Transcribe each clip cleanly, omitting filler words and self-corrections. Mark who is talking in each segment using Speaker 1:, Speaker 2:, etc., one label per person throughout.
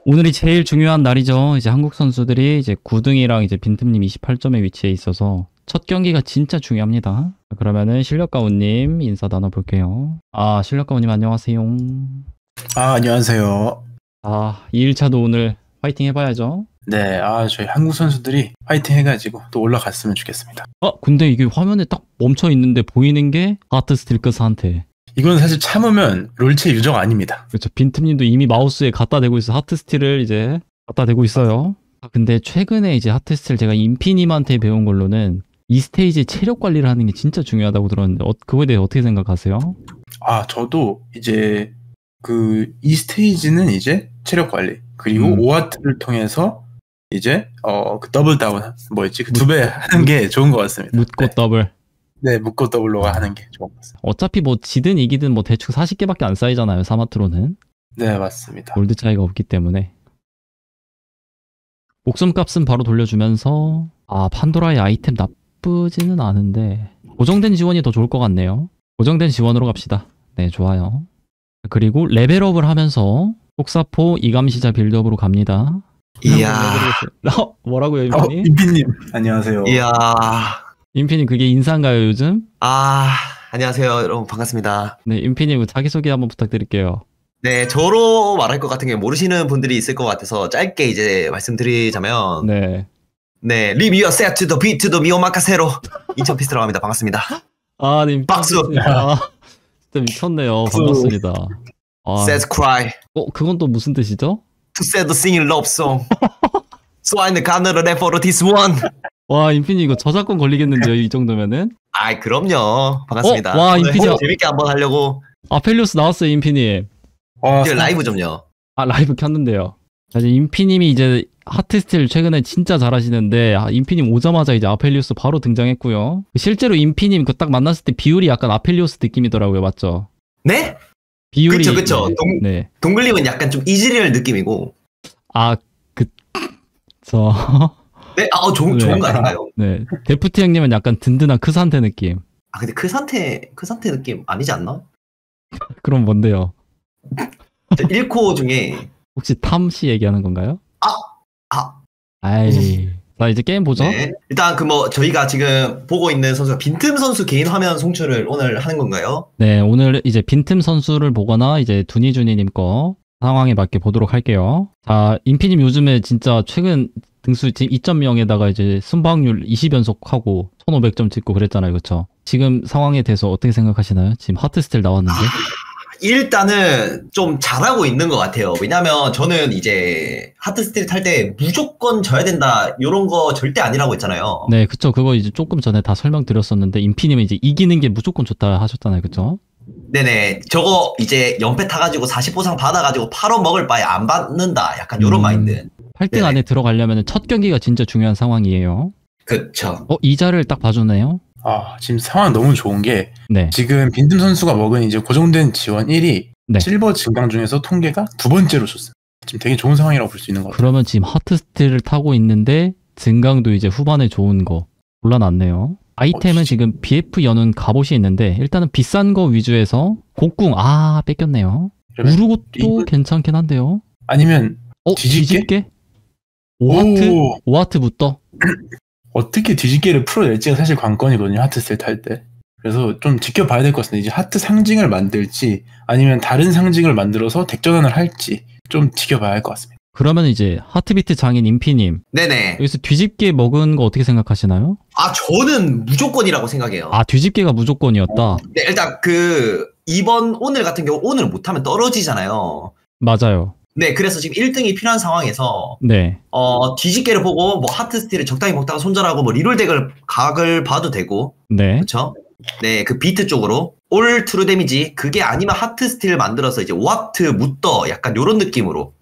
Speaker 1: 오늘이 제일 중요한 날이죠. 이제 한국 선수들이 이제 9등이랑 이제 빈틈님 28점의 위치에 있어서 첫 경기가 진짜 중요합니다. 그러면은 실력가우님 인사 나눠볼게요. 아, 실력가우님 안녕하세요.
Speaker 2: 안녕하세요.
Speaker 1: 2일차도 오늘 화이팅 해봐야죠.
Speaker 2: 네, 저희 한국 선수들이 파이팅 해가지고 또 올라갔으면 좋겠습니다.
Speaker 1: 근데 이게 화면에 딱 멈춰 있는데 보이는 게 하트스틸크 상태.
Speaker 2: 이건 사실 참으면 롤체 유정 아닙니다.
Speaker 1: 그렇죠. 빈틈님도 이미 마우스에 갖다 대고 있어. 하트스틸을 이제 갖다 대고 있어요. 근데 최근에 이제 하트스틸 제가 인피님한테 배운 걸로는 이 스테이지 체력 관리를 하는 게 진짜 중요하다고 들었는데 그거에 대해 어떻게 생각하세요?
Speaker 2: 저도 이제 이 스테이지는 이제 체력 관리 그리고 5와트를 통해서 이제 그 더블 다운 뭐였지? 그 2배 하는 게 좋은 것 같습니다.
Speaker 1: 묶고
Speaker 2: 네.
Speaker 1: 더블.
Speaker 2: 네, 묶고 더블로가 하는 게 좋은 것 같습니다.
Speaker 1: 어차피 뭐 지든 이기든 뭐 대충 40개밖에 안 쌓이잖아요. 3와트로는.
Speaker 2: 네, 맞습니다.
Speaker 1: 골드 차이가 없기 때문에. 목숨값은 바로 돌려주면서 판도라의 아이템 나쁘지는 않은데 고정된 지원이 더 좋을 것 같네요. 고정된 지원으로 갑시다. 네, 좋아요. 그리고 레벨업을 하면서 속사포 이감시자 빌드업으로 갑니다.
Speaker 3: 이야.
Speaker 1: 뭐라고요, 임피님?
Speaker 2: 임피님 안녕하세요.
Speaker 3: 이야.
Speaker 1: 임피님 그게 인사인가요, 요즘?
Speaker 3: 안녕하세요, 여러분 반갑습니다.
Speaker 1: 네, 임피님 자기소개 한번 부탁드릴게요.
Speaker 3: 네, 저로 말할 것 같은 게 모르시는 분들이 있을 것 같아서 짧게 이제 말씀드리자면
Speaker 1: 네.
Speaker 3: 네, Leave your set to the beat to the 미오마카세로 인천 피스트라고 합니다. 반갑습니다.
Speaker 1: 네,
Speaker 3: 박수.
Speaker 1: 진짜 미쳤네요. 반갑습니다.
Speaker 3: Says cry.
Speaker 1: 그건 또 무슨 뜻이죠?
Speaker 3: To say the singing love song. So I'm the 가늘을 rap for this one.
Speaker 1: 와, 인피니 이거 저작권 걸리겠는데요, 이 정도면은?
Speaker 3: 그럼요. 반갑습니다.
Speaker 1: 와, 인피니
Speaker 3: 재밌게 한번 하려고.
Speaker 1: 아펠리오스 나왔어요, 인피니.
Speaker 3: 이제 라이브 좀요.
Speaker 1: 라이브 켰는데요. 이제 인피님이 이제 하트스틸 최근에 진짜 잘하시는데 인피님 오자마자 이제 아펠리오스 바로 등장했고요. 실제로 인피님 딱 만났을 때 비율이 약간 아펠리오스 느낌이더라고요, 맞죠?
Speaker 3: 네?
Speaker 1: 비율이
Speaker 3: 그쵸.
Speaker 1: 네.
Speaker 3: 동글님은 약간 좀 이즈리얼 느낌이고. 네? 좋은 거 아닌가요?
Speaker 1: 네. 데프트 형님은 약간 든든한 크산테 느낌.
Speaker 3: 근데 크산테 느낌 아니지 않나?
Speaker 1: 그럼 뭔데요?
Speaker 3: 1코 중에
Speaker 1: 혹시 탐씨 얘기하는 건가요? 자, 이제 게임 보죠.
Speaker 3: 네. 일단 저희가 지금 보고 있는 선수가 빈틈 선수 개인 화면 송출을 오늘 하는 건가요? 네,
Speaker 1: 오늘 이제 빈틈 선수를 보거나 이제 두니주니님 거 상황에 맞게 보도록 할게요. 자, 인피님 요즘에 진짜 최근 등수 지금 2.0에다가 이제 순방률 20연속하고 1500점 찍고 그랬잖아요. 그쵸? 지금 상황에 대해서 어떻게 생각하시나요? 지금 하트스틸 나왔는데.
Speaker 3: 일단은 좀 잘하고 있는 것 같아요. 왜냐면 저는 이제 하트스틸 탈 때 무조건 져야 된다 이런 거 절대 아니라고 했잖아요.
Speaker 1: 네, 그쵸. 그거 이제 조금 전에 다 설명드렸었는데 인피님은 이제 이기는 게 무조건 좋다 하셨잖아요. 그쵸?
Speaker 3: 네네. 저거 이제 연패 타가지고 40보상 받아가지고 8원 먹을 바에 안 받는다. 약간 요런 마인드.
Speaker 1: 8등
Speaker 3: 네네.
Speaker 1: 안에 들어가려면 첫 경기가 진짜 중요한 상황이에요.
Speaker 3: 그쵸.
Speaker 1: 이자를 딱 봐주네요.
Speaker 2: 지금 상황 너무 좋은 게
Speaker 1: 네.
Speaker 2: 지금 빈틈 선수가 먹은 이제 고정된 지원 1위
Speaker 1: 네.
Speaker 2: 실버 증강 중에서 통계가 2번째로 좋습니다. 지금 되게 좋은 상황이라고 볼 수 있는 것 같아요.
Speaker 1: 그러면 지금 하트스틸을 타고 있는데 증강도 이제 후반에 좋은 거 골라놨네요. 아이템은 지금 BF 연운 갑옷이 있는데 일단은 비싼 거 위주에서 곡궁 뺏겼네요. 우르고도 괜찮긴 한데요.
Speaker 2: 아니면 뒤집게?
Speaker 1: 5와트부터?
Speaker 2: 어떻게 뒤집개를 풀어낼지가 사실 관건이거든요. 하트스틸 탈 때. 그래서 좀 지켜봐야 될 것 같습니다. 이제 하트 상징을 만들지 아니면 다른 상징을 만들어서 덱전환을 할지 좀 지켜봐야 할 것 같습니다.
Speaker 1: 그러면 이제 하트비트 장인 인피님.
Speaker 3: 네네.
Speaker 1: 여기서 뒤집개 먹은 거 어떻게 생각하시나요?
Speaker 3: 저는 무조건이라고 생각해요.
Speaker 1: 뒤집개가 무조건이었다.
Speaker 3: 네, 일단 오늘 같은 경우 오늘 못하면 떨어지잖아요.
Speaker 1: 맞아요.
Speaker 3: 네, 그래서 지금 1등이 필요한 상황에서
Speaker 1: 네.
Speaker 3: 뒤집개를 보고 하트스틸을 적당히 먹다가 손절하고 리롤 덱을 각을 봐도 되고.
Speaker 1: 네.
Speaker 3: 그렇죠? 네, 그 비트 쪽으로 올 트루 데미지 그게 아니면 하트스틸 만들어서 이제 5와트 묻더 약간 요런 느낌으로.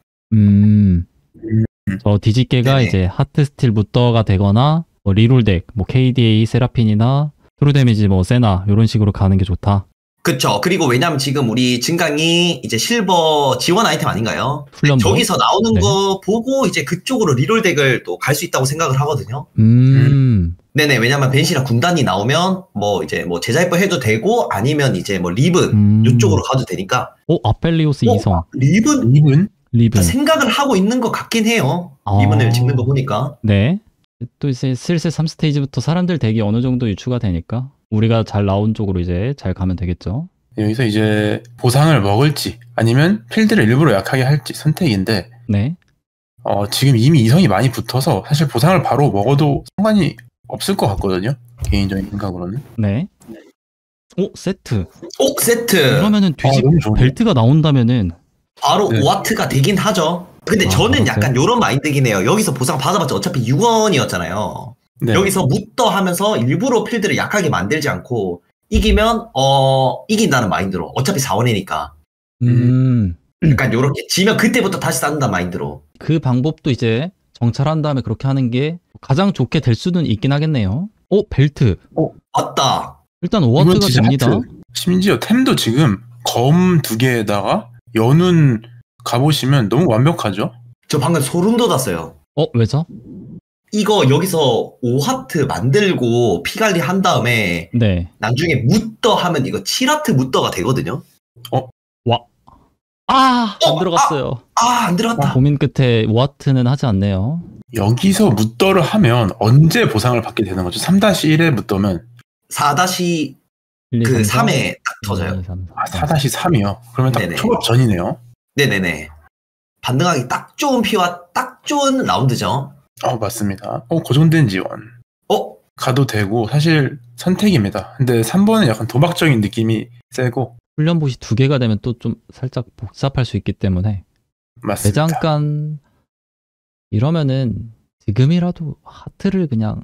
Speaker 1: 저 뒤집개가
Speaker 3: 네네.
Speaker 1: 이제 하트스틸 무더가 되거나 리롤덱 KDA 세라핀이나 트루 데미지 세나 이런 식으로 가는 게 좋다.
Speaker 3: 그쵸. 그리고 왜냐면 지금 우리 증강이 이제 실버 지원 아이템 아닌가요?
Speaker 1: 훈련부?
Speaker 3: 저기서 나오는 거 보고 이제 그쪽으로 리롤 덱을 또 갈 수 있다고 생각을 하거든요. 네네. 왜냐면 벤시랑 군단이 나오면 이제 제자이퍼 해도 되고 아니면 이제 리븐 요쪽으로 가도 되니까.
Speaker 1: 아펠리오스 이성.
Speaker 3: 리븐?
Speaker 1: 리븐.
Speaker 3: 생각을 하고 있는 것 같긴 해요. 리븐을 찍는 거 보니까.
Speaker 1: 네. 또 이제 슬슬 3스테이지부터 사람들 대기 어느 정도 유추가 되니까 우리가 잘 나온 쪽으로 이제 잘 가면 되겠죠.
Speaker 2: 여기서 이제 보상을 먹을지 아니면 필드를 일부러 약하게 할지 선택인데
Speaker 1: 네.
Speaker 2: 지금 이미 이성이 많이 붙어서 사실 보상을 바로 먹어도 상관이 없을 것 같거든요. 개인적인 생각으로는.
Speaker 1: 네. 오, 세트.
Speaker 3: 오, 세트.
Speaker 1: 그러면은
Speaker 2: 너무 좋은데?
Speaker 1: 벨트가 나온다면은
Speaker 3: 바로
Speaker 2: 네.
Speaker 3: 오와트가 되긴 하죠. 근데 저는
Speaker 1: 그러세요?
Speaker 3: 약간 요런 마인드긴 해요. 여기서 보상 받아봤자 어차피 6원이었잖아요.
Speaker 2: 네.
Speaker 3: 여기서 묻더 하면서 일부러 필드를 약하게 만들지 않고 이기면 이긴다는 마인드로 어차피 4원이니까 약간 요렇게 지면 그때부터 다시 쌓는다는 마인드로.
Speaker 1: 그 방법도 이제 정찰한 다음에 그렇게 하는 게 가장 좋게 될 수는 있긴 하겠네요. 오, 벨트.
Speaker 3: 맞다.
Speaker 1: 일단
Speaker 2: 이건
Speaker 1: 5와트가
Speaker 2: 진짜
Speaker 1: 됩니다.
Speaker 2: 하트. 심지어 템도 지금 검 2개에다가 연운 가보시면 너무 완벽하죠?
Speaker 3: 저 방금 소름 돋았어요.
Speaker 1: 왜죠?
Speaker 3: 이거 여기서 5하트 만들고 피 관리 한 다음에
Speaker 1: 네.
Speaker 3: 나중에 묻더 하면 이거 7하트 묻더가 되거든요.
Speaker 1: 안 들어갔어요.
Speaker 3: 안 들어갔다.
Speaker 1: 고민 끝에 5와트는 하지 않네요.
Speaker 2: 여기서 묻더를 하면 언제 보상을 받게 되는 거죠? 3-1에 묻더면
Speaker 3: 4-
Speaker 1: 일, 이,
Speaker 3: 그
Speaker 1: 삼, 사.
Speaker 3: 3에 딱 터져요.
Speaker 2: 4-3이요. 그러면 딱
Speaker 3: 네네.
Speaker 2: 초밥 전이네요.
Speaker 3: 네네네. 반등하기 딱 좋은 피와 딱 좋은 라운드죠.
Speaker 2: 맞습니다. 고정된 지원. 가도 되고 사실 선택입니다. 근데 3번은 약간 도박적인 느낌이 세고
Speaker 1: 훈련봇이 2개가 되면 또 좀 살짝 복잡할 수 있기 때문에
Speaker 2: 맞습니다.
Speaker 1: 대장간 이러면은 지금이라도 하트를 그냥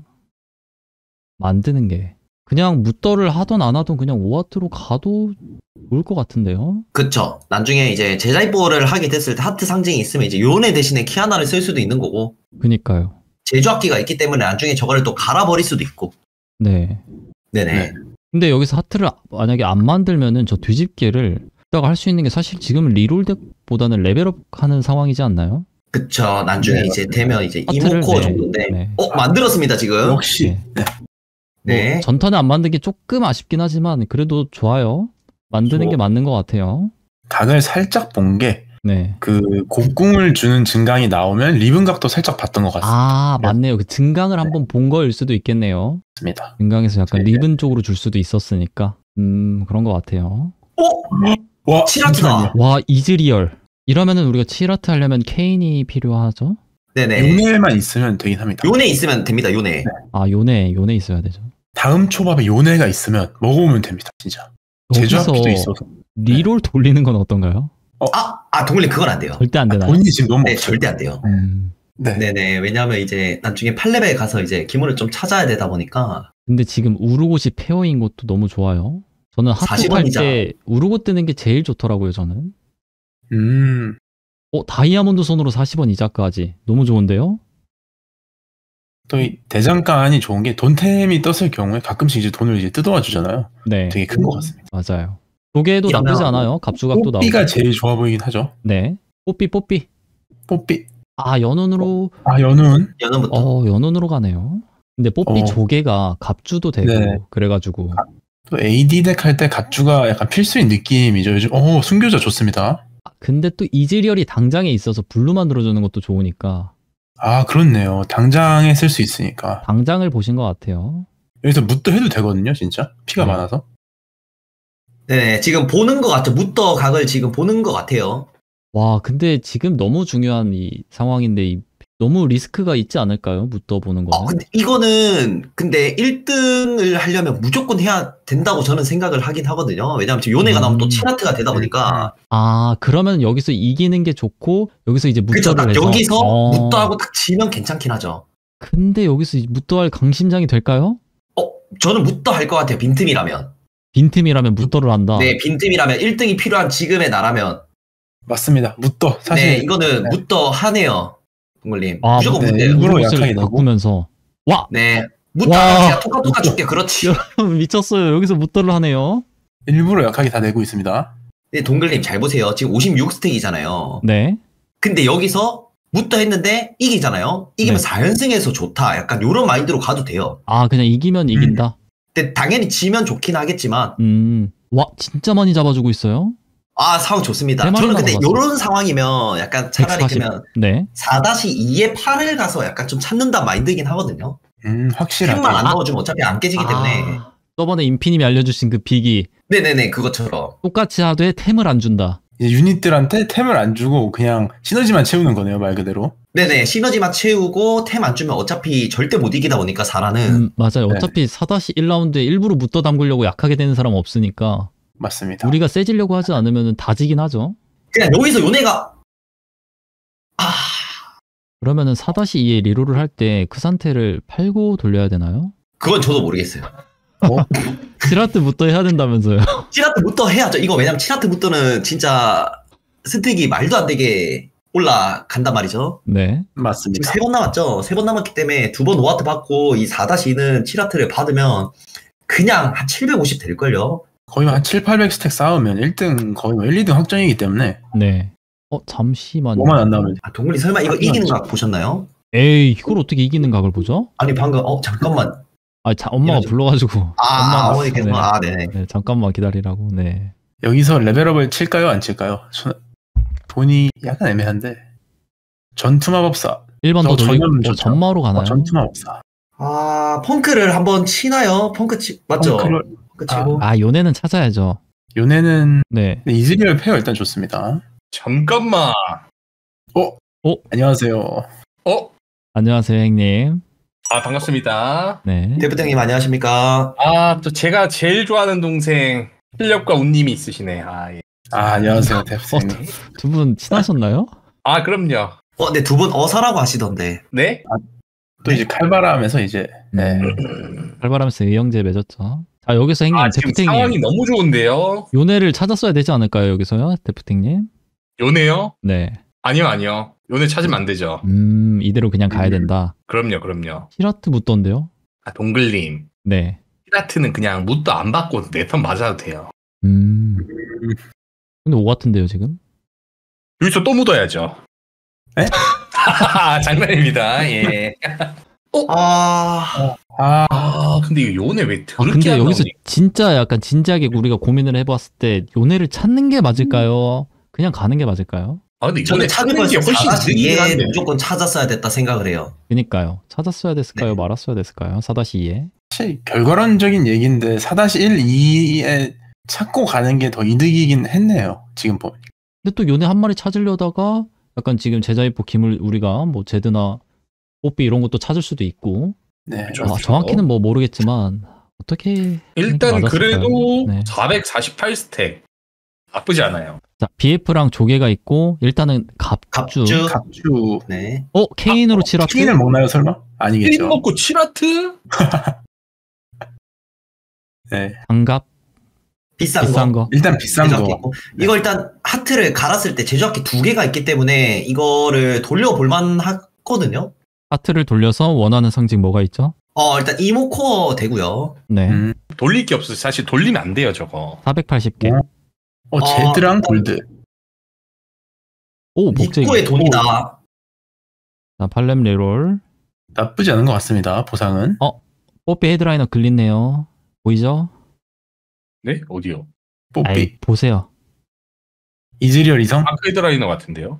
Speaker 1: 만드는 게 그냥 묻더를 하던 안 하던 그냥 5와트로 가도 좋을 것 같은데요.
Speaker 3: 그쵸. 나중에 이제 제자이뽀를 하게 됐을 때 하트 상징이 있으면 이제 요네 대신에 키아나를 쓸 수도 있는 거고
Speaker 1: 그니까요.
Speaker 3: 제조학기가 있기 때문에 나중에 저거를 또 갈아버릴 수도 있고.
Speaker 1: 네.
Speaker 3: 네네.
Speaker 2: 네.
Speaker 1: 근데 여기서 하트를 만약에 안 만들면은 저 뒤집개를 이따가 할 수 있는 게 사실 지금 리롤 덱보다는 레벨업 하는 상황이지 않나요?
Speaker 3: 그쵸. 나중에
Speaker 2: 네,
Speaker 3: 이제 되면 이제
Speaker 1: 하트를,
Speaker 3: 이모코어
Speaker 1: 네.
Speaker 3: 정도인데.
Speaker 1: 네.
Speaker 3: 만들었습니다, 지금.
Speaker 2: 역시
Speaker 1: 네.
Speaker 3: 네.
Speaker 1: 뭐 전턴에 안 만든 게 조금 아쉽긴 하지만 그래도 좋아요. 만드는 게 맞는 것 같아요.
Speaker 2: 각을 살짝 본 게
Speaker 1: 네.
Speaker 2: 그 곡궁을 주는 증강이 나오면 리븐각도 살짝 봤던 것 같습니다.
Speaker 1: 맞네요. 그 증강을 한번 본 거일 수도 있겠네요.
Speaker 2: 맞습니다.
Speaker 1: 증강에서 약간
Speaker 2: 네.
Speaker 1: 리븐 쪽으로 줄 수도 있었으니까. 그런 것 같아요.
Speaker 2: 와,
Speaker 3: 7하트다.
Speaker 2: 잠시만요.
Speaker 1: 와, 이즈리얼. 이러면은 우리가 7하트 하려면 케인이 필요하죠?
Speaker 3: 네네.
Speaker 2: 요네만 있으면 되긴 합니다.
Speaker 3: 요네 있으면 됩니다, 요네.
Speaker 1: 요네 있어야 되죠.
Speaker 2: 다음 초밥에 요네가 있으면 먹어보면 됩니다. 진짜. 제조학기도
Speaker 1: 여기서
Speaker 2: 있어서.
Speaker 1: 리롤 돌리는 건 어떤가요?
Speaker 3: 동글님 그건 안 돼요.
Speaker 1: 절대 안 되나요?
Speaker 2: 본인이 지금 너무
Speaker 3: 네,
Speaker 2: 없어요.
Speaker 3: 절대 안 돼요.
Speaker 2: 네.
Speaker 3: 네네. 왜냐하면 이제 나중에 8레벨 가서 이제 기물을 좀 찾아야 되다 보니까.
Speaker 1: 근데 지금 우르곳이 페어인 것도 너무 좋아요. 저는 하트
Speaker 3: 40원
Speaker 1: 탈
Speaker 3: 이자.
Speaker 1: 때 우르곳 뜨는 게 제일 좋더라고요, 저는.
Speaker 2: 음.
Speaker 1: 다이아몬드 손으로 40원 이자까지. 너무 좋은데요?
Speaker 2: 또 이 대장간이 좋은 게 돈템이 떴을 경우에 가끔씩 이제 돈을 이제 뜯어와 주잖아요.
Speaker 1: 네,
Speaker 2: 되게 큰 것 같습니다.
Speaker 1: 맞아요. 조개도
Speaker 3: 이러면
Speaker 1: 나쁘지 않아요. 갑주각도 나오고.
Speaker 2: 뽀삐가 제일 좋아 보이긴 하죠.
Speaker 1: 네. 뽀삐.
Speaker 2: 뽀삐.
Speaker 1: 연운으로.
Speaker 2: 연운.
Speaker 3: 연원부터.
Speaker 1: 연운으로 가네요. 근데 뽀삐 조개가 갑주도 되고
Speaker 2: 네.
Speaker 1: 그래가지고.
Speaker 2: 또 AD 덱 할 때 갑주가 약간 필수인 느낌이죠. 요즘 숨겨져 좋습니다.
Speaker 1: 근데 또 이즈리얼이 당장에 있어서 블루 만들어주는 것도 좋으니까
Speaker 2: 그렇네요. 당장에 쓸 수 있으니까.
Speaker 1: 당장을 보신 것 같아요.
Speaker 2: 여기서 묻도 해도 되거든요, 진짜. 피가
Speaker 1: 네.
Speaker 2: 많아서.
Speaker 3: 네, 지금 보는 것 같죠. 묻더 각을 지금 보는 것 같아요.
Speaker 1: 와, 근데 지금 너무 중요한 이 상황인데 너무 리스크가 있지 않을까요? 묻더 보는 거는.
Speaker 3: 근데 이거는 근데 1등을 하려면 무조건 해야 된다고 저는 생각을 하긴 하거든요. 왜냐하면 지금 요네가 나오면 또 7하트가 되다 보니까.
Speaker 1: 그러면 여기서 이기는 게 좋고 여기서 이제
Speaker 3: 그쵸.
Speaker 1: 묻더를
Speaker 3: 딱
Speaker 1: 해서.
Speaker 3: 여기서 묻더하고 딱 지면 괜찮긴 하죠.
Speaker 1: 근데 여기서 묻더할 강심장이 될까요?
Speaker 3: 저는 묻더 할 것 같아요. 빈틈이라면.
Speaker 1: 빈틈이라면 묻더를 한다.
Speaker 3: 네, 빈틈이라면 1등이 필요한 지금의 나라면.
Speaker 2: 맞습니다. 묻도 사실.
Speaker 3: 네, 이거는 묻더 하네요. 동글님. 무조건
Speaker 2: 네,
Speaker 3: 묻대요.
Speaker 2: 일부러
Speaker 1: 우르곳을
Speaker 2: 약하게 내고.
Speaker 1: 바꾸면서. 와!
Speaker 3: 네. 묻더
Speaker 1: 와.
Speaker 3: 제가 토카 줄게. 그렇지.
Speaker 1: 미쳤어요. 여기서 묻더를 하네요.
Speaker 2: 일부러 약하게 다 내고 있습니다.
Speaker 3: 네, 동글님 잘 보세요. 지금 56스택이잖아요.
Speaker 1: 네.
Speaker 3: 근데 여기서 묻더 했는데 이기잖아요. 이기면
Speaker 1: 네.
Speaker 3: 4연승해서 좋다. 약간 이런 마인드로 가도 돼요.
Speaker 1: 그냥 이기면 이긴다.
Speaker 3: 근데 당연히 지면 좋긴 하겠지만
Speaker 1: 와, 진짜 많이 잡아주고 있어요.
Speaker 3: 아, 상황 좋습니다.
Speaker 1: 세
Speaker 3: 저는
Speaker 1: 마리나
Speaker 3: 근데
Speaker 1: 남았어요.
Speaker 3: 요런 상황이면 약간 차라리
Speaker 1: 140.
Speaker 3: 그러면
Speaker 1: 네.
Speaker 3: 4-2에 8을 가서 약간 좀 찾는다 마인드긴 하거든요.
Speaker 2: 확실하게.
Speaker 3: 템만 안
Speaker 1: 아.
Speaker 3: 넣어주면 어차피 안 깨지기 때문에.
Speaker 1: 저번에 인피님이 알려주신 그 빅이
Speaker 3: 네네네, 그것처럼.
Speaker 1: 똑같이 하되 템을 안 준다.
Speaker 2: 이제 유닛들한테 템을 안 주고 그냥 시너지만 채우는 거네요, 말 그대로.
Speaker 3: 네네, 시너지만 채우고 템 안 주면 어차피 절대 못 이기다 보니까 4라는.
Speaker 1: 맞아요.
Speaker 2: 네.
Speaker 1: 어차피 4-1라운드에 일부러 묻어 담그려고 약하게 되는 사람 없으니까
Speaker 2: 맞습니다.
Speaker 1: 우리가 세지려고 하지 않으면 다 지긴 하죠.
Speaker 3: 그냥 여기서 요네가,
Speaker 1: 그러면은 4-2에 리롤을 할 때 그 상태를 팔고 돌려야 되나요?
Speaker 3: 그건 저도 모르겠어요.
Speaker 1: 시라트부터 해야 된다면서요.
Speaker 3: 치라트부터 해야죠. 이거 왜냐면 치라트부터는 진짜 스택이 말도 안 되게 올라간단 말이죠.
Speaker 1: 네.
Speaker 3: 지금
Speaker 2: 맞습니다.
Speaker 3: 3번 남았죠. 3번 남았기 때문에 2번 5와트 받고 이 4-2는 치라트를 받으면 그냥 한 750 될걸요.
Speaker 2: 거의 한 7, 800 스택 쌓으면 1등 거의 1, 2등 확정이기 때문에
Speaker 1: 네. 잠시만요.
Speaker 2: 뭐만 안 나오면
Speaker 3: 아, 동글이 설마 이거 이기는 각 보셨나요?
Speaker 1: 에이, 이걸 어떻게 이기는 각을 보죠?
Speaker 3: 아니 방금 잠깐만.
Speaker 1: 엄마가
Speaker 3: 이러죠.
Speaker 1: 불러가지고.
Speaker 3: 어머니께서
Speaker 1: 네.
Speaker 3: 네네.
Speaker 1: 네, 잠깐만 기다리라고. 네.
Speaker 2: 여기서 레벨업을 칠까요? 안 칠까요? 돈이 약간 애매한데 전투마법사
Speaker 1: 1번 더
Speaker 2: 전염
Speaker 1: 돌리고
Speaker 2: 좋죠.
Speaker 1: 전마로 가나요?
Speaker 2: 전투마법사
Speaker 3: 펑크를 한번 치나요? 맞죠?
Speaker 2: 펑크를-
Speaker 3: 펑크 치고.
Speaker 1: 요네는 찾아야죠.
Speaker 2: 요네는
Speaker 1: 네.
Speaker 2: 이즈리얼 페어 일단 좋습니다.
Speaker 4: 잠깐만.
Speaker 2: 안녕하세요.
Speaker 1: 안녕하세요, 형님.
Speaker 4: 반갑습니다.
Speaker 1: 네.
Speaker 3: 대표장님 안녕하십니까?
Speaker 4: 또 제가 제일 좋아하는 동생 실력과 운님이 있으시네. 예.
Speaker 2: 안녕하세요, 대표님.
Speaker 1: 두 분 친하셨나요?
Speaker 4: 그럼요.
Speaker 3: 네, 두 분 어사라고 하시던데.
Speaker 4: 네?
Speaker 2: 또 이제 칼바람에서 이제 네.
Speaker 1: 활발하면서 의형제 맺었죠. 자, 여기서 형님,
Speaker 4: 지금 상황이
Speaker 1: 데프팅님.
Speaker 4: 너무 좋은데요.
Speaker 1: 요네를 찾았어야 되지 않을까요, 여기서요? 데프팅님?
Speaker 4: 요네요?
Speaker 1: 네.
Speaker 4: 아니요. 요네 찾으면 안 되죠.
Speaker 1: 이대로 그냥 가야 된다.
Speaker 4: 그럼요.
Speaker 1: 히라트 묻던데요?
Speaker 4: 동글님.
Speaker 1: 네.
Speaker 4: 히라트는 그냥 묻도 안 받고 내 턴 맞아도 돼요.
Speaker 1: 근데 오 같은데요, 지금?
Speaker 4: 여기서 또 묻어야죠.
Speaker 2: 에?
Speaker 4: 장난입니다. 예. 근데 이거 요네 왜 더럽게
Speaker 1: 근데
Speaker 4: 안
Speaker 1: 여기서
Speaker 4: 나오니?
Speaker 1: 진짜 약간 진지하게 우리가 고민을 해봤을 때 요네를 찾는 게 맞을까요? 그냥 가는 게 맞을까요?
Speaker 4: 근데
Speaker 3: 저는
Speaker 4: 요네
Speaker 3: 찾는
Speaker 4: 찾는 게
Speaker 3: 거에서
Speaker 4: 훨씬 이득이긴
Speaker 3: 4-2에
Speaker 4: 한데.
Speaker 3: 무조건 찾았어야 됐다 생각을 해요.
Speaker 1: 그니까요. 찾았어야 됐을까요?
Speaker 3: 네.
Speaker 1: 말았어야 됐을까요? 4-2에.
Speaker 2: 사실 결과론적인 얘기인데 4-1, 2에 찾고 가는 게 더 이득이긴 했네요. 지금 보면.
Speaker 1: 근데 또 요네 한 마리 찾으려다가 약간 지금 제자이포 김을 우리가 뭐 제드나 뽀삐 이런 것도 찾을 수도 있고
Speaker 2: 네.
Speaker 4: 그렇죠.
Speaker 1: 정확히는 뭐 모르겠지만 어떻게
Speaker 4: 일단
Speaker 1: 맞았을까요?
Speaker 4: 그래도
Speaker 1: 네.
Speaker 4: 448스택 나쁘지 않아요.
Speaker 1: 자, BF랑 조개가 있고 일단은 갑주.
Speaker 3: 갑주.
Speaker 2: 갑주.
Speaker 3: 네.
Speaker 1: 케인으로 치라트.
Speaker 2: 치킨을 먹나요, 설마?
Speaker 4: 게임
Speaker 2: 아니겠죠.
Speaker 4: 먹고 치라트?
Speaker 2: 네.
Speaker 1: 장갑
Speaker 3: 비싼
Speaker 1: 비싼
Speaker 3: 거.
Speaker 1: 거.
Speaker 2: 일단 비싼
Speaker 3: 제조학기
Speaker 2: 거.
Speaker 3: 있고. 이거 일단 하트를 갈았을 때 제조학기 2개가 있기 때문에 이거를 돌려볼만 하거든요.
Speaker 1: 하트를 돌려서 원하는 상징 뭐가 있죠?
Speaker 3: 일단 이모코어 되고요.
Speaker 1: 네.
Speaker 4: 돌릴 게 없어서 사실 돌리면 안 돼요 저거.
Speaker 1: 480개.
Speaker 2: 제드랑 골드.
Speaker 1: 오, 복제기.
Speaker 3: 니코의 돈이다.
Speaker 1: 자, 발렘 레롤.
Speaker 2: 나쁘지 않은 것 같습니다. 보상은.
Speaker 1: 뽀삐 헤드라이너 글리네요. 보이죠?
Speaker 4: 네? 어디요?
Speaker 2: 뽀삐.
Speaker 1: 아이, 보세요.
Speaker 2: 이즈리얼 이성.
Speaker 4: 아크헤드라이너 같은데요?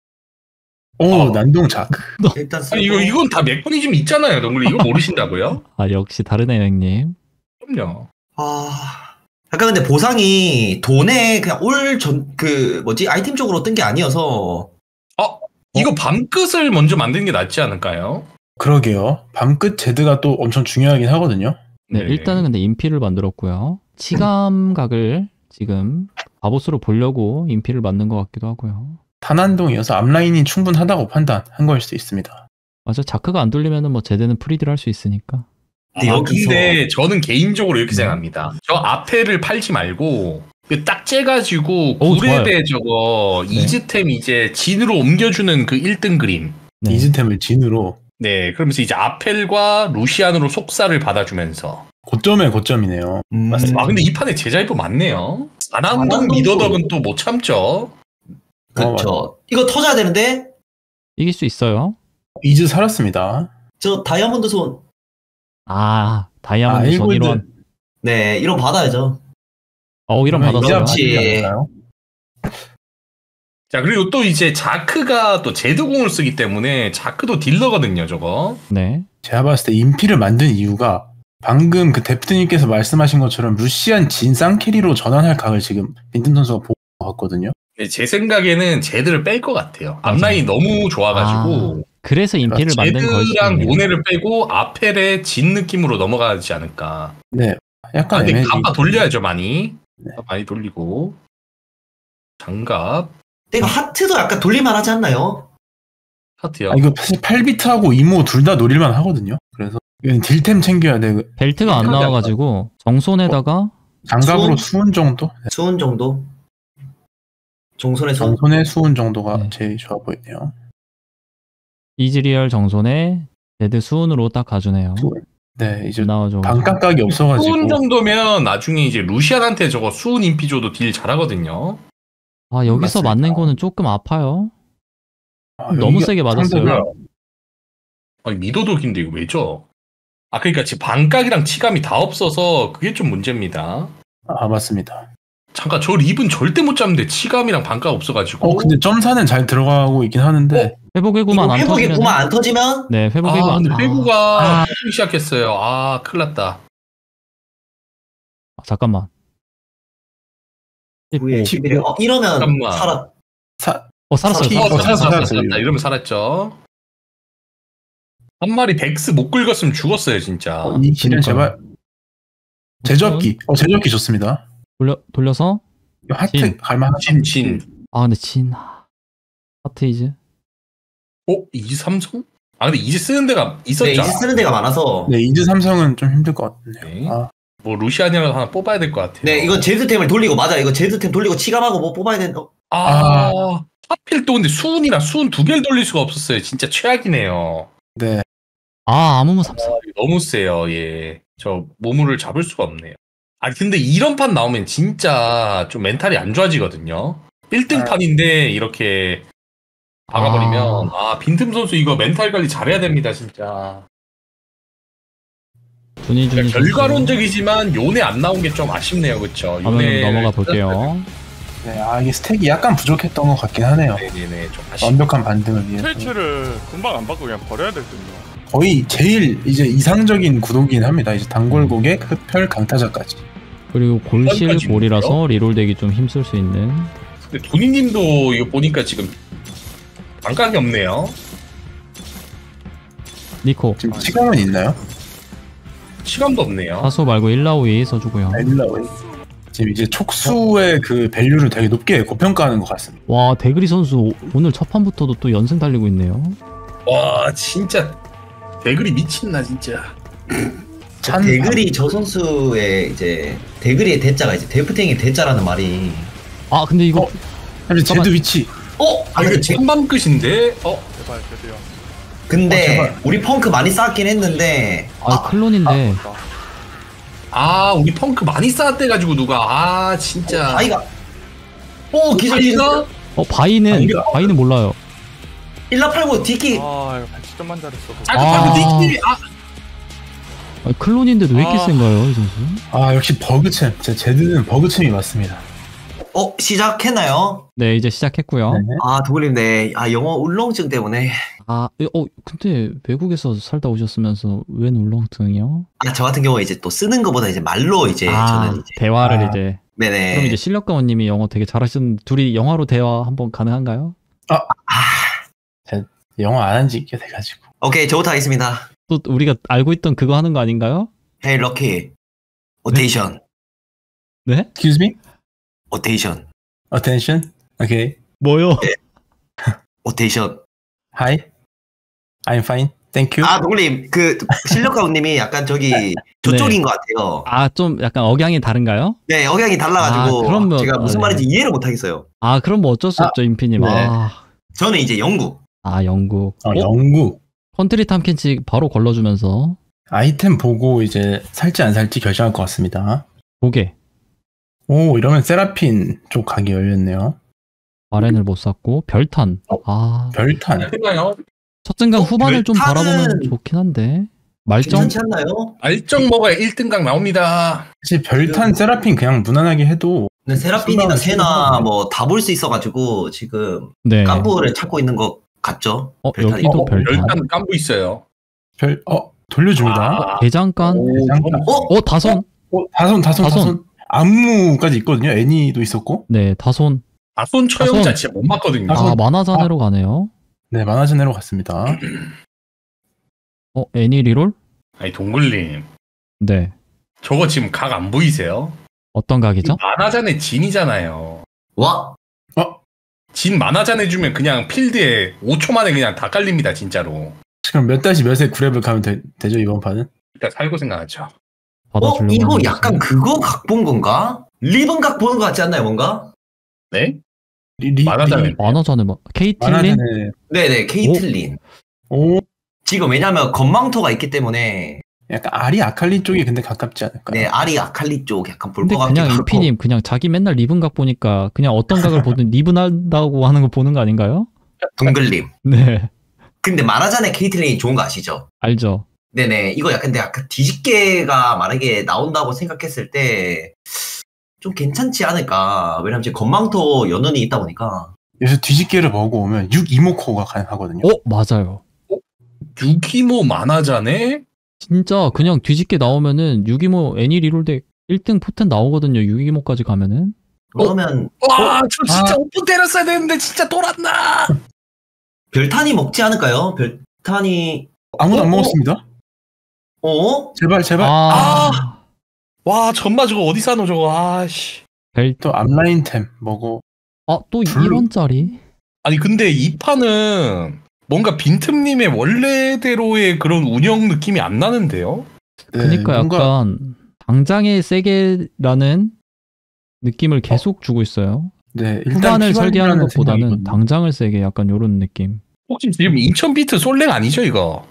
Speaker 2: 난동 자크.
Speaker 3: 일단
Speaker 4: 아니 이건 다 메커니즘 있잖아요 동글이. 이거 모르신다고요?
Speaker 1: 역시 다르네요, 형님.
Speaker 4: 그럼요.
Speaker 3: 약간 근데 보상이 돈에 그냥 아이템 쪽으로 뜬 게 아니어서.
Speaker 4: 이거 밤끝을 먼저 만드는 게 낫지 않을까요?
Speaker 2: 그러게요. 밤끝 제드가 또 엄청 중요하긴 하거든요.
Speaker 1: 네,
Speaker 4: 네.
Speaker 1: 일단은 근데 인피를 만들었고요. 치감각을 지금 바보스로 보려고 인피를 만든 것 같기도 하고요.
Speaker 2: 탄환동이어서 앞라인이 충분하다고 판단한 걸 수도 있습니다.
Speaker 1: 맞아, 자크가 안 돌리면은 뭐 제대는 프리드를 할 수 있으니까.
Speaker 4: 근데 저는 개인적으로 이렇게 생각합니다. 저 앞에를 팔지 말고 딱 째가지고
Speaker 1: 좋아요.
Speaker 4: 구레대 저거
Speaker 1: 네.
Speaker 4: 이즈템 이제 진으로 옮겨주는 그 1등 그림.
Speaker 1: 네.
Speaker 2: 이즈템을 진으로.
Speaker 4: 네, 그러면서 이제 아펠과 루시안으로 속사를 받아주면서.
Speaker 2: 고점에 고점이네요. 맞습니다.
Speaker 4: 근데 이 판에 제자이프 많네요. 안암동 미더덕은 또 못 참죠.
Speaker 3: 그쵸. 이거 터져야 되는데,
Speaker 1: 이길 수 있어요.
Speaker 2: 이즈 살았습니다.
Speaker 3: 저 다이아몬드 손.
Speaker 1: 다이아몬드 손 1원.
Speaker 3: 네, 1원 받아야죠.
Speaker 1: 이런
Speaker 3: 그러면
Speaker 1: 받았어요.
Speaker 3: 그렇지.
Speaker 2: 않을까요?
Speaker 4: 자, 그리고 또 이제 자크가 또 제드공을 쓰기 때문에 자크도 딜러거든요, 저거.
Speaker 1: 네.
Speaker 2: 제가 봤을 때 인피를 만든 이유가 방금 그 데프트님께서 말씀하신 것처럼 루시안 진 쌍캐리로 전환할 각을 지금 빈틈 선수가 보고 왔거든요.
Speaker 4: 네, 제 생각에는 제드를 뺄 것 같아요. 앞라인이 너무 좋아가지고.
Speaker 1: 그래서 인피를 만든 걸 수도
Speaker 4: 제드랑
Speaker 1: 있네요.
Speaker 4: 요네를 빼고 아펠의 진 느낌으로 넘어가지 않을까.
Speaker 2: 네, 약간
Speaker 4: 근데
Speaker 2: 애매해.
Speaker 4: 갑바 돌려야죠, 많이.
Speaker 2: 네.
Speaker 4: 많이 돌리고. 장갑,
Speaker 3: 근데 이거 하트도 약간 돌릴만 하지 않나요?
Speaker 4: 하트요.
Speaker 2: 아, 이거 사실 8비트하고 이모 둘 다 노릴만 하거든요. 그래서 이건 딜템 챙겨야 돼.
Speaker 1: 벨트가 안 나와가지고 정손에다가
Speaker 2: 장갑으로
Speaker 3: 수은?
Speaker 2: 수은 정도? 네,
Speaker 3: 수은 정도? 종손의 수은?
Speaker 2: 정손의 수은 정도가
Speaker 1: 네.
Speaker 2: 제일 좋아 보이네요.
Speaker 1: 이즈리얼 정손에 제드 수은으로 딱 가주네요.
Speaker 2: 네, 이제
Speaker 1: 나와줘.
Speaker 2: 반값각이 없어가지고.
Speaker 4: 수은 정도면 나중에 이제 루시안한테 저거 수은 인피 줘도 딜 잘하거든요.
Speaker 1: 아 여기서
Speaker 2: 맞습니다.
Speaker 1: 맞는 거는 조금 아파요.
Speaker 2: 아,
Speaker 1: 너무
Speaker 2: 여기가
Speaker 1: 세게 맞았어요.
Speaker 2: 상대가-
Speaker 4: 아니, 미도독인데 이거 왜죠? 아, 그러니까 지금 반각이랑 치감이 다 없어서 그게 좀 문제입니다.
Speaker 2: 아, 맞습니다.
Speaker 4: 잠깐, 저 립은 절대 못 잡는데 치감이랑 반각 없어가지고.
Speaker 2: 근데 점사는 잘 들어가고 있긴 하는데.
Speaker 1: 회복의 구만 안
Speaker 3: 회복의
Speaker 1: 터지면
Speaker 3: 구만 안 터지면?
Speaker 1: 네 회복의 구
Speaker 4: 아,
Speaker 1: 안
Speaker 4: 근데
Speaker 1: 터지면
Speaker 4: 회구가 터지기 시작했어요. 아, 큰일 났다.
Speaker 1: 잠깐만.
Speaker 3: 9에 11에 이러면
Speaker 4: 잠깐만.
Speaker 3: 살아.
Speaker 1: 살았어요.
Speaker 2: 살았어요.
Speaker 4: 이러면 살았죠. 한 마리 백스 못 긁었으면 죽었어요, 진짜.
Speaker 2: 이 길은 제발. 제조합기. 제조합기 좋습니다.
Speaker 1: 돌려서
Speaker 2: 이거 하트
Speaker 1: 진.
Speaker 2: 갈만하죠.
Speaker 4: 진.
Speaker 1: 아 근데 진 하트 이즈
Speaker 4: 이지 삼성? 아, 근데 이지 쓰는 데가 있었죠.
Speaker 3: 네, 이제 쓰는 데가 많아서.
Speaker 2: 네, 이즈 삼성은 좀 힘들 것 같네요.
Speaker 4: 네.
Speaker 2: 아,
Speaker 4: 뭐 루시안이라도 하나 뽑아야 될 것 같아요.
Speaker 3: 네, 이건 제드템을 돌리고, 맞아. 이거 제드템 돌리고 치감하고 뭐 뽑아야 되는,
Speaker 4: 하필 또 근데 수은이랑 수은 두 개를 돌릴 수가 없었어요. 진짜 최악이네요.
Speaker 2: 네.
Speaker 1: 아무무 삼성
Speaker 4: 너무 세요, 예. 저 모물을 잡을 수가 없네요. 아니, 근데 이런 판 나오면 진짜 좀 멘탈이 안 좋아지거든요. 1등 판인데 이렇게 박아버리면, 빈틈 선수 이거 멘탈 관리 잘해야 됩니다, 진짜.
Speaker 1: 준이
Speaker 4: 결과론적이지만 요네 안 나온 게 좀 아쉽네요, 그쵸?
Speaker 1: 화면으로 넘어가 볼게요.
Speaker 2: 네, 이게 스택이 약간 부족했던 것 같긴 하네요.
Speaker 4: 네네네, 좀 아쉽네요.
Speaker 2: 완벽한 반등을 위해서.
Speaker 5: 스테이츠를 금방 안 받고 그냥 버려야 될 듯요.
Speaker 2: 거의 제일 이제 이상적인 구도긴 합니다. 이제 단골고객, 흡혈, 강타자까지.
Speaker 1: 그리고 골실
Speaker 4: 여기까지
Speaker 1: 골이라서 리롤되기 좀 힘쓸 수 있는.
Speaker 4: 근데 도니님도 이거 보니까 지금 반각이 없네요.
Speaker 1: 니코
Speaker 2: 지금 시간은 있나요?
Speaker 4: 시간도 없네요.
Speaker 1: 사수 말고 1라우이 써주고요.
Speaker 2: 일라웨이. 지금 이제 촉수의 그 밸류를 되게 높게 고평가하는 것 같습니다.
Speaker 1: 와 대그리 선수 오늘 첫 판부터도 또 연승 달리고 있네요.
Speaker 4: 와, 진짜 대글이 미친나 진짜.
Speaker 3: 대글이 저 선수의 이제, 대글이의 대자가 이제 데프탱의 대자라는 말이.
Speaker 1: 아 근데 이거
Speaker 2: 사실 제드 위치.
Speaker 4: 아, 이거 천밤 끝인데?
Speaker 5: 제발 드디어.
Speaker 3: 근데
Speaker 2: 제발.
Speaker 3: 우리 펑크 많이 쌓긴 했는데
Speaker 1: 클론인데
Speaker 4: 우리 펑크 많이 쌓았대가지고 누가, 진짜.
Speaker 3: 바이가 기절
Speaker 4: 바이가?
Speaker 1: 바이는 몰라요.
Speaker 3: 1라 팔고 디키
Speaker 5: 이거 80점만 잘했어.
Speaker 4: 자꾸 니키님이,
Speaker 1: 클론인데도 왜 이렇게
Speaker 5: 아.
Speaker 1: 센가요 이 선수?
Speaker 2: 역시 버그챔. 제드는 버그챔이 맞습니다.
Speaker 3: 시작했나요?
Speaker 1: 네 이제 시작했고요.
Speaker 2: 네.
Speaker 3: 도글님, 네. 영어 울렁증 때문에.
Speaker 1: 근데 외국에서 살다 오셨으면서 웬 울렁증이요?
Speaker 3: 저 같은 경우에 이제 또 쓰는 것보다 이제 말로 이제 저는 이제.
Speaker 1: 대화를 이제.
Speaker 3: 네네.
Speaker 1: 그럼 이제 실력가원님이 영어 되게 잘하시는 둘이 영화로 대화 한번 가능한가요?
Speaker 2: 영어 안 한 지 꽤 돼가지고.
Speaker 3: 오케이, 저부터 하겠습니다.
Speaker 1: 또 우리가 알고 있던 그거 하는 거 아닌가요?
Speaker 3: Hey, Lucky. Attention.
Speaker 1: 네?
Speaker 2: Excuse me?
Speaker 3: Attention.
Speaker 2: Attention? Okay.
Speaker 1: 뭐요?
Speaker 3: Attention.
Speaker 2: Hi. I'm fine. Thank you.
Speaker 3: 도글님, 실력가우님이 약간 저쪽인 것 같아요.
Speaker 1: 좀 약간 억양이 다른가요?
Speaker 3: 네, 억양이 달라가지고.
Speaker 1: 그럼 뭐,
Speaker 3: 제가 무슨 말인지 이해를 못하겠어요.
Speaker 1: 그럼 뭐 어쩔 수 없죠 인피님.
Speaker 2: 네.
Speaker 3: 저는 이제 영국.
Speaker 1: 영국.
Speaker 2: 영국.
Speaker 1: 컨트리 탐켄치 바로 걸러주면서
Speaker 2: 아이템 보고 이제 살지 안 살지 결정할 것 같습니다.
Speaker 1: 고개.
Speaker 2: 이러면 세라핀 쪽 각이 열렸네요.
Speaker 1: 아렌을 못 샀고 별탄.
Speaker 2: 별탄.
Speaker 4: 해봐요.
Speaker 1: 첫 증강 후반을 좀
Speaker 3: 별탄은-
Speaker 1: 바라보면 좋긴 한데 말정.
Speaker 3: 괜찮지 않나요?
Speaker 4: 알정 먹어야 1등각 나옵니다.
Speaker 2: 사실 별탄 세라핀 그냥 무난하게 해도
Speaker 3: 근데 세라핀이나 세나 뭐 다 볼 수 있어가지고 지금
Speaker 1: 네.
Speaker 3: 깐부를 찾고 있는 것 같죠? 별탄이.
Speaker 1: 여기도 별탄.
Speaker 4: 별탄 깐부 있어요.
Speaker 2: 돌려줍니다.
Speaker 1: 대장간.
Speaker 2: 대장간.
Speaker 1: 다손.
Speaker 2: 다손. 안무까지 있거든요. 애니도 있었고.
Speaker 1: 네, 다손.
Speaker 4: 다손 처형자
Speaker 1: 다손.
Speaker 4: 진짜 못 맞거든요.
Speaker 1: 만화자네로 가네요.
Speaker 2: 네, 만화전으로 갔습니다.
Speaker 1: 애니 리롤?
Speaker 4: 아니 동글님,
Speaker 1: 네.
Speaker 4: 저거 지금 각 안 보이세요?
Speaker 1: 어떤 각이죠?
Speaker 4: 만화잔의 진이잖아요.
Speaker 3: 와?
Speaker 4: 진 만화잔 해주면 그냥 필드에 5초 만에 그냥 다 깔립니다 진짜로.
Speaker 2: 지금 몇 다시 몇에 9렙을 가면 되죠, 이번 판은?
Speaker 4: 일단 살고 생각하죠.
Speaker 1: 받아주려고
Speaker 3: 이거
Speaker 1: 하는
Speaker 3: 약간
Speaker 1: 거지.
Speaker 3: 그거 각 본 건가? 리본 각 보는 거 같지 않나요, 뭔가?
Speaker 4: 네? 만화잔에
Speaker 1: 만화자네 케이틀린?
Speaker 2: 만화전에
Speaker 3: 네네, 케이틀린.
Speaker 2: 오
Speaker 3: 지금 왜냐면 건망토가 있기 때문에
Speaker 2: 약간 아리 아칼리 쪽이 근데 가깝지 않을까요?
Speaker 3: 네, 아리 아칼리 쪽 약간 볼
Speaker 1: 근데
Speaker 3: 것 같기도
Speaker 1: 그냥
Speaker 3: 하고.
Speaker 1: 인피님 그냥 자기 맨날 리븐 각 보니까 그냥 어떤 각을 보든 리븐 한다고 하는 거 보는 거 아닌가요?
Speaker 3: 동글님.
Speaker 1: 네,
Speaker 3: 근데 마라잔의 케이틀린이 좋은 거 아시죠?
Speaker 1: 알죠.
Speaker 3: 네네, 이거 약간 근데 약간 뒤집개가 만약에 나온다고 생각했을 때 좀 괜찮지 않을까. 왜냐면 지금 건망토 연운이 있다 보니까.
Speaker 2: 여기서 뒤집개를 먹고 오면 6 이모코가 가능하거든요.
Speaker 1: 맞아요.
Speaker 4: 유기모 만화잔에
Speaker 1: 진짜 그냥 뒤집게 나오면은 유기모 애니 리롤 덱 1등 포텐 나오거든요. 유기모까지 가면은.
Speaker 3: 그러면
Speaker 4: 와, 저 진짜 오픈 때렸어야 되는데 진짜 돌았나?
Speaker 3: 별탄이 먹지 않을까요? 별탄이
Speaker 2: 아무도 안 먹었습니다. 제발.
Speaker 4: 와, 전마 저거 어디 사노 저거. 아씨.
Speaker 2: 또 앞라인템 먹어.
Speaker 1: 또
Speaker 2: 블루.
Speaker 1: 1원짜리?
Speaker 4: 아니 근데 이 판은 뭔가 빈틈님의 원래대로의 그런 운영 느낌이 안 나는데요?
Speaker 2: 네,
Speaker 1: 그니까
Speaker 2: 뭔가
Speaker 1: 약간 당장의 세게라는 느낌을 계속 주고 있어요.
Speaker 2: 네, 일단
Speaker 1: 후반을 설계하는
Speaker 2: 피관리라는
Speaker 1: 것보다는
Speaker 2: 생각이거든요.
Speaker 1: 당장을 세게 약간 요런 느낌.
Speaker 4: 혹시 지금 인천 비트 솔랭 아니죠 이거?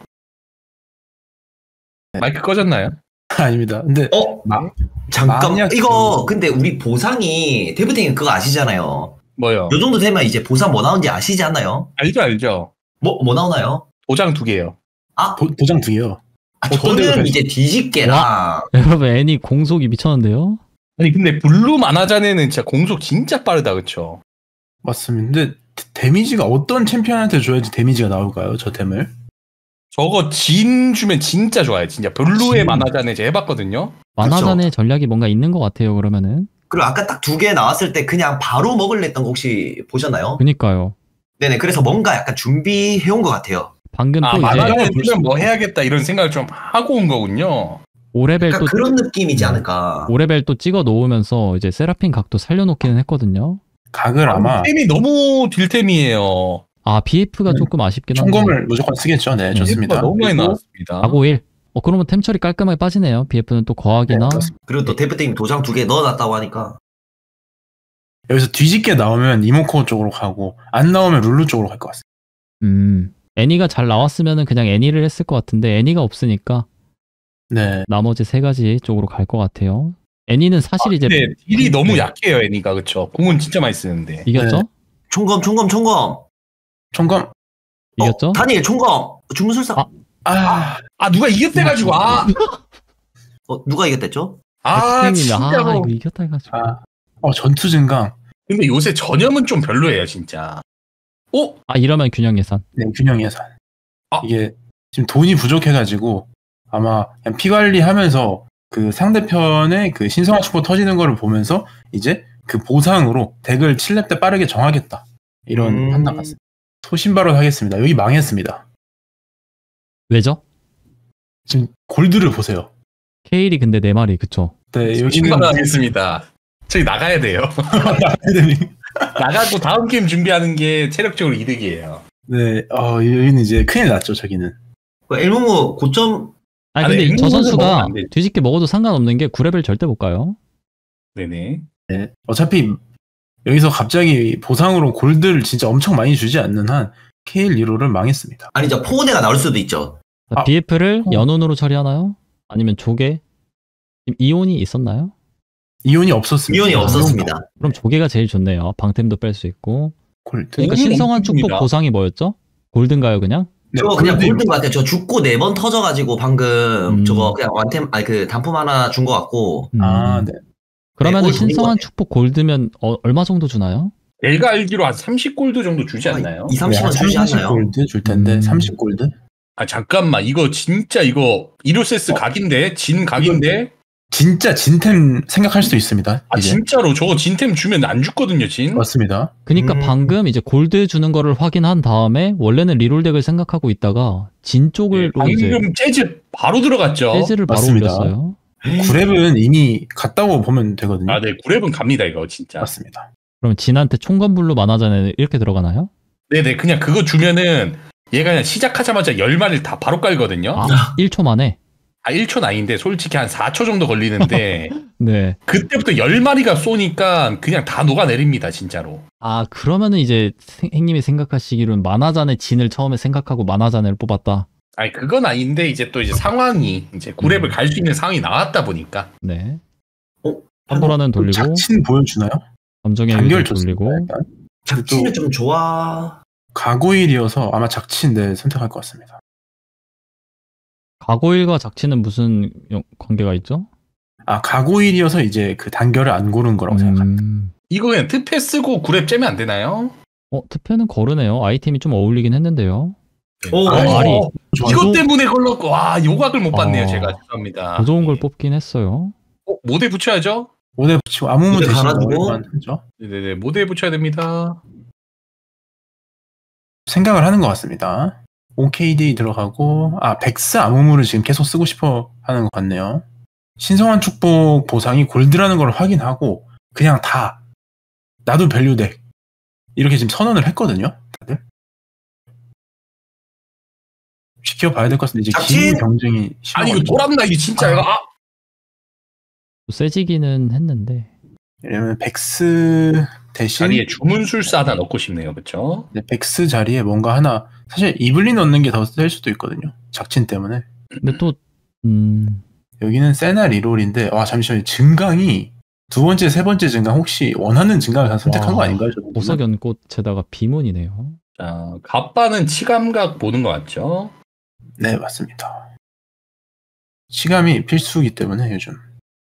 Speaker 4: 마이크 꺼졌나요?
Speaker 2: 아닙니다. 근데
Speaker 3: 잠깐
Speaker 2: 만약
Speaker 3: 이거 근데 우리 보상이 데브팅이 그거 아시잖아요.
Speaker 4: 뭐요?
Speaker 3: 요 정도 되면 이제 보상 뭐 나오는지 아시지 않나요?
Speaker 4: 알죠.
Speaker 3: 뭐 나오나요?
Speaker 4: 도장 2개요.
Speaker 2: 도장 2개요. 어떤 데로
Speaker 3: 저는
Speaker 2: 갈지.
Speaker 3: 이제 뒤집개랑
Speaker 1: 여러분 애니 공속이 미쳤는데요?
Speaker 4: 아니 근데 블루 만화잔에는 진짜 공속 진짜 빠르다 그쵸?
Speaker 2: 맞습니다. 근데 데미지가 어떤 챔피언한테 줘야지 데미지가 나올까요? 저 템을?
Speaker 4: 저거 진 주면 진짜 좋아요 진짜. 블루의
Speaker 2: 진.
Speaker 4: 만화잔에 제가 해봤거든요.
Speaker 1: 만화잔의 전략이 뭔가 있는 것 같아요. 그러면은.
Speaker 3: 그리고 아까 딱 2개 나왔을 때 그냥 바로 먹을래 했던 거 혹시 보셨나요?
Speaker 1: 그니까요.
Speaker 3: 네네, 그래서 뭔가 약간 준비해온 것 같아요.
Speaker 1: 방금 또 이제
Speaker 4: 만화잔에 뜨면 뭐 해야겠다 이런 생각을 좀 하고 온 거군요.
Speaker 1: 5레벨
Speaker 3: 약간
Speaker 1: 또
Speaker 3: 그런 느낌이지 않을까.
Speaker 1: 5레벨 또 찍어 놓으면서 이제 세라핀 각도 살려놓기는 했거든요.
Speaker 2: 각을 아마
Speaker 4: 템이 너무 딜템이에요.
Speaker 1: BF가 조금 아쉽긴 한데.
Speaker 2: 총검을 무조건 쓰겠죠. 네, 좋습니다.
Speaker 4: 너무 많이
Speaker 2: 그리고
Speaker 4: 나왔습니다.
Speaker 1: 가고 1. 그러면 템 처리 깔끔하게 빠지네요. BF는 또 거하기나.
Speaker 3: 그리고 또 데프팅이 도장 2개 넣어놨다고 하니까.
Speaker 2: 여기서 뒤집게 나오면 이모코 쪽으로 가고 안 나오면 룰루 쪽으로 갈 것 같습니다.
Speaker 1: 애니가 잘 나왔으면은 그냥 애니를 했을 것 같은데 애니가 없으니까
Speaker 2: 네,
Speaker 1: 나머지 3가지 쪽으로 갈 것 같아요. 애니는 사실 이제
Speaker 4: 근데 딜이 너무
Speaker 1: 네.
Speaker 4: 약해요 애니가 그쵸? 공은 진짜 많이 쓰는데.
Speaker 1: 이겼죠?
Speaker 2: 네.
Speaker 3: 총검.
Speaker 2: 총검.
Speaker 1: 이겼죠?
Speaker 3: 다니엘 총검. 주문술사.
Speaker 4: 누가 이겼대가지고
Speaker 3: 누가 이겼댔죠?
Speaker 4: 진짜로.
Speaker 1: 이거 이겼다 해가지고.
Speaker 2: 전투 증강.
Speaker 4: 근데 요새 전염은 좀 별로예요 진짜.
Speaker 1: 이러면 균형 예산.
Speaker 2: 네, 균형 예산.
Speaker 4: 아.
Speaker 2: 이게 지금 돈이 부족해가지고 아마 그냥 피 관리하면서 그 상대편의 그 신성한 축포 터지는 거를 보면서 이제 그 보상으로 덱을 7렙 때 빠르게 정하겠다. 이런 판단 같습니다. 소신발언 하겠습니다. 여기 망했습니다.
Speaker 1: 왜죠?
Speaker 2: 지금 골드를 보세요.
Speaker 1: 케일이 근데 4마리 그쵸?
Speaker 2: 네, 여기는
Speaker 4: 신발하겠습니다. 저희 나가야 돼요. 나가고 다음 게임 준비하는 게 체력적으로 이득이에요.
Speaker 2: 네, 여기는 이제 큰일 났죠, 저기는.
Speaker 3: 엘무무 고점.
Speaker 1: 근데
Speaker 4: 앵무새를
Speaker 1: 저
Speaker 4: 먹으면
Speaker 1: 선수가
Speaker 4: 안 되지.
Speaker 1: 뒤집게 먹어도 상관없는 게 9레벨 절대 못 가요.
Speaker 4: 네네.
Speaker 2: 네, 어차피 여기서 갑자기 보상으로 골드를 진짜 엄청 많이 주지 않는 한 KL 1호를 망했습니다.
Speaker 3: 아니죠, 포우네가 나올 수도 있죠.
Speaker 1: BF를 연운으로 처리하나요? 아니면 조개? 이온이 있었나요?
Speaker 2: 이온이 없었습니다.
Speaker 3: 이온이 없었습니다.
Speaker 1: 그럼 조개가 제일 좋네요. 방템도 뺄 수 있고.
Speaker 2: 골드.
Speaker 1: 그러니까
Speaker 4: 오늘
Speaker 1: 신성한 축복
Speaker 4: 엄청입니다.
Speaker 1: 보상이 뭐였죠? 골든가요 그냥?
Speaker 2: 네,
Speaker 3: 저 그냥
Speaker 2: 골드.
Speaker 3: 골든 것 같아요. 저 죽고 4번 터져가지고 방금
Speaker 1: 음.
Speaker 3: 저거 그냥 완템, 그 단품 하나 준 것 같고.
Speaker 2: 아, 네.
Speaker 1: 그러면
Speaker 3: 골
Speaker 1: 신성한
Speaker 3: 돌린
Speaker 1: 축복 골드면 얼마 정도 주나요?
Speaker 4: 내가 알기로 한 30골드 정도 주지 않나요?
Speaker 3: 2, 30원 주지 않나요?
Speaker 2: 30골드 줄 텐데 30골드?
Speaker 4: 아 잠깐만 이거 진짜 이거 이로세스 각인데 진 각인데
Speaker 2: 진짜 진템 생각할 수도 있습니다.
Speaker 4: 아
Speaker 2: 이제.
Speaker 4: 진짜로 저거 진템 주면 안 죽거든요 진.
Speaker 2: 맞습니다.
Speaker 1: 그니까 방금 이제 골드 주는 거를 확인한 다음에 원래는 리롤 덱을 생각하고 있다가 진 쪽으로 이제
Speaker 4: 방금 재즈 바로 들어갔죠.
Speaker 1: 재즈를 바로
Speaker 2: 맞습니다.
Speaker 1: 올렸어요.
Speaker 2: 구랩은 이미 갔다고 보면 되거든요.
Speaker 4: 아, 네, 구랩은 갑니다 이거 진짜.
Speaker 2: 맞습니다.
Speaker 1: 그럼 진한테 총검불로 만화전에 이렇게 들어가나요?
Speaker 4: 네네 그냥 그거 주면은 얘가 그냥 시작하자마자 10마리를 다 바로 깔거든요.
Speaker 1: 아, 1초 만에?
Speaker 4: 1초는 아닌데 솔직히 한 4초 정도 걸리는데
Speaker 1: 네.
Speaker 4: 그때부터 10마리가 쏘니까 그냥 다 녹아내립니다 진짜로.
Speaker 1: 아, 그러면은 이제 행님이 생각하시기로는 만화잔의 진을 처음에 생각하고 만화잔을 뽑았다.
Speaker 4: 아니 그건 아닌데 이제 또 이제 상황이 이제 구랩을 갈 수 있는 상황이 나왔다 보니까.
Speaker 1: 네.
Speaker 3: 어?
Speaker 1: 판도라는 돌리고
Speaker 2: 작친 보여주나요?
Speaker 1: 감정의
Speaker 2: 단결
Speaker 1: 위를
Speaker 2: 좋습니다.
Speaker 1: 돌리고
Speaker 2: 일단.
Speaker 3: 작치는 좀 좋아.
Speaker 2: 가고일이어서 아마 작친데 선택할 것 같습니다.
Speaker 1: 가고일과 작치는 무슨 관계가 있죠?
Speaker 2: 아 가고일이어서 이제 그 단결을 안 고른 거라고 생각합니다.
Speaker 4: 이거 그냥 특패 쓰고 구랩 째면 안 되나요?
Speaker 1: 특패는 거르네요. 아이템이 좀 어울리긴 했는데요.
Speaker 3: 오,
Speaker 1: 말이
Speaker 4: 이것 때문에 걸렸고 와 요각을 못 봤네요
Speaker 1: 아,
Speaker 4: 제가 죄송합니다.
Speaker 1: 더 좋은 걸 뽑긴 했어요.
Speaker 4: 모대 붙여야죠.
Speaker 2: 모델 붙이고 아무무
Speaker 3: 모델
Speaker 2: 대신
Speaker 3: 갈아주고.
Speaker 2: 넣을만 하죠.
Speaker 4: 네네네 모대 붙여야 됩니다.
Speaker 2: 생각을 하는 것 같습니다. OKD 들어가고 백스 아무무를 지금 계속 쓰고 싶어 하는 것 같네요. 신성한 축복 보상이 골드라는 걸 확인하고 그냥 다 나도 밸류덱 이렇게 지금 선언을 했거든요. 다들 지켜봐야 될 것 같은데 이제
Speaker 3: 작친?
Speaker 2: 긴 경쟁이
Speaker 4: 아니 이거
Speaker 2: 심하거든요.
Speaker 4: 돌았나 이게 진짜 이거
Speaker 1: 세지기는 했는데
Speaker 2: 왜냐면 백스 대신
Speaker 4: 자리에 주문술사 하나 넣고 싶네요 그쵸?
Speaker 2: 네, 백스 자리에 뭔가 하나 사실 이블린 넣는 게 더 셀 수도 있거든요. 작친 때문에.
Speaker 1: 근데 또
Speaker 2: 여기는 세나 리롤인데 잠시만요. 증강이 두 번째, 세 번째 증강 혹시 원하는 증강을 다 선택한 거 아닌가요?
Speaker 1: 보석 연꽃에다가 비문이네요.
Speaker 4: 자 갑바는 치감각 보는 것 같죠?
Speaker 2: 네, 맞습니다. 시감이 필수이기 때문에 요즘.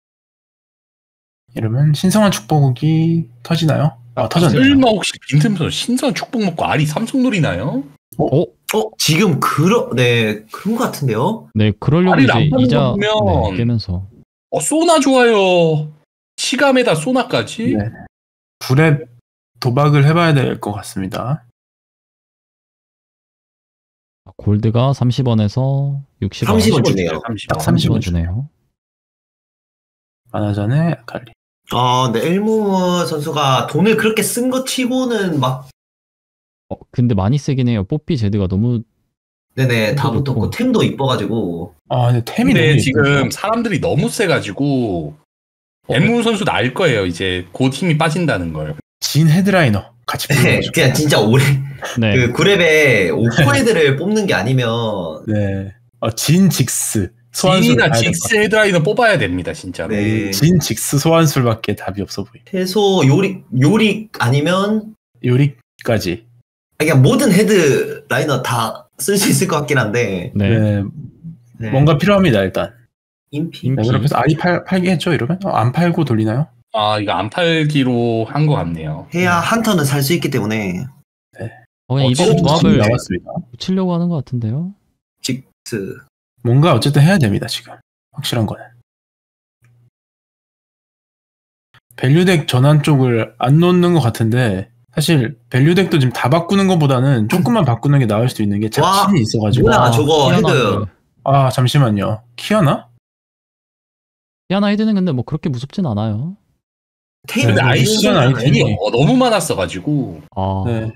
Speaker 2: 이러면 신성한 축복이 터지나요? 터졌네요.
Speaker 4: 설마 혹시 빈틈에서 신선 축복 먹고 알이 삼성 노리나요?
Speaker 3: 지금 네, 그런 것 같은데요?
Speaker 1: 네, 그러려고
Speaker 4: 알이
Speaker 1: 이제
Speaker 4: 안 받는
Speaker 1: 이자
Speaker 4: 거 보면
Speaker 1: 네, 깨면서
Speaker 4: 소나 좋아요. 치감에다 소나까지?
Speaker 2: 네. 불에 도박을 해봐야 될 것 같습니다.
Speaker 1: 골드가 30원에서 60원.
Speaker 3: 30원 주네요.
Speaker 4: 30원.
Speaker 2: 딱 30원
Speaker 1: 주네요.
Speaker 2: 만화전에 아칼리.
Speaker 3: 근데 엘무 선수가 돈을 그렇게 쓴 거 치고는 막,
Speaker 1: 근데 많이 세긴 해요. 뽀삐 제드가 너무
Speaker 3: 네네, 다
Speaker 1: 템도
Speaker 3: 붙었고,
Speaker 1: 좋고.
Speaker 3: 템도 이뻐가지고.
Speaker 2: 근데 템이
Speaker 4: 근데
Speaker 2: 너무
Speaker 4: 지금
Speaker 2: 예쁘죠?
Speaker 4: 사람들이 너무 세가지고 엠무 선수도 알 거예요. 이제 곧 힘이 빠진다는 걸.
Speaker 2: 진 헤드라이너 같이
Speaker 3: 네,
Speaker 2: 부르는 거죠.
Speaker 3: 그냥 진짜
Speaker 1: 네.
Speaker 3: 그 구랩에 오코헤드를 뽑는 게 아니면,
Speaker 2: 네. 진 직스 소환술
Speaker 4: 진이나
Speaker 2: 가야 될것
Speaker 4: 직스 헤드라이너 뽑아야 됩니다. 진짜로.
Speaker 3: 네.
Speaker 2: 진 직스 소환술밖에 답이 없어 보이.
Speaker 3: 해소, 요리 아니면,
Speaker 2: 요리까지.
Speaker 3: 그냥 모든 헤드 라이너 다 쓸 수 있을 것 같긴 한데,
Speaker 1: 네.
Speaker 2: 네.
Speaker 3: 네.
Speaker 2: 뭔가 필요합니다 일단.
Speaker 3: 인피.
Speaker 2: 네, 그래서 알이 팔게 했죠 이러면? 안 팔고 돌리나요?
Speaker 4: 이거 안 팔기로 한 것 같네요.
Speaker 3: 해야 한 턴은 살 수 있기 때문에,
Speaker 1: 그냥 이번
Speaker 2: 진이
Speaker 1: 조합을
Speaker 2: 나왔습니다.
Speaker 1: 붙이려고 하는 것 같은데요.
Speaker 3: 직스.
Speaker 2: 뭔가 어쨌든 해야 됩니다 지금. 확실한 거는. 밸류덱 전환 쪽을 안 놓는 것 같은데 사실 밸류덱도 지금 다 바꾸는 것보다는 조금만 바꾸는 게 나을 수도 있는 게 작심이 있어가지고.
Speaker 3: 뭐야, 저거 헤드.
Speaker 1: 키아나,
Speaker 2: 잠시만요. 키아나?
Speaker 1: 키아나 헤드는 근데 뭐 그렇게 무섭진 않아요.
Speaker 3: 테이블
Speaker 2: 네,
Speaker 4: 근데
Speaker 2: 시간
Speaker 4: 아이템이
Speaker 2: 아이템이.
Speaker 4: 너무 많았어가지고.
Speaker 2: 네.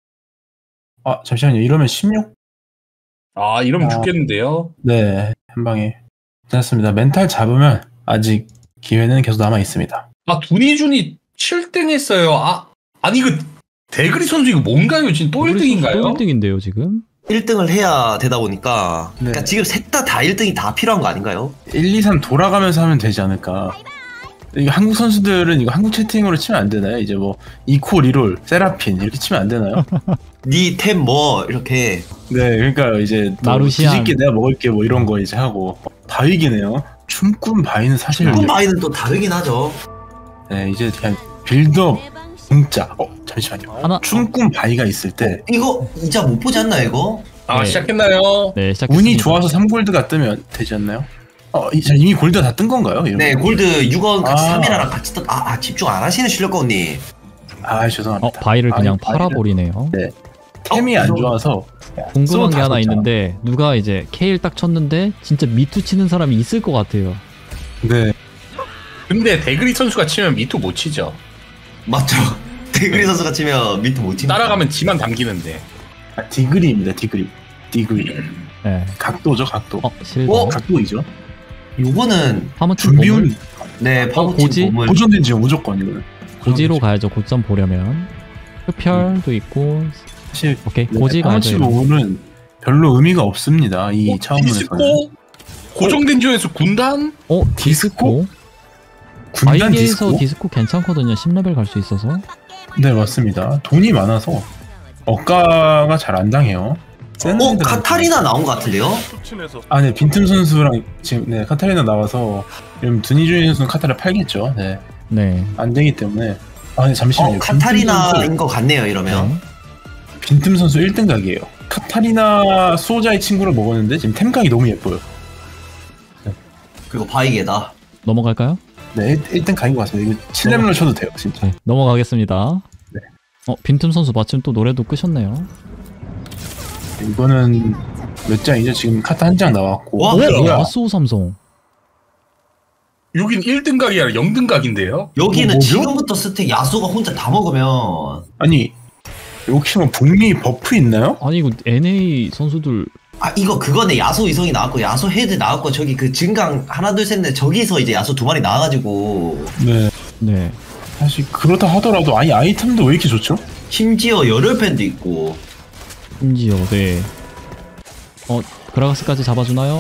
Speaker 2: 잠시만요. 이러면 16?
Speaker 4: 이러면 죽겠는데요.
Speaker 2: 네. 한 방에. 괜찮습니다. 멘탈 잡으면 아직 기회는 계속 남아 있습니다.
Speaker 4: 두니준이 7등 했어요. 아니 이거 대그리 선수 이거 뭔가요? 지금 또 1등인가요?
Speaker 1: 또 1등인데요 지금.
Speaker 3: 1등을 해야 되다 보니까,
Speaker 2: 네.
Speaker 3: 그러니까 지금 셋 다 1등이 다 필요한 거 아닌가요?
Speaker 2: 1, 2, 3 돌아가면서 하면 되지 않을까. 이거 한국 선수들은 이거 한국 채팅으로 치면 안 되나요? 이제 뭐 이코 리롤, 세라핀 이렇게 치면 안 되나요?
Speaker 3: 니 템 뭐 이렇게.
Speaker 2: 네, 그러니까 이제
Speaker 1: 나루시안.
Speaker 2: 뒤집게 내가 먹을게 뭐 이런 거 이제 하고 다 이기네요. 춤꾼 바위는 사실
Speaker 3: 춤꾼 바위는 또 다르긴 하죠.
Speaker 2: 네, 이제 그냥 빌드업 진짜. 잠시만요.
Speaker 1: 하나
Speaker 2: 춤꾼 바위가 있을 때
Speaker 3: 이거 이자 못 보지 않나 이거?
Speaker 4: 아,
Speaker 1: 네.
Speaker 4: 시작했나요?
Speaker 1: 네 시작했습니다.
Speaker 2: 운이 좋아서 3골드가 뜨면 되지 않나요? 이미 골드가 다 뜬 건가요? 이런
Speaker 3: 네
Speaker 2: 거?
Speaker 3: 골드 6원 같이
Speaker 2: 아.
Speaker 3: 3이랑 같이 떴. 집중 안 하시는 실력가 언니.
Speaker 2: 죄송합니다.
Speaker 1: 바위를 그냥
Speaker 2: 바위를-
Speaker 1: 팔아버리네요.
Speaker 2: 네. 템이 안 좋아서
Speaker 1: 궁금한 게
Speaker 2: 다
Speaker 1: 하나
Speaker 2: 썼잖아.
Speaker 1: 있는데 누가 이제 케일 딱 쳤는데 진짜 미투 치는 사람이 있을 것 같아요.
Speaker 2: 네.
Speaker 4: 근데 데그리 선수가 치면 미투 못 치죠.
Speaker 3: 맞죠? 대그리 선수가 치면 밑에 못 치니까.
Speaker 4: 따라가면 지만 담기는데.
Speaker 2: 디그리입니다. 디그리.
Speaker 1: 네.
Speaker 2: 각도죠, 각도.
Speaker 1: 실버.
Speaker 2: 각도이죠.
Speaker 3: 요거는
Speaker 1: 파묻힌
Speaker 2: 준비운
Speaker 1: 보물.
Speaker 3: 네 파우치
Speaker 1: 고지?
Speaker 3: 보물.
Speaker 2: 고정된 지요 무조건 이거는.
Speaker 1: 고지로 가야죠. 고점 보려면. 흡혈도 있고.
Speaker 2: 사실
Speaker 1: 오케이. 고지 가야죠.
Speaker 2: 파우치 보물은 별로 의미가 없습니다. 이 차원문에서는.
Speaker 4: 디스코? 고정된 지에서 군단?
Speaker 1: 디스코?
Speaker 2: 군단
Speaker 1: 아이게에서
Speaker 2: 디스코?
Speaker 1: 디스코 괜찮거든요. 10레벨 갈 수 있어서.
Speaker 2: 네 맞습니다. 돈이 많아서 억가가 잘 안 당해요. 센 애들한테-
Speaker 3: 카타리나 나온 것 같은데요?
Speaker 5: 수친에서
Speaker 2: 네 빈틈 선수랑 지금 카타리나 나와서 지금 드니주니 선수는 카타를 팔겠죠. 네.
Speaker 1: 네.
Speaker 2: 안 되기 때문에. 네 잠시만요.
Speaker 3: 카타리나인 것 같네요 이러면.
Speaker 1: 네.
Speaker 2: 빈틈 선수 1등 각이에요. 카타리나 수호자의 친구를 먹었는데 지금 템각이 너무 예뻐요.
Speaker 3: 그리고 바이게다.
Speaker 1: 넘어갈까요?
Speaker 2: 네 1등 각인 것 같습니다. 이거 7렙으로 쳐도 돼요 진짜.
Speaker 1: 네. 넘어가겠습니다.
Speaker 2: 네.
Speaker 1: 빈틈 선수 마침 또 노래도 끄셨네요.
Speaker 2: 이거는 몇 장이죠? 지금 카타 한 장 나왔고.
Speaker 3: 와,
Speaker 2: 뭐야?
Speaker 1: 야스오 삼성.
Speaker 4: 여긴 1등 각이 아니라 0등 각인데요?
Speaker 3: 여기는
Speaker 2: 뭐죠?
Speaker 3: 지금부터 스택 야수가 혼자 다 먹으면
Speaker 2: 아니 혹시 뭐 북미 버프 있나요?
Speaker 1: 아니 이거 NA 선수들
Speaker 3: 이거 그거네. 야수 이성이 나왔고 야수 헤드 나왔고 저기 그 증강 하나 둘 셋 넷 저기서 이제 야수 2마리 나와가지고
Speaker 2: 네.
Speaker 1: 네.
Speaker 2: 사실 그렇다 하더라도 아이템도 왜 이렇게 좋죠?
Speaker 3: 심지어 열혈팬도 있고.
Speaker 1: 심지어 네. 그라가스까지 잡아주나요?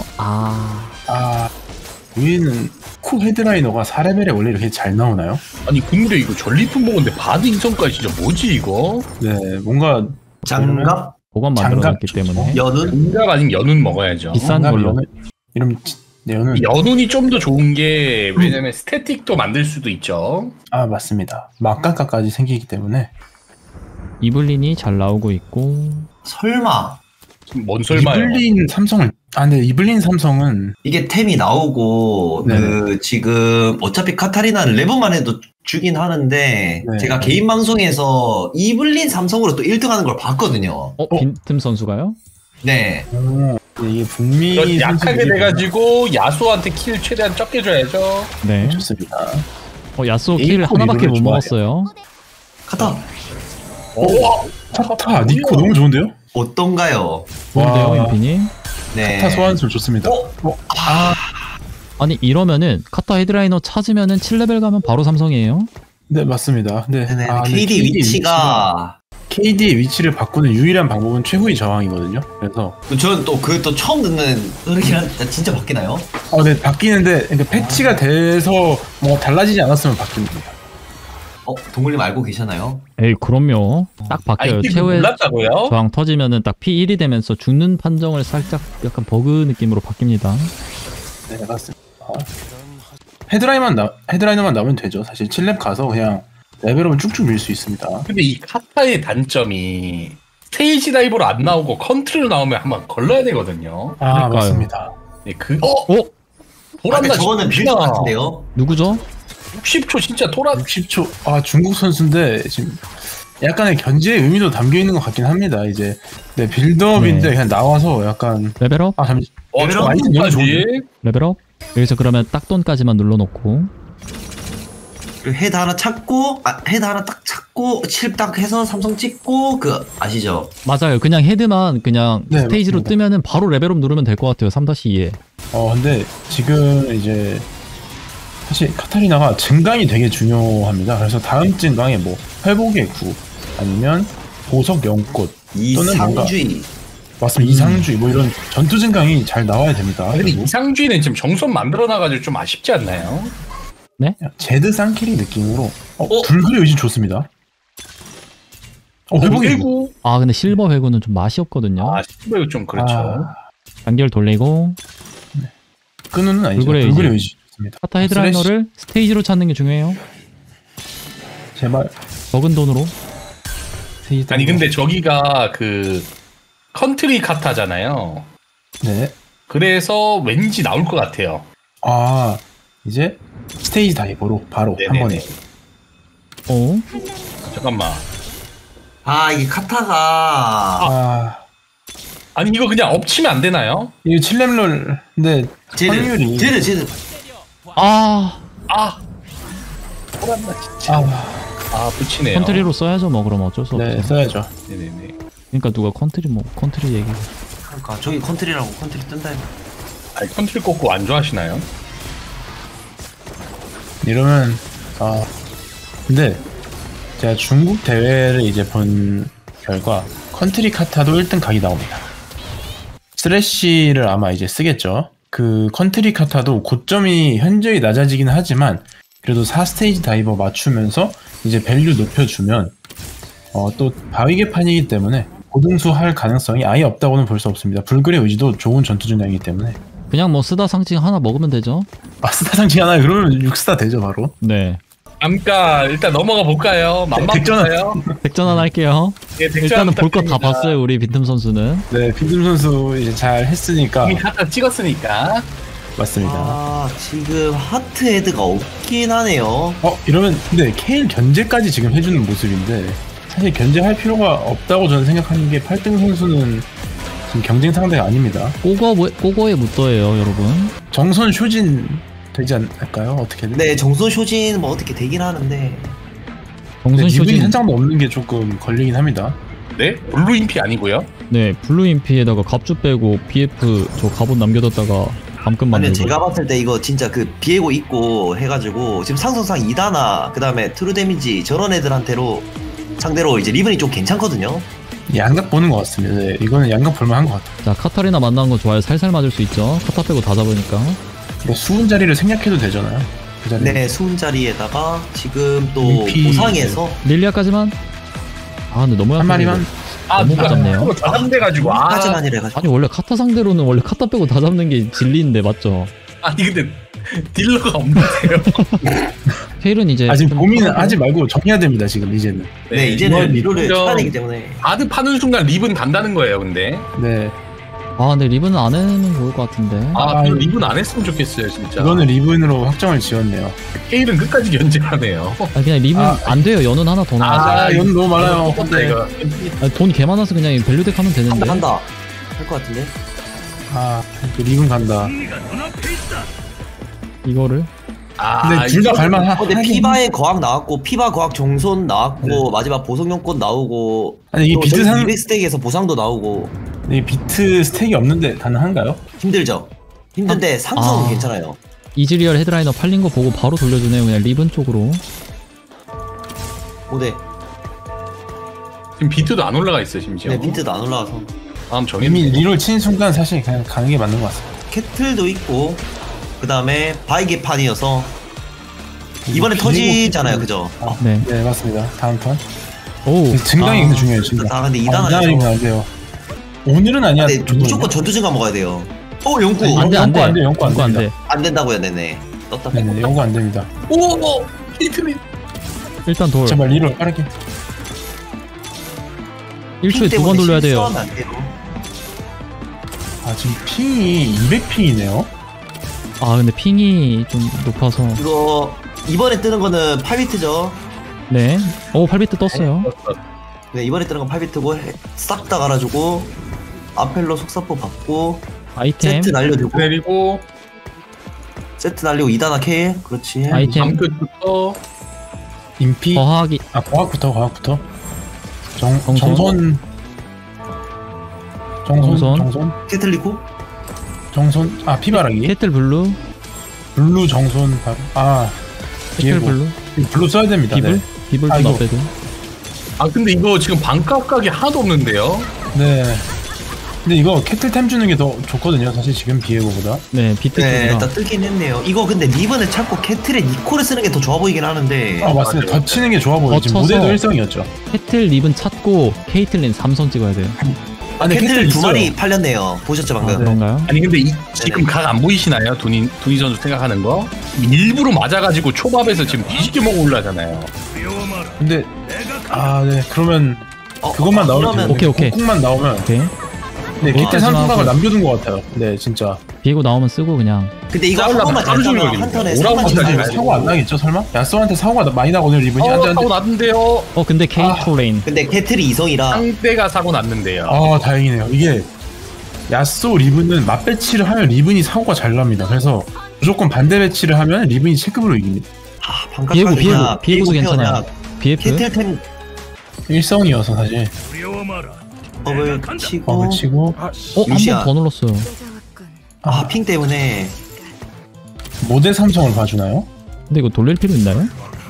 Speaker 2: 위에는 코 헤드라이너가 4레벨에 원래 이렇게 잘 나오나요?
Speaker 4: 아니 근데 이거 전리품 먹었는데 바드 인성까지 진짜 뭐지 이거?
Speaker 2: 네, 뭔가
Speaker 3: 장갑,
Speaker 1: 보관
Speaker 2: 장갑
Speaker 1: 만들어놨기
Speaker 2: 좋죠.
Speaker 1: 때문에
Speaker 3: 연운.
Speaker 4: 장갑 아니면 연운 먹어야죠.
Speaker 1: 비싼 걸로.
Speaker 2: 이름 연은
Speaker 4: 연운이 좀 더 좋은 게 왜냐면 스태틱도 만들 수도 있죠.
Speaker 2: 맞습니다. 막간가까지 생기기 때문에
Speaker 1: 이블린이 잘 나오고 있고
Speaker 3: 설마
Speaker 4: 뭔 설마요?
Speaker 2: 이블린 삼성을 근데 이블린 삼성은
Speaker 3: 이게 템이 나오고
Speaker 2: 네.
Speaker 3: 그 지금 어차피 카타리나는 레벨만 해도 주긴 하는데
Speaker 2: 네.
Speaker 3: 제가 개인 방송에서 이블린 삼성으로 또 1등하는 걸 봤거든요.
Speaker 1: 빈틈 선수가요?
Speaker 3: 네.
Speaker 2: 이게 북미
Speaker 4: 이거 약하게
Speaker 2: 선수들이
Speaker 4: 돼가지고 야수한테 킬 최대한 적게 줘야죠.
Speaker 1: 네.
Speaker 2: 좋습니다.
Speaker 1: 야스오
Speaker 2: 에이코
Speaker 1: 킬을 하나밖에 못
Speaker 2: 이블린
Speaker 1: 먹었어요.
Speaker 3: 카타
Speaker 2: 카타 니코 너무 좋은데요?
Speaker 3: 어떤가요?
Speaker 1: 좋은데요,
Speaker 2: 와.
Speaker 1: 인피니?
Speaker 3: 네.
Speaker 2: 카타 소환술 좋습니다.
Speaker 1: 아니 이러면은 카타 헤드라이너 찾으면은 7레벨 가면 바로 삼성이에요.
Speaker 2: 네 맞습니다. 근데
Speaker 3: 네,
Speaker 2: 근데
Speaker 3: KD 위치가
Speaker 2: KD의 위치를 바꾸는 유일한 방법은 최후의 저항이거든요. 그래서
Speaker 3: 저는 또 그 또 처음 듣는 흐르긴 한데 진짜 바뀌나요?
Speaker 2: 네 바뀌는데 그러니까 패치가 돼서 뭐 달라지지 않았으면 바뀝니다.
Speaker 3: 동물님 알고 계셨나요?
Speaker 1: 에이 그럼요. 딱 바뀌어요.
Speaker 4: 이게
Speaker 1: 최후의
Speaker 4: 몰랐다고요?
Speaker 1: 저항 터지면은 딱 P1이 되면서 죽는 판정을 살짝 약간 버그 느낌으로 바뀝니다.
Speaker 2: 네 맞습니다. 헤드라이너만 나오면 되죠. 사실 7렙 가서 그냥 레벨업을 쭉쭉 밀 수 있습니다.
Speaker 4: 근데 이 카타의 단점이 스테이지 다이브로 안 나오고 컨트롤 나오면 한번 걸러야 되거든요.
Speaker 1: 그러니까요.
Speaker 2: 맞습니다.
Speaker 4: 네,
Speaker 3: 근데
Speaker 4: 돌았나
Speaker 3: 저거는 빌드 같은데요?
Speaker 1: 누구죠?
Speaker 4: 60초 진짜 돌아
Speaker 2: 60초 중국 선수인데 지금 약간의 견제의 의미도 담겨 있는 것 같긴 합니다. 이제 빌드업인데
Speaker 1: 네.
Speaker 2: 그냥 나와서 약간
Speaker 1: 레벨업?
Speaker 2: 잠시
Speaker 3: 레벨업
Speaker 2: 저 아이템 너무 좋은데?
Speaker 1: 레벨업? 여기서 그러면 딱돈까지만 눌러놓고
Speaker 3: 그리고 헤드 하나 찾고 헤드 하나 딱 찾고 칠딱 해서 삼성 찍고 아시죠?
Speaker 1: 맞아요. 그냥 헤드만 그냥
Speaker 2: 네,
Speaker 1: 스테이지로
Speaker 2: 맞습니다.
Speaker 1: 뜨면은 바로 레벨업 누르면 될 것 같아요. 3-2에.
Speaker 2: 근데 지금 이제 사실 카타리나가 증강이 되게 중요합니다. 그래서 다음 증강에 뭐 회복의 구 아니면 보석 연꽃 또는 뭔가
Speaker 3: 이상주의.
Speaker 2: 맞습니다. 이상주의 뭐 이런 전투 증강이 잘 나와야 됩니다.
Speaker 4: 근데
Speaker 2: 그리고
Speaker 4: 이상주의는 지금 정선 만들어놔가지고 좀 아쉽지 않나요?
Speaker 2: 제드 쌍캐리 느낌으로 불굴의 의지 좋습니다. 회복의 구.
Speaker 1: 근데 실버 회구는 좀 맛이 없거든요.
Speaker 4: 실버 좀 그렇죠.
Speaker 1: 단결 돌리고
Speaker 2: 끈은 아니죠.
Speaker 1: 불굴의
Speaker 2: 불굴의 의지 좋습니다.
Speaker 1: 카타 헤드라이너를 스테이지로 찾는 게 중요해요.
Speaker 2: 제발.
Speaker 1: 적은 돈으로.
Speaker 4: 아니 근데 저기가 그 컨트리 카타잖아요.
Speaker 2: 네.
Speaker 4: 그래서 왠지 나올 것 같아요.
Speaker 2: 아, 이제 스테이지 다이버로 바로 한
Speaker 4: 네네네.
Speaker 2: 번에.
Speaker 1: 어?
Speaker 4: 잠깐만.
Speaker 3: 아, 이 카타가
Speaker 4: 아니 이거 그냥 엎치면 안 되나요?
Speaker 2: 이거 7렘롤 근데 확률이
Speaker 3: 제드.
Speaker 1: 아,
Speaker 2: 아,
Speaker 4: 붙이네요.
Speaker 1: 컨트리로 써야죠 뭐. 그럼 어쩔 수 없죠.
Speaker 2: 네, 써야죠.
Speaker 4: 네네네.
Speaker 1: 그러니까 누가 컨트리 얘기.
Speaker 3: 그러니까 저기 컨트리라고 컨트리 뜬다 이거.
Speaker 4: 아니 컨트리 꽂고 안 좋아하시나요?
Speaker 2: 이러면 근데 제가 중국 대회를 이제 본 결과 컨트리 카타도 1등 각이 나옵니다. 스레쉬를 아마 이제 쓰겠죠. 그 컨트리 카타도 고점이 현저히 낮아지긴 하지만 그래도 4스테이지 다이버 맞추면서 이제 밸류 높여주면 또 바위 개판이기 때문에 고등수 할 가능성이 아예 없다고는 볼 수 없습니다. 불굴의 의지도 좋은 전투 중량이기 때문에.
Speaker 1: 그냥 뭐 쓰다 상징 하나 먹으면 되죠.
Speaker 2: 스타 상징 하나 그러면 6스타 되죠 바로.
Speaker 1: 네.
Speaker 4: 잠깐 일단 넘어가 볼까요? 볼까요?
Speaker 1: 백전환 할게요.
Speaker 4: 네,
Speaker 1: 일단은 볼 거 다 봤어요. 우리 빈틈 선수는.
Speaker 2: 네, 빈틈 선수 이제 잘 했으니까.
Speaker 4: 이미 카타 찍었으니까.
Speaker 2: 맞습니다.
Speaker 3: 지금 하트 헤드가 없긴 하네요.
Speaker 2: 이러면 근데 케일 견제까지 지금 해주는 모습인데 사실 견제할 필요가 없다고 저는 생각하는 게 8등 선수는 지금 경쟁 상대가 아닙니다.
Speaker 1: 꼬거의 무더예요, 여러분.
Speaker 2: 정선 쇼진 되지 않을까요? 어떻게든.
Speaker 3: 네, 정선 쇼진 뭐 어떻게 되긴 하는데.
Speaker 1: 정선
Speaker 2: 근데
Speaker 1: 쇼진.
Speaker 2: 한 장도 없는 게 조금 걸리긴 합니다.
Speaker 4: 네? 블루 인피 아니고요?
Speaker 1: 네, 블루 인피에다가 갑주 빼고 BF 저 갑옷 남겨뒀다가 감금
Speaker 3: 아니
Speaker 1: 만들고.
Speaker 3: 제가 봤을 때 이거 진짜 그 비에고 있고 해가지고 지금 상성상 2다나 그 다음에 트루 데미지 저런 애들한테로 상대로 이제 리븐이 좀 괜찮거든요.
Speaker 2: 양각 보는 것 같습니다. 네, 이거는 양각 볼만한 것 같아요.
Speaker 1: 자, 카타리나 만나는 거 좋아요. 살살 맞을 수 있죠. 카타 빼고 다 잡으니까.
Speaker 2: 뭐 수은 자리를 생략해도 되잖아요. 그 자리.
Speaker 3: 네, 수은 자리에다가 지금 또
Speaker 2: MP.
Speaker 3: 보상에서
Speaker 1: 릴리아까지만. 근데 너무
Speaker 2: 한
Speaker 1: 약하게
Speaker 2: 마리만.
Speaker 1: 너무 못 잡네요.
Speaker 4: 다 잡돼가지고.
Speaker 3: 까지는 아니래가지고.
Speaker 1: 아니 원래 카타 상대로는 원래 카타 빼고 다 잡는 게 진리인데 맞죠?
Speaker 4: 아니 근데 딜러가 없는데요.
Speaker 1: 케일은 이제
Speaker 2: 지금
Speaker 1: 좀
Speaker 2: 고민은
Speaker 1: 풀어서-
Speaker 2: 하지 말고 정해야 됩니다. 지금 이제는.
Speaker 3: 네, 이제는
Speaker 4: 이건
Speaker 3: 리로를
Speaker 4: 인정.
Speaker 3: 쳐야 되기 때문에.
Speaker 4: 바드 파는 순간 리븐 간다는 거예요, 근데.
Speaker 2: 네.
Speaker 1: 근데 리븐은 안 해면 좋을 것 같은데.
Speaker 4: 저 리븐 안 했으면 좋겠어요, 진짜.
Speaker 2: 이거는 리븐으로 확정을 지었네요.
Speaker 4: 케일은 끝까지 견제하네요.
Speaker 1: 그냥 리븐 안 돼요. 연은 하나 더 나와서.
Speaker 2: 연 너무 많아요.
Speaker 4: 다 이거.
Speaker 1: 돈 개 많아서 그냥 밸류덱 하면 되는데.
Speaker 3: 한다. 할 것 같은데.
Speaker 2: 리븐 간다.
Speaker 1: 이거를
Speaker 2: 근데 둘 다 갈만하.
Speaker 3: 근데 피바의 거학 나왔고 피바 거학 정손 나왔고 마지막 보석용권 나오고
Speaker 2: 아니 이
Speaker 3: 또
Speaker 2: 비트 상
Speaker 3: 200스택에서 보상도 나오고
Speaker 2: 이 비트 스택이 없는데 가능한가요?
Speaker 3: 힘들죠. 힘든데 상성은 괜찮아요.
Speaker 1: 이즈리얼 헤드라이너 팔린 거 보고 바로 돌려주네요. 그냥 리븐 쪽으로.
Speaker 3: 네.
Speaker 4: 지금 비트도 안 올라가 있어요, 심지어.
Speaker 3: 네, 빈트도 안 올라와서.
Speaker 4: 다음
Speaker 2: 이미
Speaker 4: 정했네.
Speaker 2: 리롤 친 순간 사실 그냥 가는 게 맞는 것 같습니다.
Speaker 3: 캐틀도 있고 그 다음에 바이게판이어서 이번에
Speaker 2: 비에고
Speaker 3: 터지잖아요, 그죠?
Speaker 1: 네.
Speaker 2: 네 맞습니다. 다음 턴.
Speaker 1: 오.
Speaker 2: 증강이 근데 중요해요. 증강.
Speaker 3: 근데
Speaker 2: 이단아니면 안 돼요. 오늘은 아니야.
Speaker 3: 근데 무조건 전투 증강 먹어야 돼요. 영구
Speaker 1: 안 돼, 안 돼.
Speaker 2: 연구 안 돼, 연구 안
Speaker 1: 연구 안 돼.
Speaker 3: 안 된다고요, 네네. 떴다.
Speaker 2: 네네 연구 안 됩니다.
Speaker 4: 오! 히트린.
Speaker 1: 일단 돌.
Speaker 2: 제발 리롤 빠르게.
Speaker 1: 1초에 두 번 돌려야 돼요.
Speaker 3: 실수하면 안 돼요.
Speaker 2: 지금 핑이 200핑이네요.
Speaker 1: 근데 핑이 좀 높아서.
Speaker 3: 이거 이번에 뜨는 거는 8비트죠.
Speaker 1: 네. 8비트 떴어요.
Speaker 3: 네, 이번에 뜨는 건 8비트고 싹 다 갈아주고 아펠로 속사포 받고
Speaker 1: 아이템.
Speaker 3: 세트 날려주고
Speaker 4: 내리고
Speaker 3: 세트 날리고 2단아 K 그렇지.
Speaker 1: 아이템.
Speaker 4: 밤끝부터
Speaker 2: 인피.
Speaker 1: 거하기.
Speaker 2: 과학부터.
Speaker 1: 정손.
Speaker 3: 캐틀리코
Speaker 2: 정손. 피바라기.
Speaker 1: 캐틀 블루.
Speaker 2: 블루 정손.
Speaker 1: 캐틀
Speaker 2: 비에고.
Speaker 1: 블루.
Speaker 2: 블루 써야 됩니다.
Speaker 1: 비블.
Speaker 2: 네.
Speaker 1: 비블도
Speaker 2: 아이고.
Speaker 1: 나빼도.
Speaker 4: 근데 이거 지금 반값 각이 하나도 없는데요?
Speaker 2: 네. 근데 이거 캐틀템 주는 게 더 좋거든요. 사실 지금 비에고보다.
Speaker 1: 네, 비트
Speaker 3: 네,
Speaker 1: 쪽이라.
Speaker 3: 일단 뜨긴 했네요. 이거 근데 리븐을 찾고 캐틀에 니코를 쓰는 게 더 좋아 보이긴 하는데.
Speaker 2: 맞습니다.
Speaker 4: 맞아요.
Speaker 2: 더 치는 게 좋아 보여요. 지금
Speaker 1: 더 쳐서.
Speaker 2: 무대도 일성이었죠.
Speaker 1: 캐틀 립은 찾고 케이틀린 3선 찍어야 돼요.
Speaker 2: 아니
Speaker 3: 캐틀 두
Speaker 2: 있어요.
Speaker 3: 마리 팔렸네요. 보셨죠 방금?
Speaker 2: 네.
Speaker 1: 그런가요?
Speaker 4: 아니 근데 지금 각 안 보이시나요? 두니 선수 생각하는 거? 일부러 맞아가지고 초밥에서 지금 뒤집게 먹어 올라잖아요.
Speaker 2: 근데 네 그러면 그것만 나오면
Speaker 3: 그러면
Speaker 2: 되는데
Speaker 1: 오케이.
Speaker 2: 곡만 나오면
Speaker 1: 오케이.
Speaker 2: 네 기태
Speaker 1: 여기까지만
Speaker 2: 상승각을
Speaker 1: 하고.
Speaker 2: 남겨둔 것 같아요. 네 진짜.
Speaker 1: 비에고 나오면 쓰고 그냥.
Speaker 3: 근데 이거 한
Speaker 4: 싸우려면
Speaker 3: 번만
Speaker 4: 하루 종일
Speaker 3: 잘하면 한
Speaker 4: 걸리니까.
Speaker 3: 턴에
Speaker 4: 오라고
Speaker 3: 3만
Speaker 4: 하지
Speaker 3: 씩
Speaker 4: 말고.
Speaker 2: 사고 안 나겠죠 설마? 야스오한테 사고가 많이 나거든요 리븐이. 안돼
Speaker 4: 사고 났는데요.
Speaker 1: 근데 케인 톨레인.
Speaker 3: 근데 캐틀이 이성이라
Speaker 4: 상대가 사고 났는데요.
Speaker 2: 다행이네요. 이게 야스오 리븐은 맞 배치를 하면 리븐이 사고가 잘 납니다. 그래서 무조건 반대 배치를 하면 리븐이 체급으로 이깁니다.
Speaker 1: 비에고도 괜찮아요. BF.
Speaker 3: 캐틀템
Speaker 2: 일성이어서 사실
Speaker 3: 법을 치고
Speaker 2: 법을 치고
Speaker 1: 한
Speaker 3: 루시안.
Speaker 1: 번 더 눌렀어요.
Speaker 3: 핑 때문에
Speaker 2: 모델 삼성을 봐주나요?
Speaker 1: 근데 이거 돌릴 필요 있나요?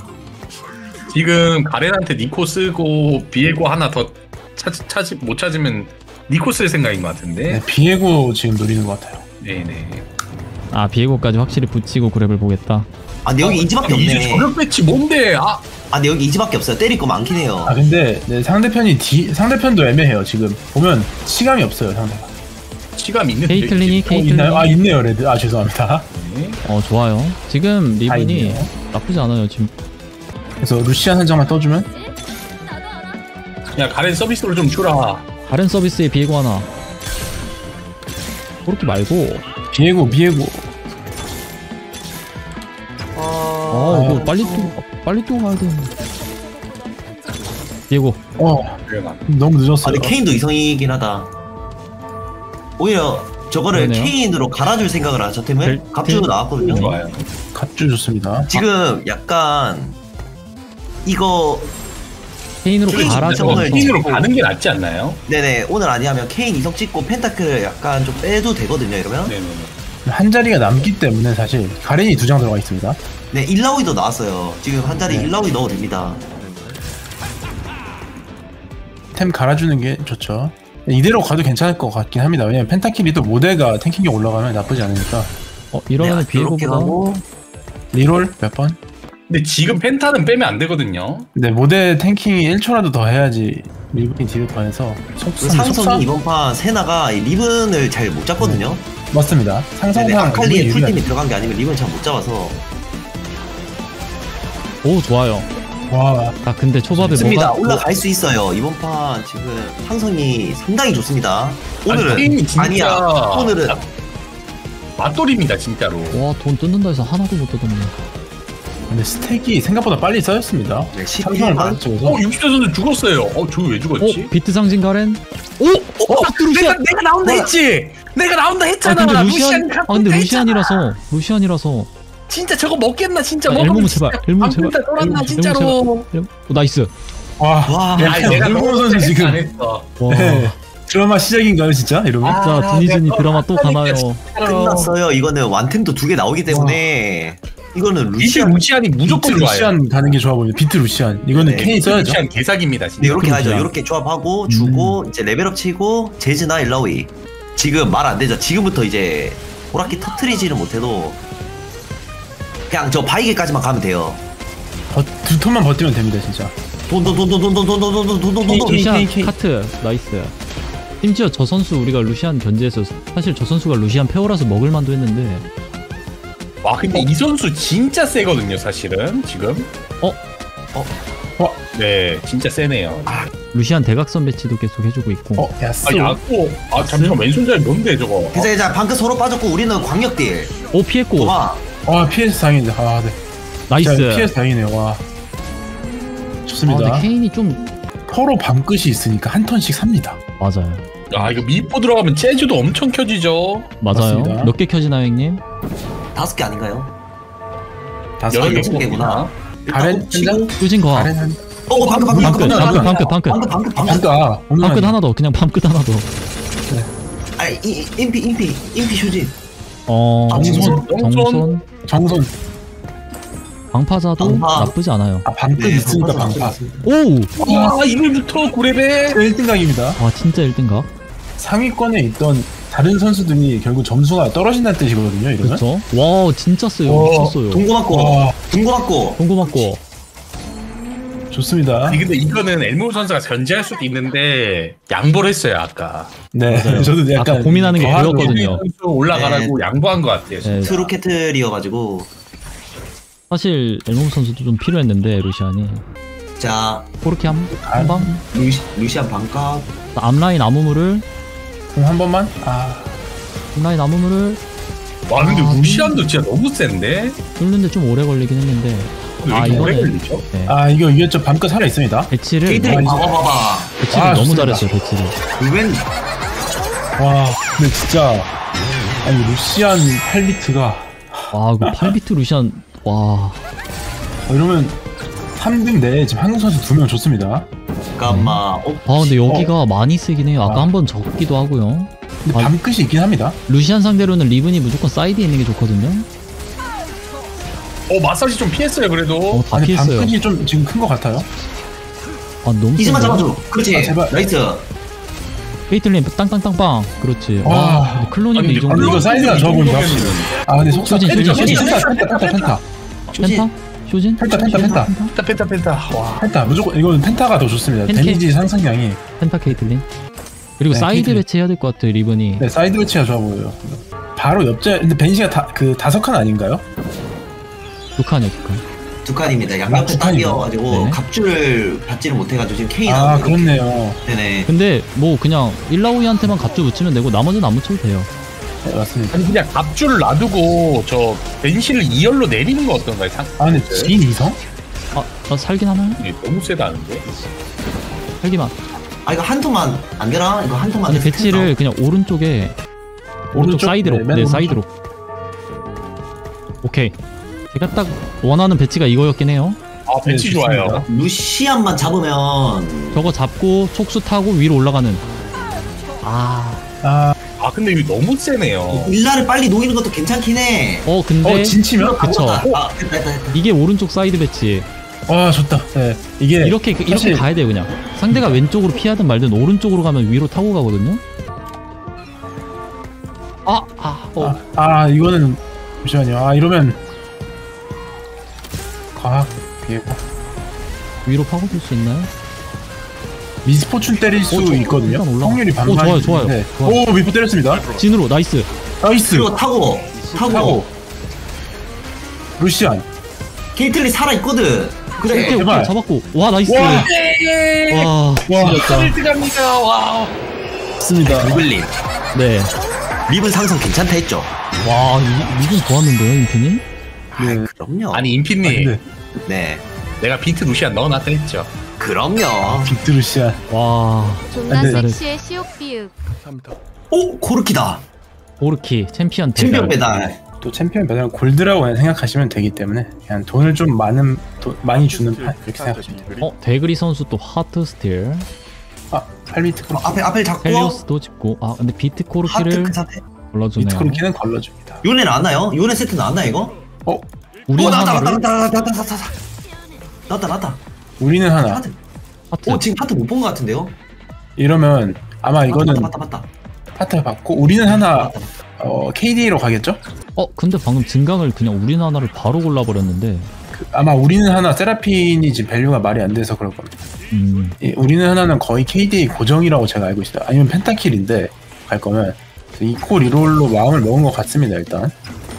Speaker 4: 지금 가렌한테 니코 쓰고 비에고 하나 더 못 찾으면 니코 쓸 생각인 것 같은데.
Speaker 2: 네, 비에고 지금 노리는 것 같아요.
Speaker 4: 네네.
Speaker 1: 비에고까지 확실히 붙이고 그랩을 보겠다.
Speaker 3: 근데 여기 이지밖에
Speaker 4: 이제
Speaker 3: 없네.
Speaker 4: 저격 배치 뭔데?
Speaker 3: 근데 여기 이지밖에 없어요. 때릴 거 많긴 해요.
Speaker 2: 근데 네, 상대편도 애매해요. 지금 보면 시감이 없어요 상대가.
Speaker 4: 시감 있는데.
Speaker 1: 케이틀린이
Speaker 2: 있나요? 있네요 레드. 죄송합니다.
Speaker 4: 네.
Speaker 1: 좋아요. 지금 리븐이
Speaker 2: 있네요.
Speaker 1: 나쁘지 않아요. 지금
Speaker 2: 그래서 루시안 한 장만 떠주면
Speaker 4: 야 가렌 서비스로 좀 주라.
Speaker 1: 다른 서비스에 비에고 하나. 그렇게 말고.
Speaker 2: 비에고
Speaker 1: 이거 빨리 또 가야 되는데. 비에고.
Speaker 4: 그래가.
Speaker 2: 너무 늦었어요.
Speaker 3: 근데 케인도 이성이긴 하다. 오히려 저거를
Speaker 1: 그러네요.
Speaker 3: 케인으로 갈아줄 생각을 하죠. 템을 갑주도 나왔거든요.
Speaker 4: 좋아요.
Speaker 2: 갑주 좋습니다.
Speaker 3: 지금 약간 이거
Speaker 1: 케인으로
Speaker 3: 케인
Speaker 1: 갈아줘서.
Speaker 3: 이성을
Speaker 4: 케인으로 가는 게 낫지 않나요?
Speaker 3: 네네 오늘 아니하면 케인 이성 찍고 펜타클을 약간 좀 빼도 되거든요. 이러면
Speaker 4: 네네네.
Speaker 2: 한 자리가 남기 때문에 사실 가렌이 2장 들어가 있습니다.
Speaker 3: 네 일라오이도 나왔어요. 지금 한 자리
Speaker 2: 네.
Speaker 3: 일라오이 넣어도 됩니다.
Speaker 2: 템 갈아주는 게 좋죠. 이대로 가도 괜찮을 것 같긴 합니다. 왜냐면 펜타킬이 또 모델가 탱킹력 올라가면 나쁘지 않으니까.
Speaker 1: 이러면
Speaker 3: 네, 이렇게
Speaker 1: 비에고보다.
Speaker 3: 하고
Speaker 2: 리롤 몇 번?
Speaker 4: 근데 지금 펜타는 빼면 안 되거든요.
Speaker 2: 근데 모델 탱킹이 1초라도 더 해야지 리븐이 딜을 더 해서
Speaker 3: 상성이 이번 판 세나가 이 리븐을 잘 못 잡거든요.
Speaker 2: 맞습니다.
Speaker 3: 네네,
Speaker 2: 상성상
Speaker 3: 아칼리에
Speaker 2: 리븐이
Speaker 3: 풀템이 들어간 게 아니면 리븐 잘 못 잡아서
Speaker 1: 좋아요.
Speaker 2: 와
Speaker 1: 근데 초밥에
Speaker 3: 좋습니다.
Speaker 1: 뭐가.
Speaker 3: 올라갈 수 있어요. 이번 판 지금 상성이 상당히 좋습니다. 오늘은
Speaker 4: 케인이 진짜
Speaker 3: 아니야. 오늘은
Speaker 4: 맞돌입니다 진짜로.
Speaker 1: 돈 뜯는다 해서 하나도 못 뜯었네.
Speaker 2: 근데 스택이 생각보다 빨리 쌓였습니다.
Speaker 3: 네,
Speaker 2: 삼성을
Speaker 3: 11만
Speaker 2: 많이 찍어서
Speaker 4: 60대 선수 죽었어요. 저기 왜 죽었지?
Speaker 1: 비트 상징 가렌?
Speaker 4: 내가 나온다 했지. 내가 나온다 했잖아.
Speaker 1: 근데
Speaker 4: 루시안
Speaker 1: 근데 루시안이라서.
Speaker 4: 진짜 저거 먹겠나 진짜
Speaker 1: 엘모모
Speaker 4: 먹으면
Speaker 1: 제발,
Speaker 4: 진짜
Speaker 1: 엘모모
Speaker 4: 방금
Speaker 1: 제발.
Speaker 4: 다 쫄았나
Speaker 1: 엘모모
Speaker 4: 진짜로.
Speaker 1: 나이스.
Speaker 3: 와,
Speaker 4: 내가
Speaker 2: 일본
Speaker 4: 너무
Speaker 2: 선수 지금
Speaker 4: 안 했어.
Speaker 1: 와.
Speaker 2: 네. 드라마 시작인가요 진짜 이러면?
Speaker 1: 자, 두니즈니 드라마 또 가나요?
Speaker 3: 끝났어요. 이거는 완템도 2개 나오기 때문에 이거는
Speaker 4: 비트
Speaker 3: 루시안.
Speaker 4: 루시안이 무조건
Speaker 2: 비트
Speaker 4: 좋아요.
Speaker 2: 루시안 가는 게 좋아 보여요. 비트 루시안 이거는
Speaker 3: 네,
Speaker 2: 케인 써야죠.
Speaker 4: 루시안 개사기입니다 진짜.
Speaker 3: 네, 이렇게 하죠.
Speaker 2: 그렇구나.
Speaker 3: 이렇게 조합하고 주고 이제 레벨업 치고 제즈나 일라오이. 지금 말 안 되죠. 지금부터 이제 호라키 터트리지는 못해도 그냥 저 바이게까지만 가면 돼요.
Speaker 2: 두 턴만 버티면 됩니다 진짜.
Speaker 3: 돈돈돈돈돈돈돈돈돈돈돈돈.
Speaker 1: 루시안
Speaker 2: K.
Speaker 1: 카트 나이스. 심지어 저 선수 우리가 루시안 견제해서 사실 저 선수가 루시안 페어라서 먹을 만도 했는데.
Speaker 4: 와 근데 이 선수 진짜 세거든요 사실은 지금. 네 진짜 세네요.
Speaker 1: 루시안 대각선 배치도 계속 해주고 있고.
Speaker 2: 야스.
Speaker 4: 야구. 잠시만 왼손잡이 뭔데 저거.
Speaker 3: 괜찮아. 방금 서로 빠졌고 우리는 광역딜.
Speaker 1: 피했고.
Speaker 3: 와.
Speaker 2: PS 다행인데. 네.
Speaker 1: 나이스.
Speaker 2: 진짜 PS 다행이네요. 와. 좋습니다.
Speaker 1: 근데 케인이 좀
Speaker 2: 서로 밤끝이 있으니까 한 턴씩 삽니다.
Speaker 1: 맞아요.
Speaker 4: 이거 미포 들어가면 재즈도 엄청 켜지죠.
Speaker 1: 맞아요.
Speaker 2: 맞습니다.
Speaker 1: 몇 개 켜지나요, 형님?
Speaker 3: 5개 아닌가요?
Speaker 2: 다섯
Speaker 4: 여러
Speaker 2: 개.
Speaker 3: 개 개구나.
Speaker 2: 가렌
Speaker 3: 치고.
Speaker 1: 뚜진 거.
Speaker 2: 가렌 한.
Speaker 3: 방금
Speaker 1: 방끝 하나 더. 그냥 밤끝 하나 더.
Speaker 3: 인피 휴진.
Speaker 1: 정손. 방파자도
Speaker 3: 방파.
Speaker 1: 나쁘지 않아요.
Speaker 2: 밤끝
Speaker 3: 네,
Speaker 2: 있으니까
Speaker 3: 방파.
Speaker 2: 방파.
Speaker 1: 오!
Speaker 4: 와 이늘부터 구레베.
Speaker 2: 1등각입니다.
Speaker 1: 와, 진짜 1등각?
Speaker 2: 상위권에 있던 다른 선수들이 결국 점수가 떨어진다는 뜻이거든요. 이러면.
Speaker 1: 그쵸? 와, 진짜 세요. 미쳤어요.
Speaker 3: 동고 맞고.
Speaker 2: 와.
Speaker 3: 동고 맞고.
Speaker 1: 동고 맞고.
Speaker 2: 좋습니다.
Speaker 4: 아니, 근데 이거는 엘모 선수가 견제할 수도 있는데 양보를 했어요 아까.
Speaker 2: 네,
Speaker 1: 맞아요.
Speaker 2: 저도 약간
Speaker 1: 아까 고민하는 게
Speaker 2: 더하고
Speaker 1: 보였거든요.
Speaker 4: 선수 올라가라고 양보한 것 같아요.
Speaker 1: 네,
Speaker 3: 트루캐틀이어가지고.
Speaker 1: 사실 엘몸 선수도 좀 필요했는데 루시안이
Speaker 3: 자,
Speaker 1: 그렇게 한방
Speaker 3: 루시안 반값.
Speaker 1: 앞라인 아무무를
Speaker 2: 한 번만.
Speaker 1: 앞라인 아무무를
Speaker 4: 와 근데
Speaker 1: 아,
Speaker 4: 루시안도 진짜 너무 센데?
Speaker 1: 뚫는데 좀 오래 걸리긴 했는데
Speaker 4: 왜 이렇게 오래
Speaker 1: 이거는-
Speaker 4: 걸리죠?
Speaker 1: 네.
Speaker 2: 이거 좀 밤껏 살아 있습니다.
Speaker 1: 배치를
Speaker 3: 케이틀린 봐봐.
Speaker 1: 배치를 너무
Speaker 2: 좋습니다.
Speaker 1: 잘했어요 배치를.
Speaker 3: 웬
Speaker 2: 와, 근데 진짜 아니 루시안 8비트가
Speaker 1: 와 이거 8비트 루시안 와
Speaker 2: 이러면 3등 내에 지금 한국 선수 2명 좋습니다.
Speaker 3: 잠깐만.
Speaker 1: 근데 여기가 많이 쓰긴 해요. 아까
Speaker 2: 아.
Speaker 1: 한번 적기도 하고요.
Speaker 2: 근데
Speaker 1: 아.
Speaker 2: 밤끝이 있긴 합니다.
Speaker 1: 루시안 상대로는 리븐이 무조건 사이드에 있는 게 좋거든요.
Speaker 4: 마사지 좀 피했어요 그래도.
Speaker 1: 다
Speaker 2: 아니
Speaker 1: 피했어요.
Speaker 2: 밤끝이 좀 지금 큰 것 같아요.
Speaker 1: 너무
Speaker 3: 이제만
Speaker 1: 센데?
Speaker 3: 잡아줘. 그렇지.
Speaker 2: 제발.
Speaker 3: 나이스.
Speaker 1: 페이틀린 땅땅땅빵 그렇지.
Speaker 2: 와.
Speaker 1: 와 근데 클로님도
Speaker 4: 아니,
Speaker 1: 이 정도
Speaker 2: 아니, 이거 사이즈가 적어 보인다. 근데 속사
Speaker 1: 쇼진, 쇼진,
Speaker 3: 쇼진.
Speaker 2: 펜타.
Speaker 1: 펜타? 쇼진?
Speaker 4: 펜타. 와.
Speaker 2: 펜타 무조건 이거는 펜타가 더 좋습니다.
Speaker 1: 펜케?
Speaker 2: 데미지 상승량이.
Speaker 1: 펜타 케이틀린? 그리고
Speaker 2: 네,
Speaker 1: 사이드
Speaker 2: 케이틀린.
Speaker 1: 배치 해야 될 것 같아요 리븐이.
Speaker 2: 네, 사이드 배치가 좋아 보여요. 바로 옆자 근데 벤시가 다섯 칸 아닌가요?
Speaker 1: 두 칸이요 두 칸.
Speaker 3: 두 칸입니다.
Speaker 2: 두
Speaker 3: 양옆에 딱
Speaker 2: 칸이요?
Speaker 3: 이어가지고
Speaker 1: 네.
Speaker 3: 갑줄을 받지를 못해가지고 지금 K
Speaker 2: 아,
Speaker 3: 나오고.
Speaker 2: 그렇네요.
Speaker 3: 네네.
Speaker 1: 근데 뭐 그냥 일라오이한테만 갑주 붙이면 되고 나머지는 안 붙여도 돼요.
Speaker 2: 네, 맞습니다.
Speaker 4: 아니 그냥 갑줄을 놔두고 저 벤시를 2열로 내리는 거 어떤가요?
Speaker 2: 근데 지인 이성?
Speaker 1: 살긴 하나요?
Speaker 4: 이게 너무 세다는데?
Speaker 1: 살기만.
Speaker 3: 이거 한 통만 안 되나? 이거 한 통만.
Speaker 1: 아니
Speaker 3: 돼서
Speaker 1: 배치를 그냥 오른쪽
Speaker 2: 오른쪽?
Speaker 1: 사이드로.
Speaker 2: 네,
Speaker 1: 네,
Speaker 2: 맨
Speaker 1: 사이드로. 오케이. 제가 딱 원하는 배치가 이거였긴 해요.
Speaker 4: 벤시
Speaker 2: 네,
Speaker 4: 좋아요.
Speaker 2: 좋습니다.
Speaker 3: 루시안만 잡으면
Speaker 1: 저거 잡고 촉수 타고 위로 올라가는. 아,
Speaker 4: 근데 이거 너무 세네요.
Speaker 3: 일라를 빨리 녹이는 것도 괜찮긴 해.
Speaker 1: 근데
Speaker 2: 진치면?
Speaker 1: 그쵸.
Speaker 3: 됐다.
Speaker 1: 이게 오른쪽 사이드 배치.
Speaker 2: 와, 좋다. 네, 이게
Speaker 1: 이렇게
Speaker 2: 사실-
Speaker 1: 가야 돼요 그냥. 상대가 왼쪽으로 피하든 말든 오른쪽으로 가면 위로 타고 가거든요.
Speaker 2: 이거는 잠시만요. 이러면 과학 비에고
Speaker 1: 위로 파고들 수 있나요?
Speaker 2: 미스포춘 때릴 수
Speaker 1: 일단
Speaker 2: 있거든요.
Speaker 1: 올라가.
Speaker 2: 확률이 반반.
Speaker 1: 좋아요, 좋아요. 좋아요.
Speaker 2: 오, 미포 때렸습니다.
Speaker 1: 진으로 나이스.
Speaker 2: 나이스.
Speaker 3: 그리고 타고
Speaker 2: 루시안.
Speaker 3: 케이틀리 살아 있거든. 그래.
Speaker 1: 오케이
Speaker 2: 제발.
Speaker 1: 잡았고. 와 나이스.
Speaker 2: 와.
Speaker 1: 와
Speaker 2: 와,
Speaker 4: 들어갑니다. 와우.
Speaker 2: 좋습니다.
Speaker 3: 리블린.
Speaker 1: 네.
Speaker 3: 리븐 상승 괜찮다 했죠.
Speaker 1: 와 이건 좋았는데요 인피님?
Speaker 2: 네.
Speaker 3: 그럼요.
Speaker 4: 아니 인피님,
Speaker 2: 근데
Speaker 3: 네.
Speaker 4: 내가 비트 루시안 넣어놨다 했죠.
Speaker 3: 그럼요.
Speaker 2: 빅트 루시안.
Speaker 1: 와
Speaker 6: 존나
Speaker 2: 네.
Speaker 6: 섹시해 시옥비읍.
Speaker 5: 감사합니다.
Speaker 3: 오 코르키다.
Speaker 1: 오르키 챔피언
Speaker 3: 챔피언
Speaker 1: 대결.
Speaker 3: 배달.
Speaker 2: 또 챔피언 배달 골드라고 그냥 생각하시면 되기 때문에 그냥 돈을 좀 많이 주는 판 이렇게 생각하시면 돼요.
Speaker 1: 데그리 선수 또 하트 스틸.
Speaker 2: 8비트 크로
Speaker 3: 앞을 잡고.
Speaker 1: 헬리오스도 짚고. 근데 비트
Speaker 3: 하트
Speaker 1: 코르키를
Speaker 3: 그 상태.
Speaker 1: 골라주네요.
Speaker 2: 비트 크로키는 걸러줍니다.
Speaker 3: 요네 나왔나요? 요네 세트 나왔나 이거?
Speaker 1: 우리
Speaker 3: 나왔다.
Speaker 1: 하나를
Speaker 3: 나왔다.
Speaker 2: 우리는 하나.
Speaker 3: 하트.
Speaker 1: 하트.
Speaker 3: 지금 하트 못 본 것 같은데요?
Speaker 2: 이러면 아마 이거는
Speaker 3: 맞다.
Speaker 2: 파트 받고 우리는 하나 KDA로 가겠죠?
Speaker 1: 근데 방금 증강을 그냥 우리 하나를 바로 골라버렸는데.
Speaker 2: 아마 우리는 하나 세라핀이 지금 밸류가 말이 안 돼서 그럴 겁니다. 우리는 하나는 거의 KDA 고정이라고 제가 알고 있어요. 아니면 펜타킬인데 갈 거면 이코 리롤로 마음을 먹은 것 같습니다. 일단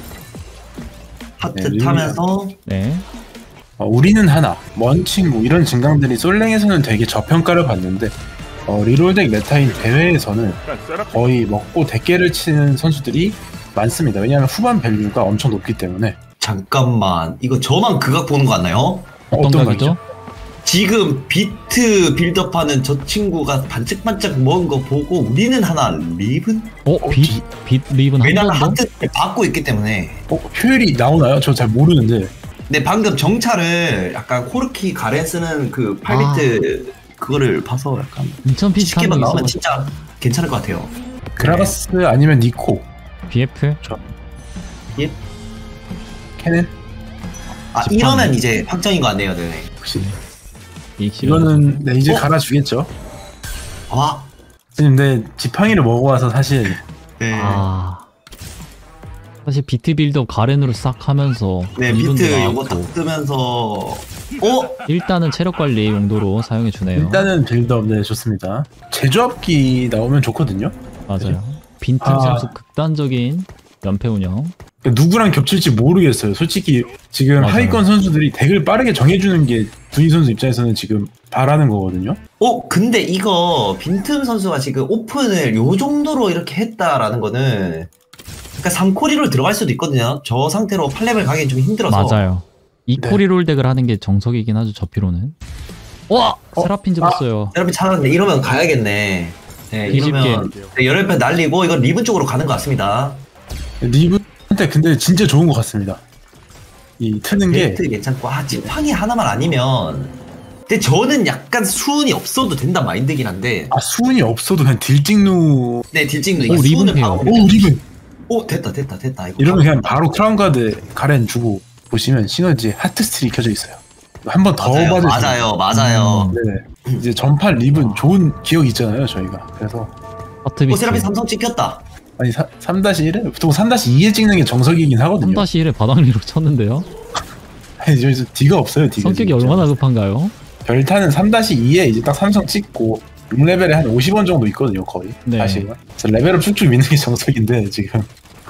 Speaker 3: 하트
Speaker 2: 네,
Speaker 3: 타면서
Speaker 1: 네.
Speaker 2: 우리는 하나, 먼 친구 이런 증강들이 솔랭에서는 되게 저평가를 받는데 리롤덱 메타인 대회에서는
Speaker 5: 그냥 세라핀
Speaker 2: 거의 먹고 대깨를 치는 선수들이 많습니다. 왜냐하면 후반 밸류가 엄청 높기 때문에.
Speaker 3: 잠깐만 이거 저만 극악 보는 거 같나요?
Speaker 1: 어떤 각이죠?
Speaker 2: 각이죠?
Speaker 3: 지금 비트 빌드업하는 저 친구가 반짝반짝 먹은 거 보고 우리는 하나 리븐?
Speaker 1: 빛 리븐 한
Speaker 3: 왜냐면
Speaker 1: 번 더?
Speaker 3: 하트를 받고 있기 때문에.
Speaker 2: 효율이 나오나요? 저 잘 모르는데.
Speaker 3: 근데 방금 정찰을 약간 코르키 가렌 쓰는 그 8비트 그거를 봐서 약간
Speaker 1: 인천 피지
Speaker 3: 쉽게만
Speaker 1: 한번
Speaker 3: 나오면
Speaker 1: 있어.
Speaker 3: 진짜 괜찮을 것 같아요.
Speaker 2: 그라가스 아니면 니코,
Speaker 1: BF.
Speaker 2: 캐넨
Speaker 1: 지팡이.
Speaker 3: 이러면 이제 확정인 거 같네요. 네.
Speaker 2: 혹시
Speaker 1: 이익
Speaker 2: 이거는 네, 이제
Speaker 3: 어?
Speaker 2: 갈아주겠죠.
Speaker 3: 아,
Speaker 2: 근데 지팡이를 먹어와서 사실
Speaker 3: 네.
Speaker 1: 사실 비트 빌드업 가렌으로 싹 하면서
Speaker 3: 네,
Speaker 1: 리븐도
Speaker 3: 비트 요거
Speaker 1: 나왔고.
Speaker 3: 딱 뜨면서
Speaker 1: 일단은 체력 관리 용도로 사용해 주네요.
Speaker 2: 일단은 빌드업 네 좋습니다. 제조합기 나오면 좋거든요.
Speaker 1: 맞아요. 빈틈 선수 극단적인 연패 운영.
Speaker 2: 누구랑 겹칠지 모르겠어요. 솔직히 지금
Speaker 1: 맞아요.
Speaker 2: 하위권 선수들이 덱을 빠르게 정해주는 게 두니 선수 입장에서는 지금 바라는 거거든요.
Speaker 3: 근데 이거 빈틈 선수가 지금 오픈을 요 정도로 이렇게 했다라는 거는 그러니까 3코리로 들어갈 수도 있거든요. 저 상태로 8레벨 가기엔 좀 힘들어서.
Speaker 1: 맞아요. 이코리 롤 덱을 하는 게 정석이긴 하죠. 저 피로는. 와! 세라핀 집었어요.
Speaker 3: 여러분 찾았는데 이러면 가야겠네. 네, 이러면 네, 열혈패 날리고 이건 리븐 쪽으로 가는 것 같습니다.
Speaker 2: 리븐한테 근데 진짜 좋은 것 같습니다. 이 트는 게
Speaker 3: 벨트 괜찮고 지팡이 하나만 아니면 근데 저는 약간 수운이 없어도 된다 마인드긴 한데
Speaker 2: 수운이 없어도 그냥 딜찍누
Speaker 3: 네 딜찍는
Speaker 1: 오, 리븐 페어.
Speaker 2: 리븐
Speaker 3: 됐다 이거
Speaker 2: 이러면 그냥 바로 크라운 가드 가렌 주고 보시면 시너지 하트 스틸이 켜져 있어요. 한 번 더 받으시면
Speaker 3: 맞아요.
Speaker 2: 네. 이제 전판 리븐 좋은 기억이 있잖아요 저희가. 그래서
Speaker 1: 하트비트.
Speaker 3: 세라핀 삼성 찍혔다.
Speaker 2: 아니 3-1에 보통 3-2에 찍는 게 정석이긴 하거든요.
Speaker 1: 3-1에 바닥리로 쳤는데요.
Speaker 2: 아니 저기서 D가 없어요. D가
Speaker 1: 성격이
Speaker 2: 진짜.
Speaker 1: 얼마나 급한가요?
Speaker 2: 별타는 3-2에 이제 딱 삼성 찍고 6레벨에 한 50원 정도 있거든요 거의.
Speaker 1: 네.
Speaker 2: 사실은 레벨업 쭉쭉 미는 게 정석인데 지금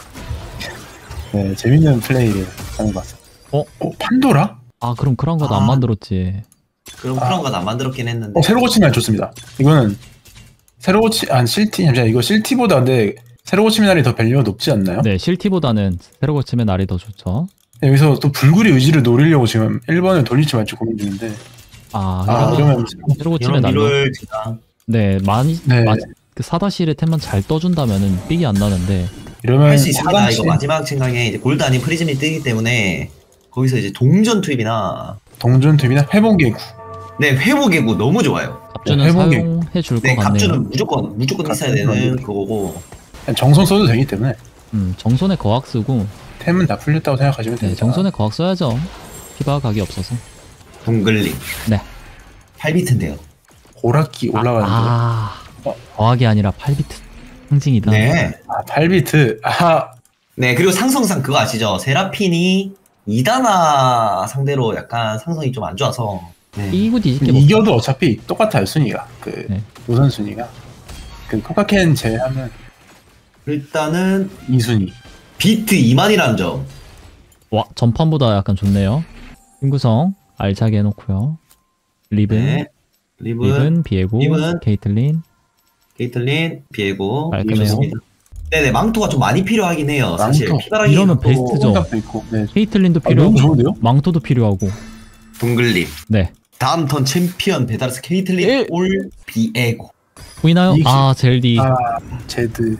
Speaker 2: 네 재밌는 플레이를 하는 것 같습니다. 판도라?
Speaker 1: 그럼 그런 것도 안 만들었지.
Speaker 3: 그럼 그런 건 안 만들었긴 했는데.
Speaker 2: 새로 고치면 좋습니다. 이거는 새로 실티 잠시만 이거 실티보다 근데 새로 고치면 날이 더 밸류가 높지 않나요?
Speaker 1: 네, 실티보다는 새로 고치면 날이 더 좋죠.
Speaker 2: 여기서 또 불굴의 의지를 노리려고 지금 1번을 돌릴지 말지 고민 중인데
Speaker 1: 이러면 새로 고치면 날로.
Speaker 3: 미를 지나.
Speaker 1: 네,
Speaker 2: 네.
Speaker 1: 그 4-1의 템만 잘 떠준다면은 삑이 안 나는데.
Speaker 2: 이러면
Speaker 3: 할 수 있습니다.
Speaker 2: 4-7.
Speaker 3: 이거 마지막 생각에 이제 골드 아닌 프리즘이 뜨기 때문에 거기서 이제 동전 투입이나
Speaker 2: 동전 투입이나 회복계구.
Speaker 3: 네 회복계구 너무 좋아요.
Speaker 1: 갑주는
Speaker 2: 회복이-
Speaker 1: 사용해 줄 것
Speaker 3: 네
Speaker 1: 같네요.
Speaker 3: 갑주는 무조건 있어야 되는
Speaker 2: 갑주는
Speaker 3: 그거고.
Speaker 2: 정손 써도 되기 때문에
Speaker 1: 정손에 거학 쓰고.
Speaker 2: 템은 다 풀렸다고 생각하시면
Speaker 1: 네,
Speaker 2: 됩니다.
Speaker 1: 정손에 거학 써야죠. 피바 각이 없어서.
Speaker 3: 동글링.
Speaker 1: 네.
Speaker 3: 8비트인데요.
Speaker 2: 고락기 올라가는데
Speaker 1: 거학이 아니라 8비트 상징이다.
Speaker 3: 네.
Speaker 2: 8비트
Speaker 3: 네 그리고 상성상 그거 아시죠? 세라핀이 2단화 상대로 약간 상성이 좀 안 좋아서. 네.
Speaker 1: 이기고 뒤집게 못
Speaker 2: 이겨도 어차피 똑같아요 순위가
Speaker 1: 네.
Speaker 2: 우선 순위가 그 코카켄 제외하면
Speaker 3: 일단은
Speaker 2: 2순위.
Speaker 3: 비트 2만이라는 점.
Speaker 1: 와, 전판보다 약간 좋네요. 팀구성 알차게 해놓고요. 리븐,
Speaker 3: 네. 리븐,
Speaker 1: 리븐, 비에고,
Speaker 3: 리븐.
Speaker 1: 케이틀린.
Speaker 3: 게이틀린, 비에고.
Speaker 1: 깔끔해요.
Speaker 3: 좋습니다. 네네 망토가 좀 많이 필요하긴 해요. 사실
Speaker 2: 망토.
Speaker 3: 피바라기
Speaker 1: 이러면 베스트죠.
Speaker 2: 생각도 있고. 네.
Speaker 1: 케이틀린도
Speaker 2: 너무
Speaker 1: 필요하고,
Speaker 2: 좋은데요?
Speaker 1: 망토도 필요하고.
Speaker 3: 동글림.
Speaker 1: 네.
Speaker 3: 다음 턴 챔피언 베다르스 케이틀린 올 비에고.
Speaker 1: 보이나요?
Speaker 2: 이게-
Speaker 1: 젤디.
Speaker 2: 제드.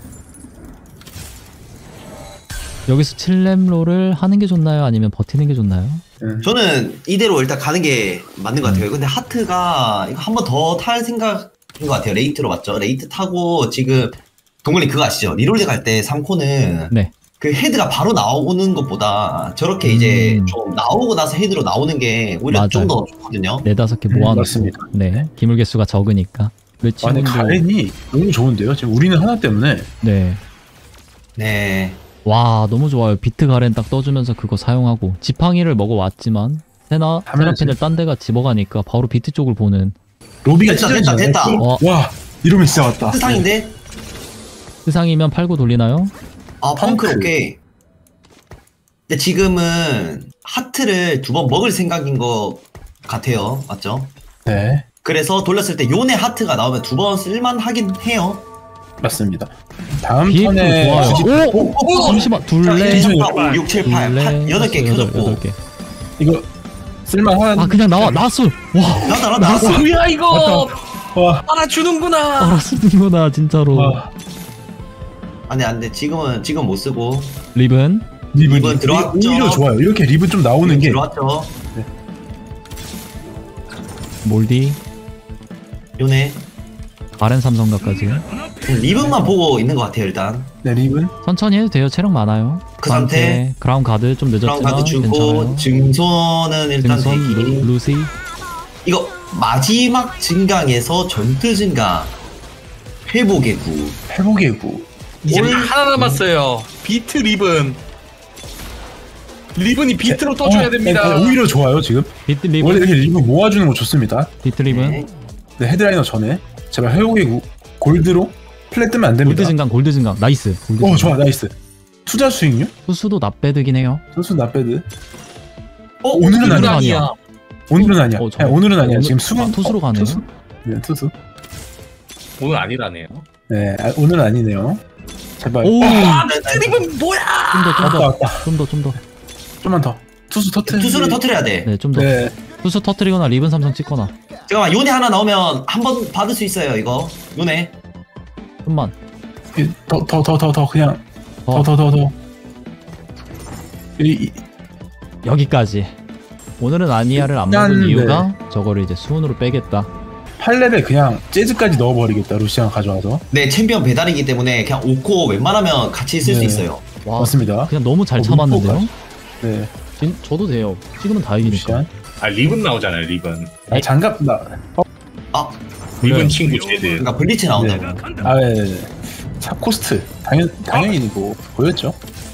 Speaker 1: 여기서 7렘롤을 하는 게 좋나요? 아니면 버티는 게 좋나요?
Speaker 3: 저는 이대로 일단 가는 게 맞는 것 같아요. 근데 하트가 이거 한 번 더 탈 생각인 것 같아요. 레이트로 맞죠? 레이트 타고 지금 동글님 그거 아시죠? 리롤드 갈 때 3코는
Speaker 1: 네.
Speaker 3: 그 헤드가 바로 나오는 것보다 저렇게 이제 좀 나오고 나서 헤드로 나오는 게 오히려
Speaker 1: 맞아요.
Speaker 3: 좀 더 좋거든요.
Speaker 1: 4-5개 모아놓고.
Speaker 2: 맞습니다.
Speaker 1: 네. 기물 개수가 적으니까.
Speaker 2: 아니
Speaker 1: 르치문도.
Speaker 2: 가렌이 너무 좋은데요? 지금 우리는 하나 때문에
Speaker 1: 네.
Speaker 3: 네.
Speaker 1: 와, 너무 좋아요. 비트 가렌 딱 떠주면서 그거 사용하고. 지팡이를 먹어왔지만, 세라핀을 딴 데가 집어가니까 바로 비트 쪽을 보는.
Speaker 2: 로비가
Speaker 3: 됐다.
Speaker 1: 어.
Speaker 2: 와 이러면 진짜 왔다.
Speaker 3: 세상인데?
Speaker 1: 세상이면 팔고 돌리나요?
Speaker 3: 아, 펑크
Speaker 2: 펑크.
Speaker 3: 오케이. 근데 지금은 하트를 2번 먹을 생각인 것 같아요. 맞죠?
Speaker 2: 네
Speaker 3: 그래서 돌렸을 때 요네 하트가 나오면 2번 쓸만 하긴 해요.
Speaker 2: 맞습니다. 다음
Speaker 1: 비에고
Speaker 2: 턴에
Speaker 1: 좋아요. 오! 잠시만. 둘레.
Speaker 3: 5, 6, 7, 8. 8개 켜졌고.
Speaker 1: 8개.
Speaker 2: 이거 쓸만한.
Speaker 1: 그냥 나왔어. 와,
Speaker 3: 나왔어.
Speaker 4: 뭐야 이거
Speaker 2: 와.
Speaker 4: 알아주는구나.
Speaker 1: 알았는구나, 진짜로.
Speaker 2: 와.
Speaker 3: 안 돼. 지금은 못 쓰고.
Speaker 1: 리븐.
Speaker 3: 리븐 들어왔죠.
Speaker 2: 오히려 좋아요. 이렇게 리븐 좀 나오는 게.
Speaker 3: 들어왔죠.
Speaker 1: 몰디.
Speaker 3: 요네.
Speaker 1: 가렌 삼성가까지.
Speaker 3: 리븐만 보고 있는 것 같아요, 일단.
Speaker 2: 네 리븐.
Speaker 1: 천천히 해도 돼요. 체력 많아요.
Speaker 3: 그 상태.
Speaker 1: 그라운 가드 좀
Speaker 3: 그럼
Speaker 1: 늦었지만
Speaker 3: 가드 주고,
Speaker 1: 괜찮아요.
Speaker 3: 증손은 일단
Speaker 1: 등선
Speaker 3: 대기.
Speaker 1: 루시.
Speaker 3: 이거 마지막 증강에서 전투 증강. 회복의 구.
Speaker 2: 회복의 구.
Speaker 4: 이제 하나 남았어요. 비트 리븐. 리븐이 비트로 떠줘야 됩니다.
Speaker 2: 오히려 좋아요 지금.
Speaker 1: 비트 리븐.
Speaker 2: 원래 이렇게 리븐 모아주는 거 좋습니다.
Speaker 1: 비트 리븐.
Speaker 3: 네.
Speaker 2: 네, 헤드라이너 전에 제발 회오의 골드로 플랫 뜨면 안 됩니다.
Speaker 1: 골드 증강, 골드 증강. 나이스. 골드 증강.
Speaker 2: 좋아, 나이스. 투자 수익률?
Speaker 1: 투수도 나빼드긴 해요.
Speaker 2: 선수 나배드.
Speaker 1: 오늘은
Speaker 2: 오늘은
Speaker 1: 아니야.
Speaker 2: 오늘은 아니야.
Speaker 1: 저-
Speaker 2: 오늘은 아니야.
Speaker 1: 오늘-
Speaker 2: 지금 수능
Speaker 1: 투수로 가네요.
Speaker 2: 투수? 네, 투수.
Speaker 4: 오늘 아니라네요.
Speaker 2: 네, 오늘은 아니네요. 제발.
Speaker 1: 오.
Speaker 4: 리븐 뭐야?
Speaker 2: 왔다, 왔다.
Speaker 1: 좀 더.
Speaker 2: 좀만 더. 투수 터트.
Speaker 3: 투수를 터트려야 돼.
Speaker 1: 네, 좀 더.
Speaker 2: 네.
Speaker 1: 투수 터트리거나 리븐 삼성 찍거나.
Speaker 3: 잠깐만 요네 하나 나오면 한 번 받을 수 있어요 이거. 요네.
Speaker 1: 좀만.
Speaker 2: 더 그냥
Speaker 1: 더.
Speaker 2: 더.
Speaker 1: 여기까지. 오늘은 아니야를 안
Speaker 2: 일단,
Speaker 1: 먹은 이유가 저거를 이제 수은으로 빼겠다.
Speaker 2: 8렙에 그냥 재즈까지 넣어버리겠다. 루시안 가져와서.
Speaker 3: 네 챔피언 배달이기 때문에 그냥 5코 웬만하면 같이 쓸 수
Speaker 2: 네.
Speaker 3: 있어요.
Speaker 1: 와,
Speaker 2: 맞습니다.
Speaker 1: 그냥 너무 잘
Speaker 2: 어,
Speaker 1: 참았는데요?
Speaker 2: 문포까지. 네,
Speaker 1: 저도 돼요. 찍으면 다행이니까.
Speaker 2: 루시안.
Speaker 4: 아 리븐 나오잖아요. 리븐.
Speaker 2: 장갑 나.
Speaker 3: 아
Speaker 4: 리븐 친구 제드.
Speaker 3: 그러니까 블리츠 나온다고.
Speaker 2: 네. 삽코스트. 당연히 뭐 보였죠.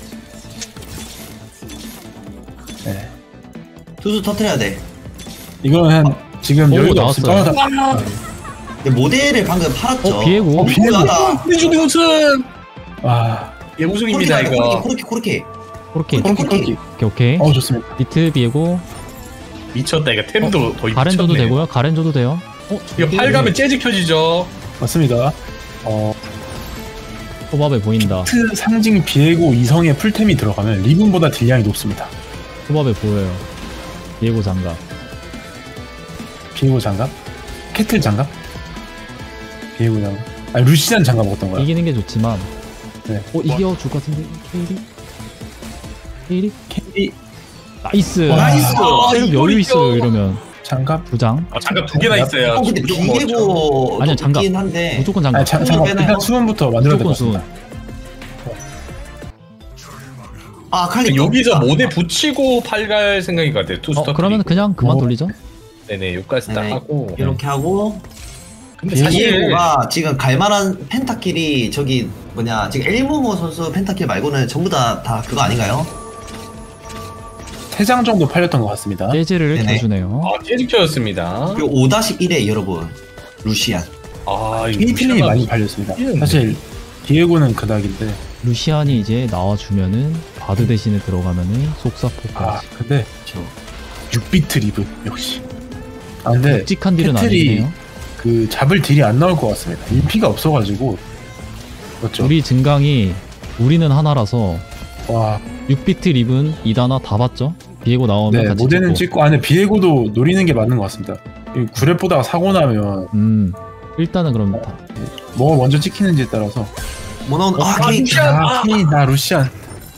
Speaker 2: 네.
Speaker 3: 투수 터트려야 돼.
Speaker 2: 이거는 지금
Speaker 1: 오,
Speaker 2: 여유가
Speaker 1: 나왔어요.
Speaker 2: 없습니다.
Speaker 3: 근데 모델을 방금 팔았죠.
Speaker 1: 비에고.
Speaker 2: 비에고.
Speaker 4: 우리 중에 우승.
Speaker 2: 아,
Speaker 4: 예 우승입니다 이거.
Speaker 3: 코르키.
Speaker 1: 그렇게.
Speaker 2: 콜키.
Speaker 1: 오케이.
Speaker 2: 좋습니다.
Speaker 1: 비트 비에고.
Speaker 4: 미쳤다 이거 템도 거의
Speaker 1: 가렌 줘도
Speaker 4: 미쳤네.
Speaker 1: 되고요. 가렌 줘도 돼요.
Speaker 4: 이거 팔 가면 재즈 켜지죠.
Speaker 2: 맞습니다.
Speaker 1: 호밥에 보인다.
Speaker 2: 트 상징 비에고 이성의 풀템이 들어가면 리븐보다 딜량이 높습니다.
Speaker 1: 호밥에 보여요. 비에고 장갑.
Speaker 2: 비에고 장갑? 캐틀 장갑? 비에고 장갑. 루시안 장갑 어떤 거야?
Speaker 1: 이기는 게 좋지만.
Speaker 2: 네.
Speaker 1: 이겨줄 것 같은데. 케일이?
Speaker 2: 캐리
Speaker 1: 나이스.
Speaker 3: 나이스.
Speaker 1: 체력
Speaker 4: 이거
Speaker 1: 여유
Speaker 4: 이겨.
Speaker 1: 있어요. 이러면.
Speaker 2: 장갑?
Speaker 1: 두 장.
Speaker 4: 아 장갑 두 개나 있어요.
Speaker 3: 근데
Speaker 4: 무조건 먹었죠.
Speaker 3: 비에고
Speaker 1: 아니요, 장갑.
Speaker 3: 있긴 한데.
Speaker 1: 무조건 장갑.
Speaker 2: 장갑.
Speaker 3: 빼나요?
Speaker 2: 일단 수원부터 만들어야 될 것
Speaker 1: 무조건
Speaker 2: 같습니다.
Speaker 3: 아 칼리
Speaker 4: 여기서 모델 붙이고 팔 갈 생각인 것 같아요. 투스터.
Speaker 1: 그러면 그냥 그만 돌리죠.
Speaker 4: 네네 여기까지 딱
Speaker 3: 네.
Speaker 4: 하고.
Speaker 3: 이렇게 하고
Speaker 4: 근데 사실
Speaker 3: 비에고가 지금 갈만한 펜타킬이 저기 뭐냐 지금 엘모모 선수 펜타킬 말고는 전부 다 그거 아닌가요?
Speaker 2: 3장 정도 팔렸던 것 같습니다.
Speaker 1: 재즈를
Speaker 3: 네네.
Speaker 1: 켜주네요.
Speaker 4: 아 재즈 켜였습니다.
Speaker 3: 그리고 5-1에 여러분 루시안.
Speaker 4: 아 이거
Speaker 2: 케이틀린이
Speaker 4: 루시아가-
Speaker 2: 많이 팔렸습니다.
Speaker 4: 예.
Speaker 2: 사실 비에고는 그닥인데
Speaker 1: 루시안이 이제 나와주면은 바드 대신에 들어가면은 속사포까지.
Speaker 2: 근데
Speaker 3: 저
Speaker 2: 6비트 리브 역시. 근데
Speaker 1: 묵직한 딜은
Speaker 2: 캐틀이
Speaker 1: 아니네요.
Speaker 2: 그 잡을 딜이 안 나올 것 같습니다. 인피가 없어가지고 그렇죠.
Speaker 1: 우리 증강이 우리는 하나라서
Speaker 2: 와,
Speaker 1: 6비트 리븐 2다나 다 봤죠? 비에고 나오면
Speaker 2: 네
Speaker 1: 같이
Speaker 2: 모델은
Speaker 1: 찍고.
Speaker 2: 찍고 안에 비에고도 노리는 게 맞는 것 같습니다. 이 구랩 보다가 사고 나면
Speaker 1: 일단은 그럼 다.
Speaker 2: 뭐가 먼저 찍히는지에 따라서
Speaker 3: 뭐 나온 아
Speaker 4: 아,
Speaker 3: 케이
Speaker 4: 루시안.
Speaker 2: 나 루시안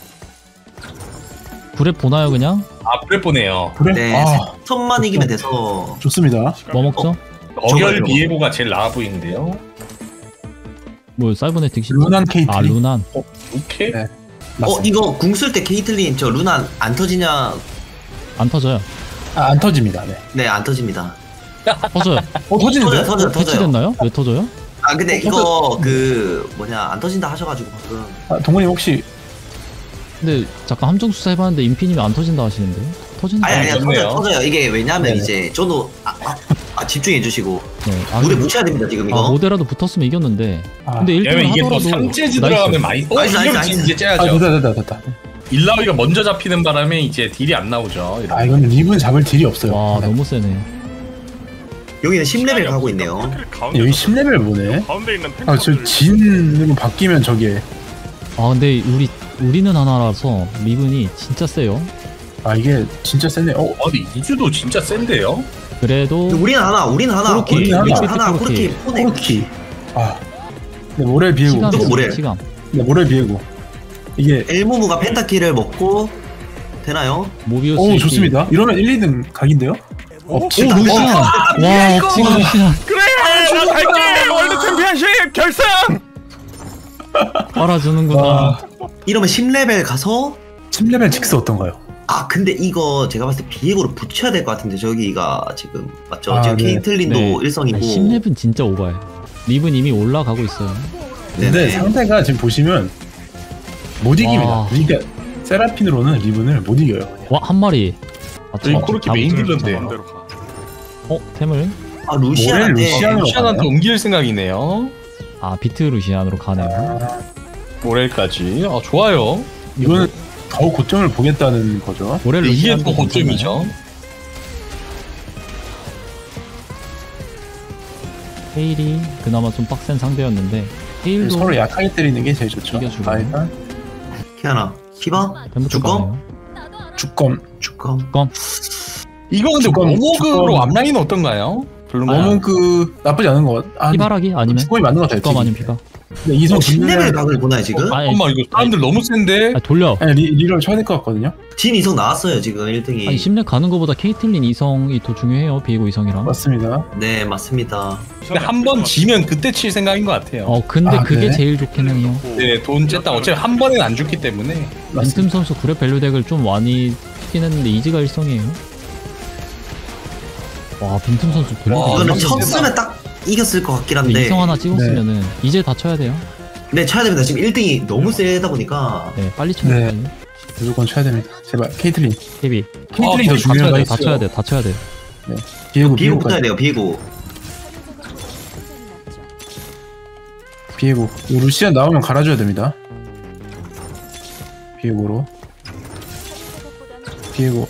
Speaker 1: 구랩 보나요 그냥?
Speaker 4: 아 그래 보네요.
Speaker 2: 그래?
Speaker 3: 네
Speaker 2: 아
Speaker 3: 턴만 이기면 돼서
Speaker 2: 좋습니다.
Speaker 1: 뭐 먹죠?
Speaker 4: 어결
Speaker 3: 저거요.
Speaker 4: 비에고가 제일 나아 보이는데요.
Speaker 1: 뭐 사이버네틱 시
Speaker 2: 루난 케이틀린.
Speaker 1: 아 루난.
Speaker 4: 오케이.
Speaker 2: 네. 맞습니다.
Speaker 3: 이거 궁 쓸 때 케이틀린 저 루난 안 터지냐?
Speaker 1: 안 터져요.
Speaker 2: 안 터집니다. 네.
Speaker 3: 네 안 터집니다.
Speaker 1: 터져요.
Speaker 2: 터지는데?
Speaker 3: 터져요.
Speaker 1: 패치됐나요? 왜 터져요?
Speaker 3: 아 근데 이거 그 뭐냐 안 터진다 하셔가지고 방금
Speaker 2: 동훈님 혹시
Speaker 1: 근데 잠깐 함정 수사 해봤는데 인피님이 안 터진다 하시는데 터진다.
Speaker 3: 아니
Speaker 4: 좋네요.
Speaker 3: 터져요. 이게 왜냐면
Speaker 2: 네네.
Speaker 3: 이제 저도 집중해 주시고
Speaker 1: 네.
Speaker 3: 물에 묻혀야 됩니다 지금 이거.
Speaker 1: 모델라도 붙었으면 이겼는데.
Speaker 2: 아,
Speaker 1: 근데 1등
Speaker 4: 왜냐면 이게 또
Speaker 1: 하더라도
Speaker 4: 3재즈
Speaker 1: 나이스.
Speaker 4: 들어가면 많이
Speaker 3: 나이스,
Speaker 4: 이러면
Speaker 3: 나이스.
Speaker 4: 이제 째야죠.
Speaker 2: 됐다.
Speaker 4: 일라위가 먼저 잡히는 바람에 이제 딜이 안 나오죠.
Speaker 2: 아 이건 리븐 잡을 딜이 없어요.
Speaker 1: 와 너무 세네.
Speaker 3: 여기는 10레벨 가고 있네요.
Speaker 2: 여기 10레벨 보네.
Speaker 5: 가운데 있는
Speaker 2: 저
Speaker 5: 탱커들
Speaker 2: 진으로 바뀌면 저게
Speaker 1: 근데 우리는 하나라서 리븐이 진짜 세요.
Speaker 2: 이게 진짜 세네.
Speaker 4: 근데 이주도 진짜 센데요?
Speaker 1: 그래도
Speaker 3: 우리는 하나
Speaker 1: 코르키,
Speaker 3: 우리는
Speaker 2: 코르키,
Speaker 3: 하나
Speaker 1: 코르키.
Speaker 3: 코르키 포네.
Speaker 2: 코르키. 네, 모렐 비에고.
Speaker 1: 시간
Speaker 3: 누구 뭐래?
Speaker 1: 시간.
Speaker 2: 네, 모렐 비에고. 이게
Speaker 3: 엘모무가 펜타키를 먹고 되나요?
Speaker 1: 모비우스.
Speaker 2: 오 좋습니다. 이러면 1, 2등 각인데요?
Speaker 1: 루시안. 와 억지로 루시안.
Speaker 5: 그래 나 갈게 월드 챔피언십 결승.
Speaker 1: 빨아주는구나.
Speaker 2: 와,
Speaker 3: 이러면 10레벨 가서
Speaker 2: 10레벨 직스 어떤가요?
Speaker 3: 근데 이거 제가 봤을 때 비에고로 붙여야 될 것 같은데 저기가 지금 맞죠? 지금
Speaker 2: 네.
Speaker 3: 케이틀린도
Speaker 1: 네.
Speaker 3: 1성이고
Speaker 1: 10렙은 진짜 오바해. 리븐 이미 올라가고 있어요.
Speaker 2: 근데
Speaker 3: 네네.
Speaker 2: 상대가 지금 보시면 못 이깁니다.
Speaker 1: 와.
Speaker 2: 그러니까 세라핀으로는 리븐을 못 이겨요.
Speaker 1: 와, 한 마리. 아,
Speaker 4: 저희 코르키 메인 딜러인데요.
Speaker 5: 마음대로 가.
Speaker 1: 템을?
Speaker 3: 아 루시안한테
Speaker 2: 루시안으로
Speaker 4: 루시안한테
Speaker 2: 가나요?
Speaker 4: 옮길 생각이네요.
Speaker 1: 아, 비트 루시안으로 가네요.
Speaker 4: 모렐까지. 좋아요.
Speaker 2: 이거는 더 고점을 보겠다는 거죠.
Speaker 1: 모렐
Speaker 4: 이게
Speaker 1: 루시안도
Speaker 4: 또 고점이죠.
Speaker 1: 헤일이 그나마 좀 빡센 상대였는데 헤일도
Speaker 2: 서로 약하게 때리는 게 제일 좋죠.
Speaker 1: 이겨주고.
Speaker 2: 아, 일단
Speaker 3: 키아나 피바
Speaker 1: 템부터
Speaker 3: 주검?
Speaker 1: 가네요.
Speaker 2: 주검.
Speaker 3: 주검
Speaker 4: 이거 근데
Speaker 2: 주검,
Speaker 4: 워머그로
Speaker 2: 주검.
Speaker 4: 앞라인은 어떤가요? 별로
Speaker 2: 너무 나쁘지 않은 것 같. 아,
Speaker 1: 피바라기 아니면
Speaker 2: 주검이 맞는 것 같아요.
Speaker 1: 주검 아니면 피바.
Speaker 2: 근데 이성
Speaker 3: 10레벨 각을 보나요 지금?
Speaker 1: 아니,
Speaker 4: 잠깐만 이거 사람들 너무 센데.
Speaker 1: 돌려.
Speaker 2: 리를 쳐야 될 것 같거든요.
Speaker 3: 진 이성 나왔어요 지금 1등이.
Speaker 1: 아니 10렙 가는 거보다 케이틀린 이성이 더 중요해요. 비에고 이성이랑.
Speaker 2: 맞습니다.
Speaker 3: 네 맞습니다.
Speaker 4: 근데 한 번 지면 그때 칠 생각인 것 같아요.
Speaker 1: 근데
Speaker 2: 아,
Speaker 1: 그게
Speaker 2: 네?
Speaker 1: 제일 좋기는 해요.
Speaker 4: 네, 돈 쨌다 어차피 한 번엔 안 죽기 때문에.
Speaker 1: 빈틈 선수 그랩 밸류 덱을 좀 많이 쓰긴 했는데 이지가 1성이에요. 와, 빈틈 선수 밸류
Speaker 4: 와,
Speaker 1: 덱
Speaker 3: 이거는
Speaker 4: 완전
Speaker 3: 쳤으면 딱 이겼을 것 같긴
Speaker 1: 근데
Speaker 3: 한데.
Speaker 1: 이성 하나 찍었으면은 이제 다 쳐야 돼요.
Speaker 3: 네 쳐야 됩니다. 지금 1등이 너무 세다 보니까.
Speaker 1: 네, 빨리 쳐야 돼.
Speaker 2: 무조건 쳐야 됩니다. 제발 케이틀린.
Speaker 1: 헤비.
Speaker 2: 케이틀린이 더
Speaker 4: 거의
Speaker 2: 중요하다.
Speaker 1: 다 쳐야 돼. 다 쳐야 돼.
Speaker 2: 비에고
Speaker 3: 비에고 붙어야
Speaker 2: 비에고까지.
Speaker 3: 돼요 비에고.
Speaker 2: 비에고. 루시안 나오면 갈아줘야 됩니다. 비에고로. 비에고.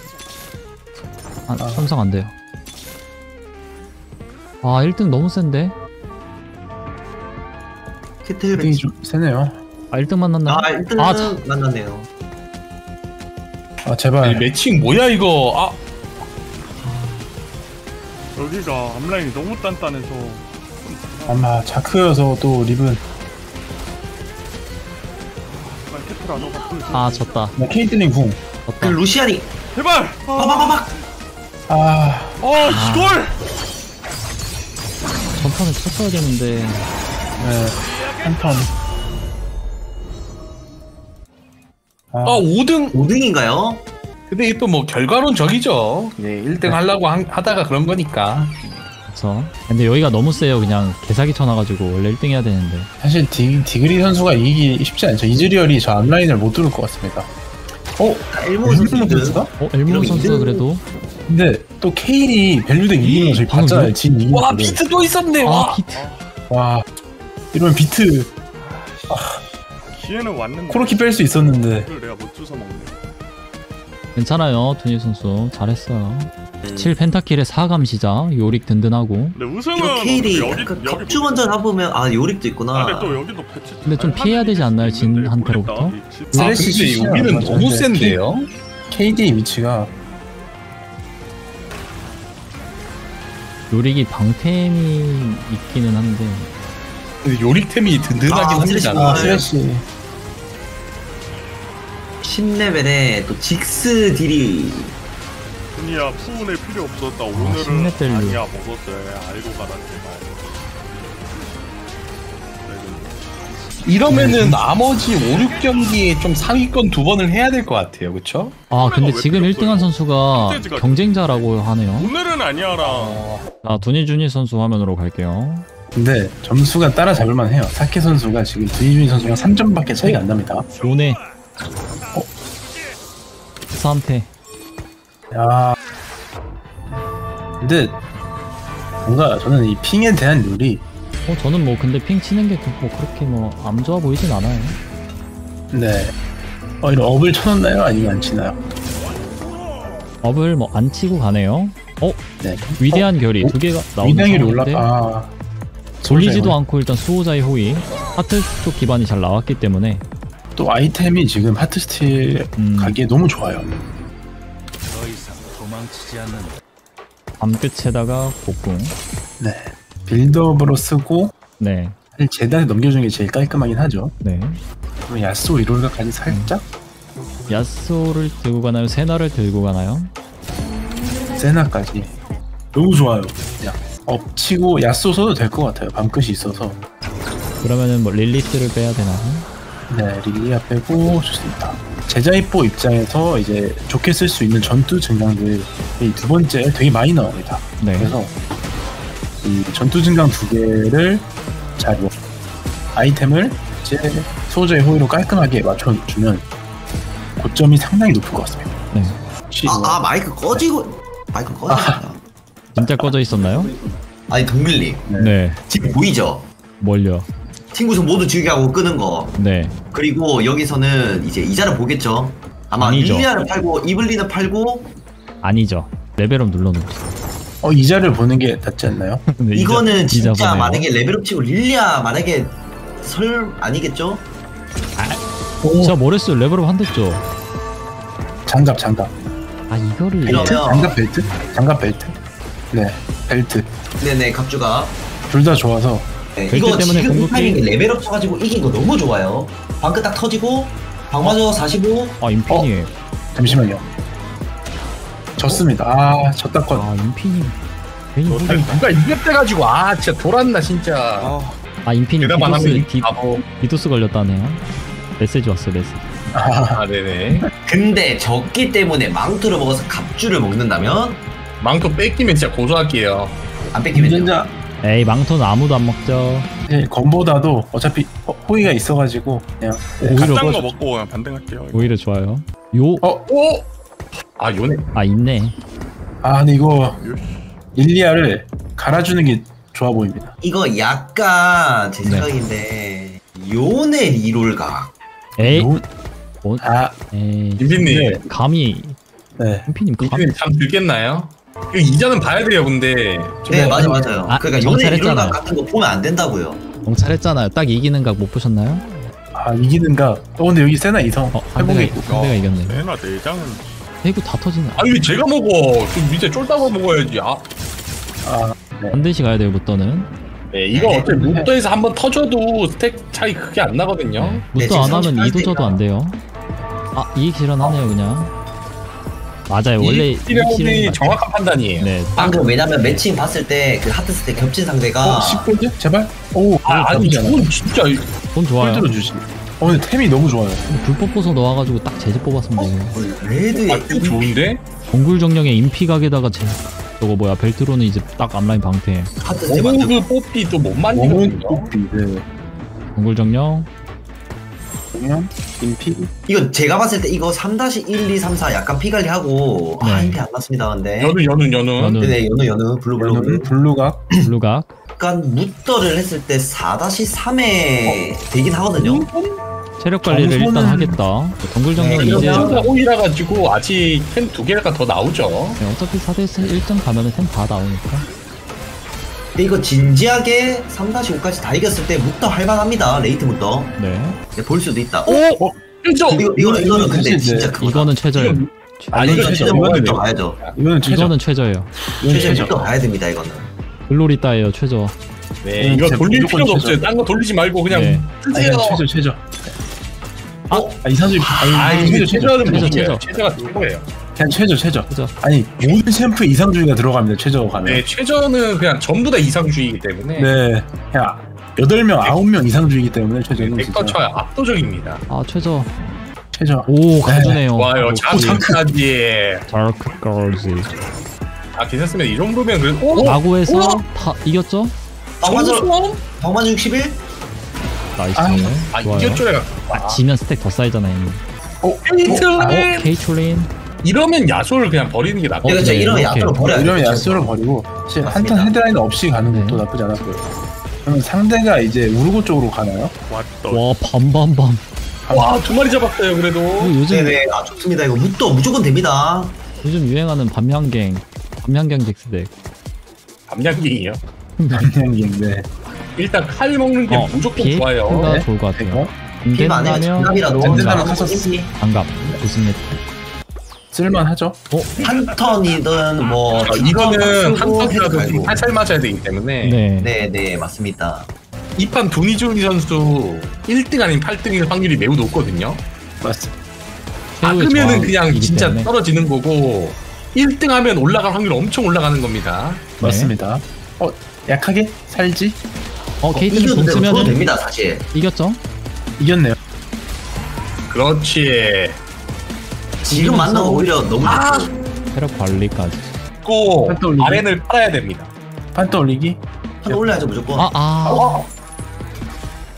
Speaker 1: 삼성 안 돼요. 아, 1등 너무 센데?
Speaker 3: 캐틀
Speaker 2: 1등이 좀 세네요.
Speaker 1: 아, 1등 만났나?
Speaker 3: 아 1등
Speaker 1: 아, 참.
Speaker 3: 만났네요.
Speaker 2: 아 제발.
Speaker 4: 아니, 매칭 뭐야 이거?
Speaker 5: 여기가 앞라인이 너무 단단해서
Speaker 2: 아마 자크여서 또 리븐.
Speaker 5: 캐트라 너가 풀.
Speaker 1: 아, 졌다.
Speaker 2: 케이틀린 궁.
Speaker 3: 그
Speaker 1: 졌다.
Speaker 3: 루시안이
Speaker 5: 제발.
Speaker 3: 빠바바박.
Speaker 2: 아
Speaker 5: 이걸.
Speaker 1: 전판을 쳤어야 되는데.
Speaker 2: 네. 한턴.
Speaker 4: 5등.
Speaker 3: 5등인가요?
Speaker 4: 근데 이게 또 뭐 결과론 적이죠. 예, 1등 하려고 하다가 그런 거니까.
Speaker 1: 그쵸. 근데 여기가 너무 세요. 그냥 개사기 쳐놔가지고 원래 1등 해야 되는데.
Speaker 2: 사실 디그리 선수가 이기기 쉽지 않죠. 이즈리얼이 저 앞라인을 못 뚫을 것 같습니다.
Speaker 3: 엘모 선수가?
Speaker 1: 엘모
Speaker 3: 이런
Speaker 1: 선수가
Speaker 3: 이등-
Speaker 1: 그래도.
Speaker 2: 근데 또 케인이 밸류덱 이기는 거 저희
Speaker 1: 방금
Speaker 2: 봤잖아요. 진 이기는
Speaker 4: 와
Speaker 2: 거.
Speaker 4: 비트 또 있었네.
Speaker 1: 아,
Speaker 4: 와.
Speaker 1: 비트.
Speaker 2: 와 이러면 비트
Speaker 5: 기회는 왔는데.
Speaker 2: 코르키 뺄 수 있었는데.
Speaker 5: 그걸 내가 못 주워 먹네.
Speaker 1: 괜찮아요. 투니 선수. 잘했어요. 7 펜타킬에 4감 시작. 요릭 든든하고.
Speaker 5: 근데 우승은
Speaker 3: 이거 케일이
Speaker 5: 여기
Speaker 3: 약간
Speaker 5: 여기
Speaker 3: 격주 먼저 잡으면 요릭도 있구나.
Speaker 5: 근데 또 여기도 패치.
Speaker 1: 근데 좀 피해야 되지 않나요, 진한테로부터?
Speaker 2: 쓰레쉬
Speaker 4: 근데
Speaker 2: CC 가
Speaker 4: 여기는
Speaker 2: 맞아요.
Speaker 4: 너무
Speaker 2: 네.
Speaker 4: 센데요.
Speaker 2: KD의 위치가
Speaker 1: 요릭이 방템이 있기는 한데.
Speaker 4: 근데 요릭템이 든든하긴 합니다.
Speaker 2: 쓰레쉬
Speaker 3: 10레벨에 또 직스 딜이
Speaker 5: 아니야 푸운에 필요 없었다.
Speaker 1: 신뢰
Speaker 5: 오늘은
Speaker 1: 뗄려.
Speaker 5: 아니야 먹었어요. 알고 가라 제발.
Speaker 4: 이러면은 나머지 5, 6경기에 좀 상위권 2번을 해야 될 것 같아요. 그쵸?
Speaker 1: 아, 근데
Speaker 5: 왜
Speaker 1: 지금
Speaker 5: 필요
Speaker 1: 1등한
Speaker 5: 없어요?
Speaker 1: 선수가
Speaker 5: 흑돼지가
Speaker 1: 경쟁자라고 하네요.
Speaker 5: 오늘은 아니야라.
Speaker 1: 자, 두니주니 선수 화면으로 갈게요.
Speaker 2: 근데 점수가 따라잡을만 해요. 사케 선수가 지금 드이준이 선수랑 3점밖에 차이가 안 납니다.
Speaker 1: 요네. 3패.
Speaker 2: 야 근데 뭔가 저는 이 핑에 대한 룰이
Speaker 1: 저는 뭐 근데 핑 치는 게 뭐 그렇게 뭐 안 좋아 보이진 않아요.
Speaker 2: 네 이런 업을 쳐놓나요? 아니면 안 치나요?
Speaker 1: 업을 뭐 안 치고 가네요.
Speaker 2: 네.
Speaker 1: 위대한 결이 두 개가 나오는
Speaker 2: 위대한 게
Speaker 1: 상황인데 돌리지도 않고 일단 수호자의 호의 하트 쪽 기반이 잘 나왔기 때문에
Speaker 2: 또 아이템이 지금 하트스틸 가기에 너무 좋아요.
Speaker 1: 밤끝에다가 곡궁.
Speaker 2: 네 빌드업으로 쓰고
Speaker 1: 네.
Speaker 2: 사실 제단에 넘겨주는 게 제일 깔끔하긴 하죠.
Speaker 1: 네.
Speaker 2: 그리고 야스오 이롤가까지 살짝
Speaker 1: 야스오를 들고 가나요? 세나를 들고 가나요?
Speaker 2: 세나까지 너무 좋아요. 그냥 엎치고 야스오 써도 될 것 같아요. 밤끝이 있어서.
Speaker 1: 그러면은 뭐 릴리스를 빼야 되나요?
Speaker 2: 네 릴리아 빼고 좋습니다. 제자이뽀 입장에서 이제 좋게 쓸 수 있는 전투 증강들이 두 번째 되게 많이 나옵니다.
Speaker 1: 네.
Speaker 2: 그래서 이 전투 증강 두 개를 잘 아이템을 이제 소호자의 호의로 깔끔하게 맞춰주면 고점이 상당히 높을 것 같습니다.
Speaker 1: 네.
Speaker 3: 마이크 꺼지고 마이크 꺼지고.
Speaker 1: 진짜 꺼져 있었나요?
Speaker 3: 아니 동글님
Speaker 1: 네.
Speaker 3: 지금 보이죠?
Speaker 1: 뭘요?
Speaker 3: 친구수 모두 지우개 하고 끄는 거.
Speaker 1: 네.
Speaker 3: 그리고 여기서는 이제 이자를 보겠죠. 아마
Speaker 1: 아니죠.
Speaker 3: 릴리아를 팔고 이블리는 팔고.
Speaker 1: 아니죠. 레벨업 눌러놓죠.
Speaker 2: 이자를 보는 게 낫지 않나요?
Speaker 1: 네,
Speaker 3: 이거는
Speaker 1: 이자
Speaker 3: 진짜
Speaker 1: 보네요.
Speaker 3: 만약에 레벨업 치고 릴리아 만약에 아니겠죠?
Speaker 1: 제가 뭐랬어요? 레벨업 한댔죠.
Speaker 2: 장갑.
Speaker 1: 아 이거를
Speaker 3: 그러면-
Speaker 2: 장갑 벨트? 장갑 벨트. 네, 벨트.
Speaker 3: 네네 갑주가.
Speaker 2: 둘 다 좋아서.
Speaker 3: 네,
Speaker 1: 벨트
Speaker 3: 이거
Speaker 1: 때문에
Speaker 3: 지금 이
Speaker 1: 공격이-
Speaker 3: 타이밍에 레벨업 쳐가지고 이긴 거 너무 좋아요. 방크 딱 터지고 방마저 45.
Speaker 1: 아 인피니.
Speaker 2: 잠시만요. 졌습니다. 졌다 건.
Speaker 1: 아 인피니. 괜히 뭐-
Speaker 4: 아니, 누가 이겼대가지고 진짜 돌았나 진짜.
Speaker 1: 아 인피니
Speaker 4: 대답 안 하면 바보.
Speaker 1: 디도스 걸렸다네요. 메시지 왔어요 메시지.
Speaker 4: 네네.
Speaker 3: 근데 적기 때문에 망토를 먹어서 갑주를 먹는다면
Speaker 4: 망토 뺏기면 진짜 고소할게요.
Speaker 3: 안 뺏기면요.
Speaker 2: 운전자
Speaker 1: 에이 망토는 아무도 안 먹죠.
Speaker 2: 건보다도 어차피 호의가 있어가지고 그냥
Speaker 1: 오히려
Speaker 5: 짠 거 먹고 그냥 반등할게요.
Speaker 1: 오히려 좋아요. 요.
Speaker 4: 오! 요네.
Speaker 1: 아 있네.
Speaker 2: 근데 이거 릴리아를 갈아주는 게 좋아 보입니다.
Speaker 3: 이거 약간 제
Speaker 1: 네.
Speaker 3: 생각인데 요네 리롤각.
Speaker 1: 에이.
Speaker 2: 요-
Speaker 1: 뭐,
Speaker 2: 아,
Speaker 1: 에이.
Speaker 4: 인피님.
Speaker 2: 네.
Speaker 1: 감히
Speaker 2: 네.
Speaker 1: 인피님 감히.
Speaker 4: 인피님 참 들겠나요? 이거 이자는 봐야 돼요 근데.
Speaker 3: 네 맞아요. 그러니까 요네
Speaker 1: 정찰했잖아요.
Speaker 3: 리롤각 같은 거 보면 안 된다고요.
Speaker 1: 경찰했잖아요. 딱 이기는 각 못 보셨나요?
Speaker 2: 이기는가? 근데 여기 세나 이성
Speaker 1: 상대가
Speaker 2: 회복이
Speaker 1: 상대가 이겼네.
Speaker 5: 내나 내장은
Speaker 1: 대구 다 터지네.
Speaker 4: 아니 왜 제가 먹어? 좀 밑에 쫄다가 먹어야지.
Speaker 1: 반드시 가야 돼요 무더는.
Speaker 4: 네, 이거 어차피 무도에서 한번 터져도 스택 차이 크게 안 나거든요.
Speaker 1: 무더
Speaker 3: 지금
Speaker 1: 안 하면
Speaker 3: 38
Speaker 1: 이도저도 안 돼요. 이익 실현하네요 그냥. 맞아요. 원래 이익
Speaker 4: 이력이
Speaker 1: 실현이
Speaker 4: 정확한 판단이에요.
Speaker 1: 네.
Speaker 3: 방금 왜냐면 매칭 봤을 때 그 하트 스택 겹친 상대가
Speaker 2: 10골드? 제발? 오,
Speaker 4: 아니 저건 진짜
Speaker 1: 돈 좋아요.
Speaker 2: 골드로 주시. 근데 템이 너무 좋아요.
Speaker 1: 불법 보서 넣어가지고 딱 제재 뽑았으면 돼요.
Speaker 3: 레드의
Speaker 4: 이거 좋은데?
Speaker 1: 동굴 정령의 인피 각에다가 저거 뭐야 벨트로는 이제 딱 앞라인 방패.
Speaker 3: 하트 스택 만들고.
Speaker 4: 어그 뽑기 또 못
Speaker 2: 몸은
Speaker 4: 만지거든요.
Speaker 2: 뽑기. 네.
Speaker 1: 동굴 정령.
Speaker 2: 그냥 인피.
Speaker 3: 이거 제가 봤을 때 이거 3-1, 2, 3, 4 약간 피관리하고
Speaker 1: 네.
Speaker 3: 인피 안 났습니다 근데.
Speaker 4: 연우.
Speaker 1: 연우.
Speaker 3: 네네 연우 블루.
Speaker 2: 블루각.
Speaker 1: 블루각.
Speaker 3: 약간 무더를 했을 때 4-3에 되긴 하거든요.
Speaker 1: 체력 관리를 일단
Speaker 2: 정소는-
Speaker 1: 하겠다. 동굴 정령은
Speaker 3: 네,
Speaker 1: 이제
Speaker 3: 그러면-
Speaker 4: 오이라 가지고 아직 템 2개가 더 나오죠.
Speaker 1: 네, 어차피 4대 1점 가면은 템 다 나오니까.
Speaker 3: 근데 이거 진지하게 3-5까지 다 이겼을 때 무더 할만합니다. 레이트 무더.
Speaker 1: 네.
Speaker 3: 네, 볼 수도 있다.
Speaker 4: 그죠?
Speaker 3: 이거는 근데
Speaker 2: 사실
Speaker 3: 진짜 그거다.
Speaker 1: 이거는 최저예요.
Speaker 4: 아
Speaker 3: 이거
Speaker 4: 이거
Speaker 3: 진짜
Speaker 4: 진짜
Speaker 3: 무더
Speaker 2: 이거는
Speaker 3: 가야죠.
Speaker 2: 이거는 최저.
Speaker 1: 이거는 최저예요.
Speaker 3: 최저 무더 가야 됩니다 이거는.
Speaker 1: 글로리 따예요 최저.
Speaker 4: 네, 이거
Speaker 2: 진짜
Speaker 4: 돌릴
Speaker 2: 무조건
Speaker 4: 필요도
Speaker 2: 최저.
Speaker 4: 없어요. 딴 거 돌리지 말고 그냥
Speaker 1: 네.
Speaker 4: 쓰세요.
Speaker 2: 최저. 이상수.
Speaker 4: 이거
Speaker 2: 최저.
Speaker 4: 최저는
Speaker 1: 최저,
Speaker 4: 뭐예요?
Speaker 1: 최저.
Speaker 4: 최저가 최고예요.
Speaker 2: 그냥 최저.
Speaker 1: 최저.
Speaker 2: 아니 모든 챔프 이상주의가 들어갑니다. 최저 가면.
Speaker 4: 네, 최저는 그냥 전부 다 이상주의이기 때문에
Speaker 2: 네. 그냥 8명, 9명 이상주의이기 때문에 최저는
Speaker 4: 벡터
Speaker 2: 진짜
Speaker 4: 차이 압도적입니다.
Speaker 2: 최저.
Speaker 1: 오 가주네요.
Speaker 4: 좋아요. 자수까지.
Speaker 1: 다크 걸즈.
Speaker 4: 괜찮습니다. 이 정도면 그래도
Speaker 1: 라고에서
Speaker 4: 우와!
Speaker 1: 다 이겼죠?
Speaker 3: 방마저 61?
Speaker 1: 나이스. 좋아요.
Speaker 4: 이겼죠 내가.
Speaker 1: 지면 스택 더 쌓이잖아요.
Speaker 4: 케이틀린!
Speaker 1: 케이틀린.
Speaker 4: 이러면 야소를 그냥 버리는 게 낫고.
Speaker 3: 그렇죠.
Speaker 1: 네,
Speaker 3: 이러면
Speaker 1: 오케이.
Speaker 3: 야수로 버려야
Speaker 2: 이러면
Speaker 3: 돼요.
Speaker 2: 야스를 버리고
Speaker 3: 맞습니다.
Speaker 2: 한턴 헤드라인 없이 가는 것도
Speaker 1: 네.
Speaker 2: 나쁘지 않았고요. 그러면 상대가 이제 우르고 쪽으로 가나요?
Speaker 5: 왔다.
Speaker 1: 와 밤밤밤.
Speaker 4: 와, 2마리 잡았어요 그래도.
Speaker 1: 요즘
Speaker 3: 네네. 좋습니다. 이거 무더 무조건 됩니다.
Speaker 1: 요즘 유행하는 밤양갱 잭스덱.
Speaker 4: 감량갱이요.
Speaker 2: 네.
Speaker 4: 일단 칼 먹는 게 무조건
Speaker 1: 피해가
Speaker 4: 좋아요.
Speaker 2: 네.
Speaker 1: 좋을 것 같아요.
Speaker 2: 이거
Speaker 3: 힘 안 해요.
Speaker 1: 된다면
Speaker 3: 장갑이라도.
Speaker 2: 든든하면
Speaker 3: 장갑
Speaker 2: 카서스.
Speaker 3: 인피.
Speaker 1: 장갑 좋습니다.
Speaker 2: 쓸만하죠?
Speaker 3: 한 턴이든 뭐
Speaker 4: 이거는 한
Speaker 3: 쓰고
Speaker 4: 턴이라도
Speaker 3: 헤드
Speaker 4: 좀
Speaker 3: 갈고.
Speaker 4: 살살 맞아야 되기 때문에
Speaker 1: 네.
Speaker 3: 네네 맞습니다.
Speaker 4: 이 판 두니주니 선수 1등 아닌 8등일 확률이 매우 높거든요.
Speaker 2: 맞습니다.
Speaker 1: 최후의
Speaker 4: 그러면은 그냥
Speaker 1: 저항이기
Speaker 4: 진짜
Speaker 1: 때문에.
Speaker 4: 떨어지는 거고 1등 하면 올라갈 확률 엄청 올라가는 겁니다.
Speaker 1: 네.
Speaker 2: 맞습니다. 약하게 살지?
Speaker 1: 케이틀린
Speaker 3: 이겨도
Speaker 1: 공
Speaker 3: 되고 줘도
Speaker 1: 쓰면은
Speaker 3: 됩니다 사실.
Speaker 1: 이겼죠?
Speaker 2: 이겼네요.
Speaker 4: 그렇지.
Speaker 3: 지금 만난 거 오히려 너무 좋고.
Speaker 1: 체력 관리까지.
Speaker 4: 꼭
Speaker 2: 팔도 올리기.
Speaker 4: 아렌을 팔아야 됩니다.
Speaker 2: 판 떠올리기?
Speaker 3: 한 올려야죠 무조건.
Speaker 1: 이거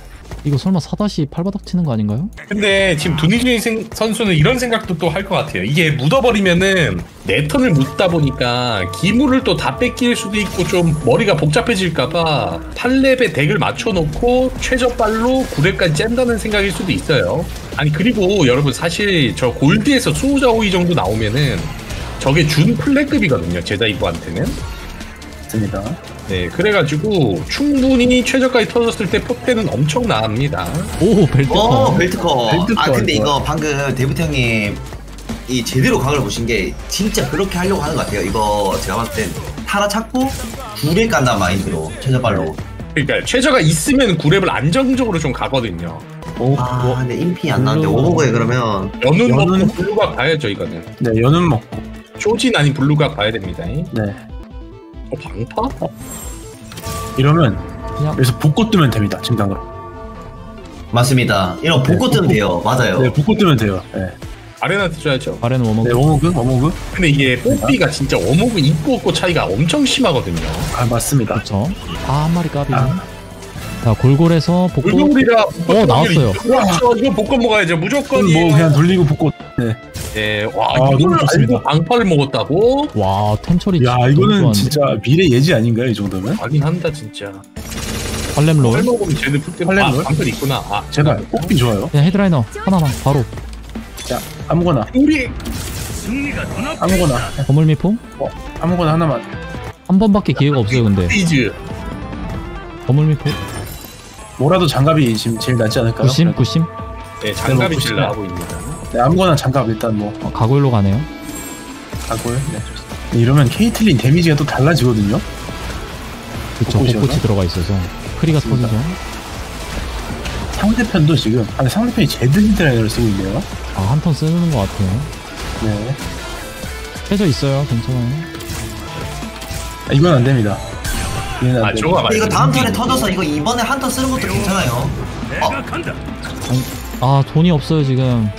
Speaker 1: 이거 설마 4-8바닥 치는 거 아닌가요?
Speaker 4: 근데 지금 두니준 선수는 이런 생각도 또 할 것 같아요. 이게 묻어버리면은 내 턴을 묻다 보니까 기물을 또 다 뺏길 수도 있고 좀 머리가 복잡해질까봐 8렙에 덱을 맞춰놓고 최저발로 9렙까지 짠다는 생각일 수도 있어요. 아니 그리고 여러분 사실 저 골드에서 수호자 호의 정도 나오면은 저게 준 플랫급이거든요. 제자이브한테는.
Speaker 2: 맞습니다.
Speaker 4: 네, 그래가지고 충분히 최저까지 터졌을 때 포텐은 엄청 나옵니다.
Speaker 1: 오 벨트커.
Speaker 3: 벨트커.
Speaker 2: 벨트커
Speaker 3: 아 근데
Speaker 2: 이거.
Speaker 3: 이거 방금 데부트 형님 이 제대로 각을 보신 게 진짜 그렇게 하려고 하는 것 같아요. 이거 제가 봤을 땐 타라 찾고 구레 깐다 마인드로 최저발로.
Speaker 4: 그러니까 최저가 있으면 9렙을 안정적으로 좀 가거든요.
Speaker 3: 아 근데 인피 안 나는데 오버거에 그러면
Speaker 4: 연운 먹고
Speaker 2: 연운-
Speaker 4: 블루각 봐야죠 이거는.
Speaker 2: 네, 연은 먹고.
Speaker 4: 쇼진 아닌 블루각 봐야 됩니다.
Speaker 2: 네.
Speaker 4: 방파?
Speaker 2: 이러면
Speaker 1: 그냥
Speaker 2: 여기서 복고 뜨면 됩니다. 증강으로.
Speaker 3: 맞습니다. 이런 복고 뜨면 돼요. 맞아요.
Speaker 2: 네, 복고 뜨면 돼요. 네.
Speaker 4: 아레나한테 줘야죠.
Speaker 1: 아래는 워머그.
Speaker 2: 네, 워모그.
Speaker 4: 근데 이게 뽀삐가 진짜 워모그 있고 없고 차이가 엄청 심하거든요.
Speaker 2: 아, 맞습니다.
Speaker 1: 그렇죠. 아 한 마리 까비.
Speaker 2: 아.
Speaker 1: 자 골골에서 복고.
Speaker 4: 물고기라
Speaker 1: 나왔어요.
Speaker 4: 그렇죠. 이거 볶음 먹어야죠. 무조건.
Speaker 2: 뭐 그냥 돌리고 복고. 네.
Speaker 4: 네, 와
Speaker 2: 아, 너무
Speaker 4: 이걸
Speaker 2: 좋습니다.
Speaker 4: 알고 방파를 먹었다고?
Speaker 1: 와 템처리.
Speaker 2: 야, 이거는 진짜 미래 예지 아닌가요, 이 정도면?
Speaker 4: 하긴 한다 진짜.
Speaker 1: 할렘롤.
Speaker 4: 할 먹으면 쟤들 풀때
Speaker 2: 할렘롤?
Speaker 4: 방파 있구나. 아
Speaker 2: 제발, 뽑기 좋아요.
Speaker 1: 그냥 헤드라이너 하나만 바로.
Speaker 2: 자, 아무거나,
Speaker 4: 우리
Speaker 2: 아무거나,
Speaker 1: 거물미포.
Speaker 2: 아무거나 하나만.
Speaker 1: 한 번밖에 기회가 없어요 근데.
Speaker 4: 페이즈.
Speaker 1: 거물미포.
Speaker 2: 뭐라도 장갑이 지금 제일 낫지 않을까요?
Speaker 1: 구심
Speaker 2: 그래도.
Speaker 1: 구심.
Speaker 4: 네, 장갑이
Speaker 2: 네,
Speaker 4: 제일
Speaker 2: 뭐
Speaker 4: 나하고 있습니다.
Speaker 2: 네, 아무거나 장갑 일단 뭐
Speaker 1: 가골로 가네요.
Speaker 2: 가고요. 네, 좋습니다. 이러면 케이틀린 데미지가 또 달라지거든요.
Speaker 1: 그쵸
Speaker 2: 복붙이어서?
Speaker 1: 복붙이 들어가 있어서 크리가
Speaker 2: 맞습니다.
Speaker 1: 터지죠.
Speaker 2: 상대편도 지금 상대편이 제드 히드라이너를 쓰고 있네요.
Speaker 1: 아 한 턴 쓰는 것 같아요.
Speaker 2: 네.
Speaker 1: 해저 있어요. 괜찮아요.
Speaker 2: 아, 이건 안 됩니다. 이건 안
Speaker 4: 아
Speaker 2: 됩니다.
Speaker 4: 저거 말고.
Speaker 3: 이거 다음 턴에 터져서 이거 이번에 한 턴 쓰는 것도 괜찮아요.
Speaker 1: 아 돈이 없어요 지금.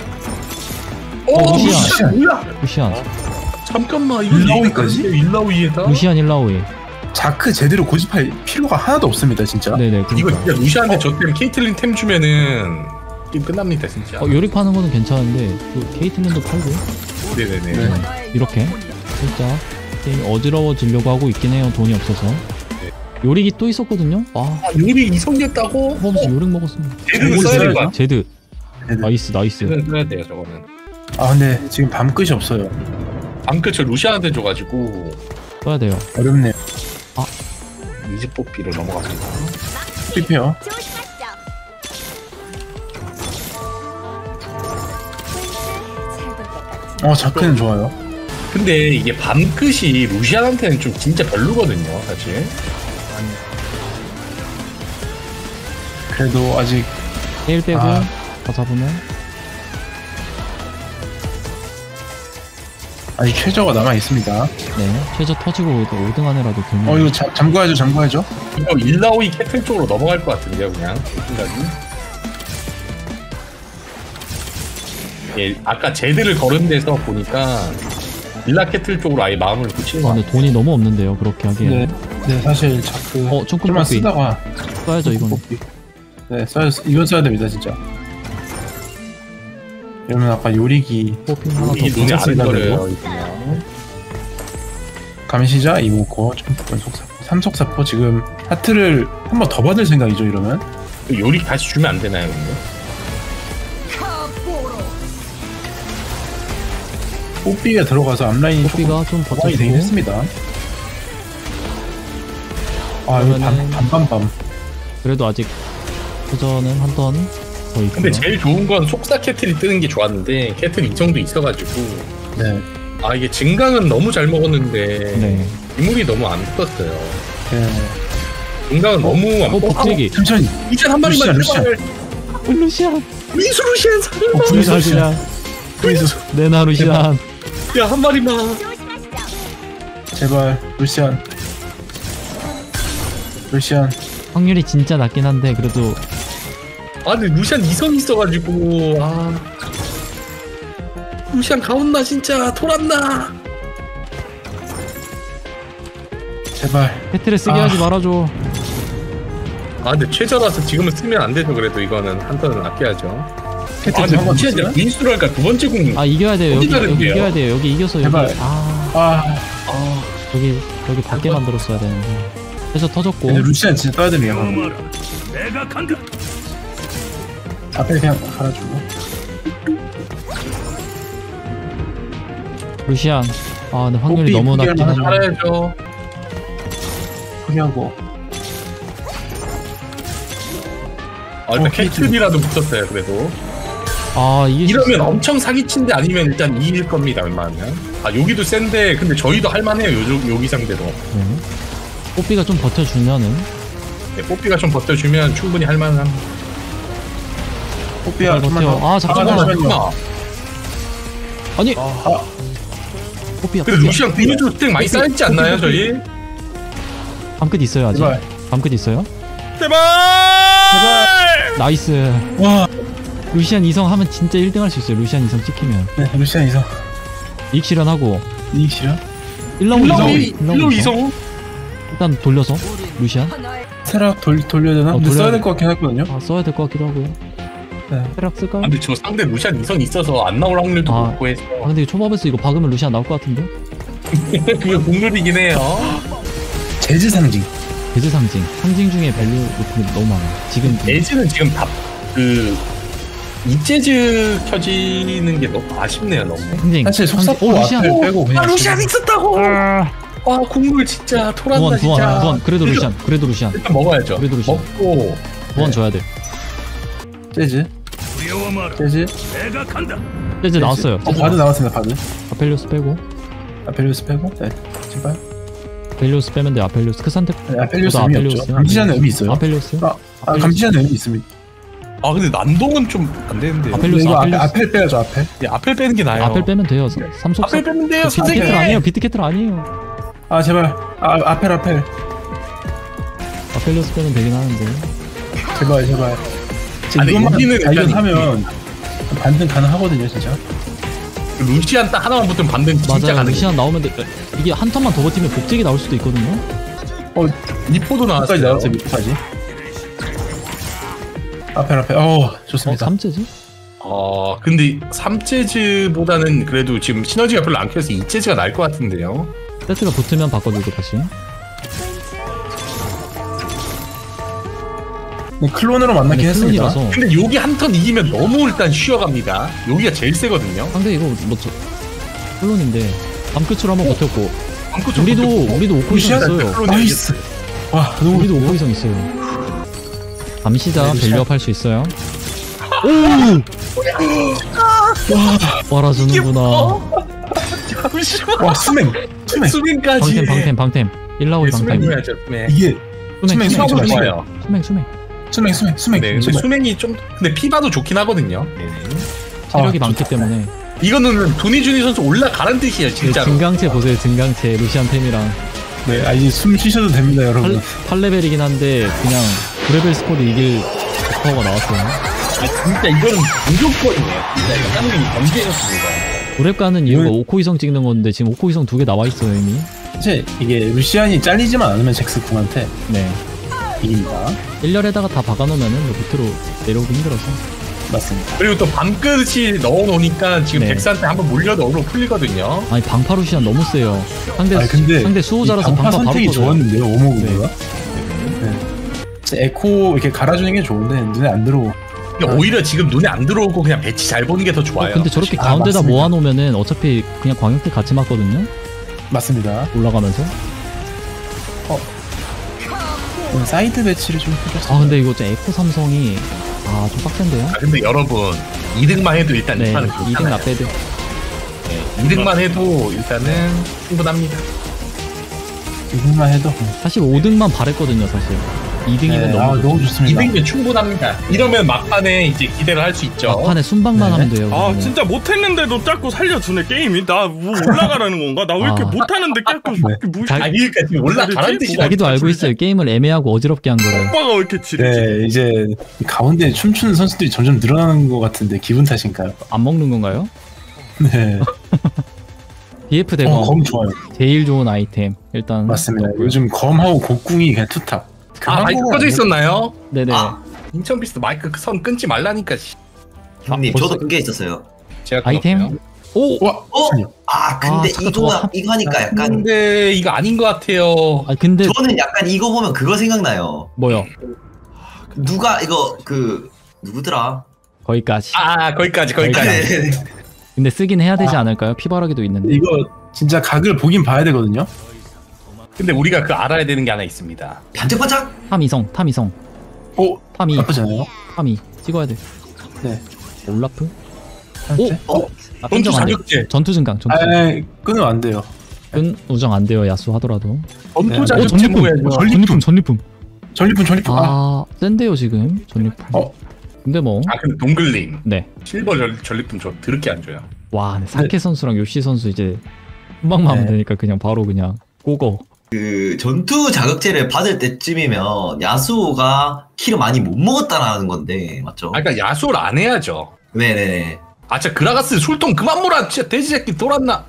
Speaker 4: 루시안. 뭐야?
Speaker 1: 루시안.
Speaker 4: 잠깐만 이거
Speaker 2: 일라오이까지?
Speaker 4: 일라오이에다?
Speaker 1: 루시안 일라오이.
Speaker 2: 자크 제대로 고집할 필요가 하나도 없습니다, 진짜.
Speaker 1: 네네.
Speaker 4: 이거
Speaker 1: 그러니까.
Speaker 4: 진짜 루시안한테 저 때문에 케이틀린 템 주면은 게임 끝납니다 진짜.
Speaker 1: 요리파는 거는 괜찮은데 그 케이틀린도 팔고.
Speaker 4: 네네네.
Speaker 2: 네.
Speaker 1: 이렇게 살짝 게임이 어지러워지려고 하고 있긴 해요. 돈이 없어서.
Speaker 4: 네.
Speaker 1: 요리기 또 있었거든요. 아
Speaker 4: 아 요리 이성됐다고?
Speaker 1: 허벅지 요리 먹었습니다.
Speaker 4: 제대로 써야 될 것 같아.
Speaker 1: 제드.
Speaker 2: 네.
Speaker 1: 나이스 나이스.
Speaker 4: 제대로 써야 돼요 저거는.
Speaker 2: 아, 근데 지금 밤끝이 없어요.
Speaker 4: 방금 저 루시안한테 줘가지고
Speaker 1: 써야 돼요.
Speaker 2: 어렵네요.
Speaker 4: 이즈뽀삐를 넘어갔습니다.
Speaker 2: 삐피요. 자크는 좋아요.
Speaker 4: 근데 이게 밤끝이 루시안한테는 좀 진짜 별로거든요 사실.
Speaker 2: 그래도 아직
Speaker 1: 1 빼고
Speaker 2: 아.
Speaker 1: 다 잡으면
Speaker 2: 아직 최저가 남아 있습니다.
Speaker 1: 네 최저 터지고 5등 안에라도 들면
Speaker 2: 이거 잠궈야죠.
Speaker 4: 이거 일라오이 캐틀 쪽으로 넘어갈 것 같은데요 그냥 생각이. 예, 아까 제드를 거른 데서 보니까 일라 캐틀 쪽으로 아예 마음을 붙이는 것
Speaker 1: 아,
Speaker 4: 같아요.
Speaker 1: 근데 돈이 너무 없는데요 그렇게 하기에는.
Speaker 2: 네, 사실 자크
Speaker 1: 조금
Speaker 2: 좀만
Speaker 1: 뽑기
Speaker 2: 쓰다가
Speaker 1: 써야죠 이거는.
Speaker 2: 네, 이건 써야 됩니다, 진짜. 이러면 아까 요리기
Speaker 1: 뽑기 하나
Speaker 4: 이게
Speaker 1: 더.
Speaker 4: 눈에
Speaker 2: 쓰다
Speaker 4: 아른거려요 이거는.
Speaker 2: 감시자 이모코 점프권 삼속사포 지금 하트를 한 번 더 받을 생각이죠, 이러면.
Speaker 4: 요리 다시 주면 안 되나요 근데?
Speaker 2: 뽀삐가 들어가서 앞라인이 조금
Speaker 1: 뽑기가 좀
Speaker 2: 보강이 되긴
Speaker 1: 버텨주고.
Speaker 2: 했습니다. 아, 이거
Speaker 1: 그러면은-
Speaker 2: 밤밤밤.
Speaker 1: 그래도 아직 회전은 한 턴 더 있고요.
Speaker 4: 근데 제일 좋은 건 속사 캐틀이 뜨는 게 좋았는데 캐틀 이정도 있어가지고
Speaker 2: 네.
Speaker 4: 아 이게 증강은 너무 잘 먹었는데
Speaker 1: 네.
Speaker 4: 인물이 너무 안 떴어요.
Speaker 2: 네.
Speaker 4: 증강은 너무 안
Speaker 1: 복제기.
Speaker 2: 천천히.
Speaker 4: 루시안 한 마리만
Speaker 2: 루시안,
Speaker 4: 제발.
Speaker 1: 루시안.
Speaker 4: 미수 루시안 살려.
Speaker 2: 분리수 루시안. 분리수.
Speaker 1: 네나 루시안.
Speaker 4: 야한 마리만.
Speaker 2: 제발, 루시안.
Speaker 1: 확률이 진짜 낮긴 한데 그래도
Speaker 4: 아 근데 루시안 이성이 있어가지고 루시안 가온나 진짜 돌았나.
Speaker 2: 제발.
Speaker 1: 패트를 쓰게 하지 말아줘.
Speaker 4: 아 근데 최저라서 지금은 쓰면 안 되죠. 그래도 이거는 한 턴은 아껴야죠. 아 근데
Speaker 2: 한번
Speaker 4: 최저
Speaker 2: 넣었어요?
Speaker 4: 민수를 하니까 두 번째 궁.
Speaker 1: 아 이겨야 돼요. 여기
Speaker 4: 다른데요?
Speaker 1: 이겨야 돼요. 여기 이겨서 여기
Speaker 2: 제발.
Speaker 1: 여기 밖에 만들었어야 되는데. 그래서 터졌고.
Speaker 2: 근데 루시안 진짜 떠야 됩니다. 앞에 그냥 갈아주고.
Speaker 1: 루시안. 아 근데 확률이
Speaker 2: 뽀삐
Speaker 1: 너무
Speaker 2: 포기할
Speaker 1: 낮긴
Speaker 2: 만하죠.
Speaker 1: 한데.
Speaker 4: 잘해야죠.
Speaker 2: 포기하고.
Speaker 4: 아 일단
Speaker 2: 오케이.
Speaker 4: 캐틀이라도 붙었어요. 그래도
Speaker 1: 아 이게
Speaker 4: 이러면 엄청 사기친데 아니면 일단 이길 겁니다. 웬만하면. 아 여기도 센데 근데 저희도 할만해요. 여기 상대도.
Speaker 1: 네. 뽀삐가 좀 버텨주면은.
Speaker 4: 네, 뽀삐가 좀 버텨주면 충분히 할만한.
Speaker 2: 뽀삐야
Speaker 1: 잘
Speaker 2: 좀만
Speaker 1: 버텨.
Speaker 2: 더.
Speaker 1: 아 잠깐만.
Speaker 2: 잠깐만요.
Speaker 1: 아니
Speaker 2: 아,
Speaker 1: 뽀삐야.
Speaker 4: 근데 루시안 비누조 스택 많이 쌓였지 않나요 저희?
Speaker 1: 밤끝 있어요 아직.
Speaker 2: 제발.
Speaker 1: 밤끝 있어요.
Speaker 5: 제발.
Speaker 1: 나이스.
Speaker 2: 와.
Speaker 1: 루시안 2성 하면 진짜 1등 할 수 있어요. 루시안 2성 찍히면.
Speaker 2: 네, 루시안 이성.
Speaker 1: 이익 실현하고.
Speaker 2: 이익 실현?
Speaker 1: 1라운드
Speaker 4: 일로
Speaker 1: 2성.
Speaker 4: 이성?
Speaker 1: 일단 돌려서 루시안.
Speaker 2: 세락 돌려야 되나? 근데
Speaker 1: 돌려야
Speaker 2: 써야
Speaker 1: 돼.
Speaker 2: 될 것 같긴 하거든요.
Speaker 1: 아 써야 될 것 같기도 하고요.
Speaker 2: 네.
Speaker 1: 페락 쓸까요?
Speaker 4: 아, 근데 저 상대 루시안 이성 있어서 안 나올 확률도
Speaker 1: 아.
Speaker 4: 높고 해서
Speaker 1: 아 근데 이거 초밥에서 이거 박으면 루시안 나올 것 같은데?
Speaker 4: 그게 국룰이긴 해요.
Speaker 2: 재즈 상징.
Speaker 1: 배제 상징. 상징 중에 밸류 높은 게 너무 많아. 지금
Speaker 4: 에즈는 지금 다그 이재즈 켜지는 게 너무 아쉽네요. 너무.
Speaker 1: 상징.
Speaker 2: 사실 속삭고
Speaker 1: 오 루시안.
Speaker 2: 앞을 빼고 그냥.
Speaker 4: 있었다고. 와 국룰 진짜 토란다 진짜.
Speaker 1: 무한. 그래도 루시안. 그래도 루시안.
Speaker 4: 일단 먹어야죠.
Speaker 1: 그래도 루시안.
Speaker 4: 먹고
Speaker 1: 무한 줘야 돼.
Speaker 2: 재즈. 재즈.
Speaker 1: 이제 나왔어요.
Speaker 2: 바드 나왔습니다. 바드.
Speaker 1: 아펠리오스 빼고.
Speaker 2: 아펠리오스 빼고. 네. 제발.
Speaker 1: 아펠리오스 빼면 돼. 아펠리오스. 크산테.
Speaker 2: 네, 아펠리오스
Speaker 1: 저도
Speaker 2: 의미
Speaker 1: 아펠리오스.
Speaker 2: 없죠. 감시자는 의미 있어요.
Speaker 1: 아펠리오스.
Speaker 2: 감시자는 의미 있습니다.
Speaker 4: 아 근데 난동은 좀 안 되는데.
Speaker 1: 아펠-
Speaker 2: 근데 이거
Speaker 1: 아펠리오스.
Speaker 2: 앞에 빼야죠. 앞에.
Speaker 4: 네, 앞을 빼는 게 나아요.
Speaker 1: 아펠 빼면 돼요. 삼속.
Speaker 4: 앞을 빼면 돼요.
Speaker 1: 비트캐틀
Speaker 4: 선생님.
Speaker 1: 아니에요. 비트캐틀 아니에요.
Speaker 2: 아 제발. 아펠.
Speaker 1: 아펠리오스 빼면 되긴 하는데.
Speaker 2: 제발. 제발.
Speaker 4: 아니,
Speaker 2: 이것만
Speaker 4: 여기는
Speaker 2: 발견하면 반등 가능하거든요, 진짜.
Speaker 4: 루시안 딱 하나만 붙으면 반등 진짜
Speaker 1: 맞아요.
Speaker 4: 가능.
Speaker 1: 루시안 나오면 돼. 이게 한 턴만 더 버티면 복제기 나올 수도 있거든요.
Speaker 4: 리포도
Speaker 2: 끝까지
Speaker 4: 나왔어요.
Speaker 2: 나왔어요, 밑까지. 아펠. 좋습니다.
Speaker 1: 3제지?
Speaker 4: 근데 3재즈보다는 그래도 지금 시너지가 별로 안 켜서 2재즈가 나을 것 같은데요.
Speaker 1: 세트가 붙으면 바꿔주고 다시.
Speaker 2: 클론으로 만나긴 했습니다.
Speaker 1: 클론이라서.
Speaker 4: 근데 여기 한 턴 이기면 너무 일단 쉬어갑니다. 여기가 제일 세거든요.
Speaker 1: 상대 이거 클론인데 밤끝으로 한번 버텼고.
Speaker 4: 아무것도
Speaker 1: 우리도
Speaker 4: 못했고.
Speaker 1: 오코 이성
Speaker 2: 루시안
Speaker 1: 있어요.
Speaker 2: 나이스. 와, 너무
Speaker 1: 우리도 오코 이성 있어요. 감시자
Speaker 2: 네, 루시안.
Speaker 1: 밸류업 할 수 있어요. 오! 빨아주는구나.
Speaker 4: 잠시만.
Speaker 2: 와, 수맹.
Speaker 4: 수빈까지.
Speaker 1: 방템. 1라운드
Speaker 4: 수맹
Speaker 1: 방템.
Speaker 4: 해야죠. 수맹.
Speaker 2: 이게 수맹.
Speaker 4: 피바도 좋아요.
Speaker 1: 수맹.
Speaker 4: 네, 근데 수맹이 좀 근데 피바도 좋긴 하거든요.
Speaker 1: 체력이
Speaker 2: 아,
Speaker 1: 많기 때문에.
Speaker 4: 이거는 도니준이 선수 올라가는 뜻이에요, 진짜로.
Speaker 1: 증강체 보세요, 증강체. 루시안 템이랑.
Speaker 2: 네, 이제 숨 쉬셔도 됩니다, 여러분.
Speaker 1: 8레벨이긴 한데, 그냥 9레벨 스코어도 이길 스코어가 나왔어요.
Speaker 4: 진짜 이거는 무조건이에요. 진짜 이거 쌍둥이 범죄였습니다.
Speaker 1: 9렙 가는 이유가 오코이성 찍는 건데, 지금 오코이성 2개 나와있어요, 이미.
Speaker 2: 사실 이게 루시안이 잘리지만 않으면 잭스 궁한테
Speaker 1: 네.
Speaker 2: 이깁니다.
Speaker 1: 1렬에다가 다 박아놓으면은 밑으로 내려오기 힘들어서.
Speaker 2: 맞습니다.
Speaker 4: 그리고 또 밤끝이 넣어놓으니까 지금
Speaker 1: 네.
Speaker 4: 잭스한테 한번 물려도 어그로 풀리거든요.
Speaker 1: 아니, 방파 루시안 너무 세요. 상대 수호자라서 방파 바로
Speaker 2: 선택이
Speaker 1: 터져요.
Speaker 2: 좋았는데요, 오모그가. 네. 진짜 에코 이렇게 갈아주는 게 좋은데 눈에 안 들어오고.
Speaker 4: 근데 오히려 지금 눈에 안 들어오고 그냥 배치 잘 보는 게 더 좋아요.
Speaker 1: 근데 저렇게
Speaker 2: 아,
Speaker 1: 가운데다
Speaker 2: 맞습니다.
Speaker 1: 모아놓으면은 어차피 그냥 광역대 같이 맞거든요?
Speaker 2: 맞습니다.
Speaker 1: 올라가면서.
Speaker 2: 사이드 배치를 좀 해줬어요.
Speaker 1: 아, 근데 이거 좀 에코 삼성이, 좀 빡센데요?
Speaker 4: 아, 근데 여러분 2등만 해도 일단
Speaker 1: 네,
Speaker 4: 이 판은
Speaker 1: 2등
Speaker 4: 좋잖아요.
Speaker 1: 나빼드.
Speaker 4: 네, 2등만 해도 일단은 충분합니다.
Speaker 2: 이분만 해도.
Speaker 1: 사실 5등만 바랬거든요, 사실. 2등이면
Speaker 2: 네,
Speaker 1: 너무
Speaker 2: 너무 좋습니다.
Speaker 4: 2등이면 충분합니다. 이러면 막판에 이제 기대를 할 수 있죠.
Speaker 1: 막판에 순방만
Speaker 2: 네.
Speaker 1: 하면 돼요.
Speaker 5: 아
Speaker 1: 그러면.
Speaker 5: 진짜 못했는데도 자꾸 살려주네 게임이. 나 뭐 올라가라는 건가? 나 왜 이렇게
Speaker 1: 아.
Speaker 5: 못하는데 자꾸
Speaker 2: 네.
Speaker 5: 뭐
Speaker 1: 자-
Speaker 4: 그러니까 지금 올라가는 뜻이라.
Speaker 1: 자기도 알고 있어요. 게임을 애매하고 어지럽게 한 거를.
Speaker 5: 오빠가 왜 이렇게 지르지?
Speaker 2: 네, 이제 가운데 춤추는 선수들이 점점 늘어나는 것 같은데 기분 탓인가요?
Speaker 1: 안 먹는 건가요?
Speaker 2: 네.
Speaker 1: BF 대검
Speaker 2: 검 좋아요.
Speaker 1: 제일 좋은 아이템 일단
Speaker 2: 맞습니다.
Speaker 1: 넣었고요.
Speaker 2: 요즘 검하고 곡궁이 그냥 투탑.
Speaker 4: 마이크 꺼져 있었나요?
Speaker 1: 네네.
Speaker 3: 아.
Speaker 4: 인천 비스트 마이크 선 끊지 말라니까.
Speaker 3: 형님
Speaker 1: 벌써-
Speaker 3: 저도 그게 있었어요.
Speaker 4: 제가
Speaker 1: 아이템?
Speaker 4: 끊었네요.
Speaker 1: 오!
Speaker 2: 와,
Speaker 3: 근데
Speaker 1: 잠깐,
Speaker 3: 이거 하니까 약간
Speaker 4: 근데 이거 아닌 것 같아요.
Speaker 1: 아 근데
Speaker 3: 저는 약간 이거 보면 그거 생각나요.
Speaker 1: 뭐요?
Speaker 3: 누가 이거 누구더라?
Speaker 1: 거기까지.
Speaker 4: 거기까지.
Speaker 3: 네네네.
Speaker 1: 근데 쓰긴 해야 되지 않을까요? 피바라기도 있는데.
Speaker 2: 이거 진짜 각을 보긴 봐야 되거든요.
Speaker 4: 근데 우리가 그 알아야 되는 게 하나 있습니다.
Speaker 3: 반짝반짝.
Speaker 1: 탐이성.
Speaker 2: 오,
Speaker 1: 탐이.
Speaker 2: 나쁘지 않아요?
Speaker 1: 탐이. 찍어야 돼.
Speaker 2: 네.
Speaker 1: 올라프?
Speaker 2: 살짝.
Speaker 1: 아,
Speaker 4: 전투
Speaker 1: 인정 안 돼.
Speaker 4: 자격제.
Speaker 1: 전투 증강. 전투 증강.
Speaker 2: 아, 끊으면 안 돼요.
Speaker 1: 끈 우정 안 돼요. 야수 하더라도.
Speaker 4: 전투
Speaker 2: 네.
Speaker 4: 자격제
Speaker 1: 전리품.
Speaker 4: 뭐예요?
Speaker 1: 전리품.
Speaker 2: 전리품.
Speaker 1: 아, 센데요 지금 전리품. 근데 뭐.
Speaker 4: 근데 동글링
Speaker 1: 네.
Speaker 4: 실버 전리품 저 드럽게 안 줘요.
Speaker 1: 와, 근데 사케 선수랑 요시 선수 이제 한방만 하면
Speaker 2: 네.
Speaker 1: 되니까 그냥 바로 그냥 고고.
Speaker 3: 그 전투 자격제를 받을 때쯤이면 야수가 키를 많이 못 먹었다라는 건데 맞죠?
Speaker 4: 그러니까 야수를 안 해야죠.
Speaker 3: 네네네.
Speaker 4: 진짜 그라가스 술통 그만 몰아. 진짜 돼지 새끼 돌았나?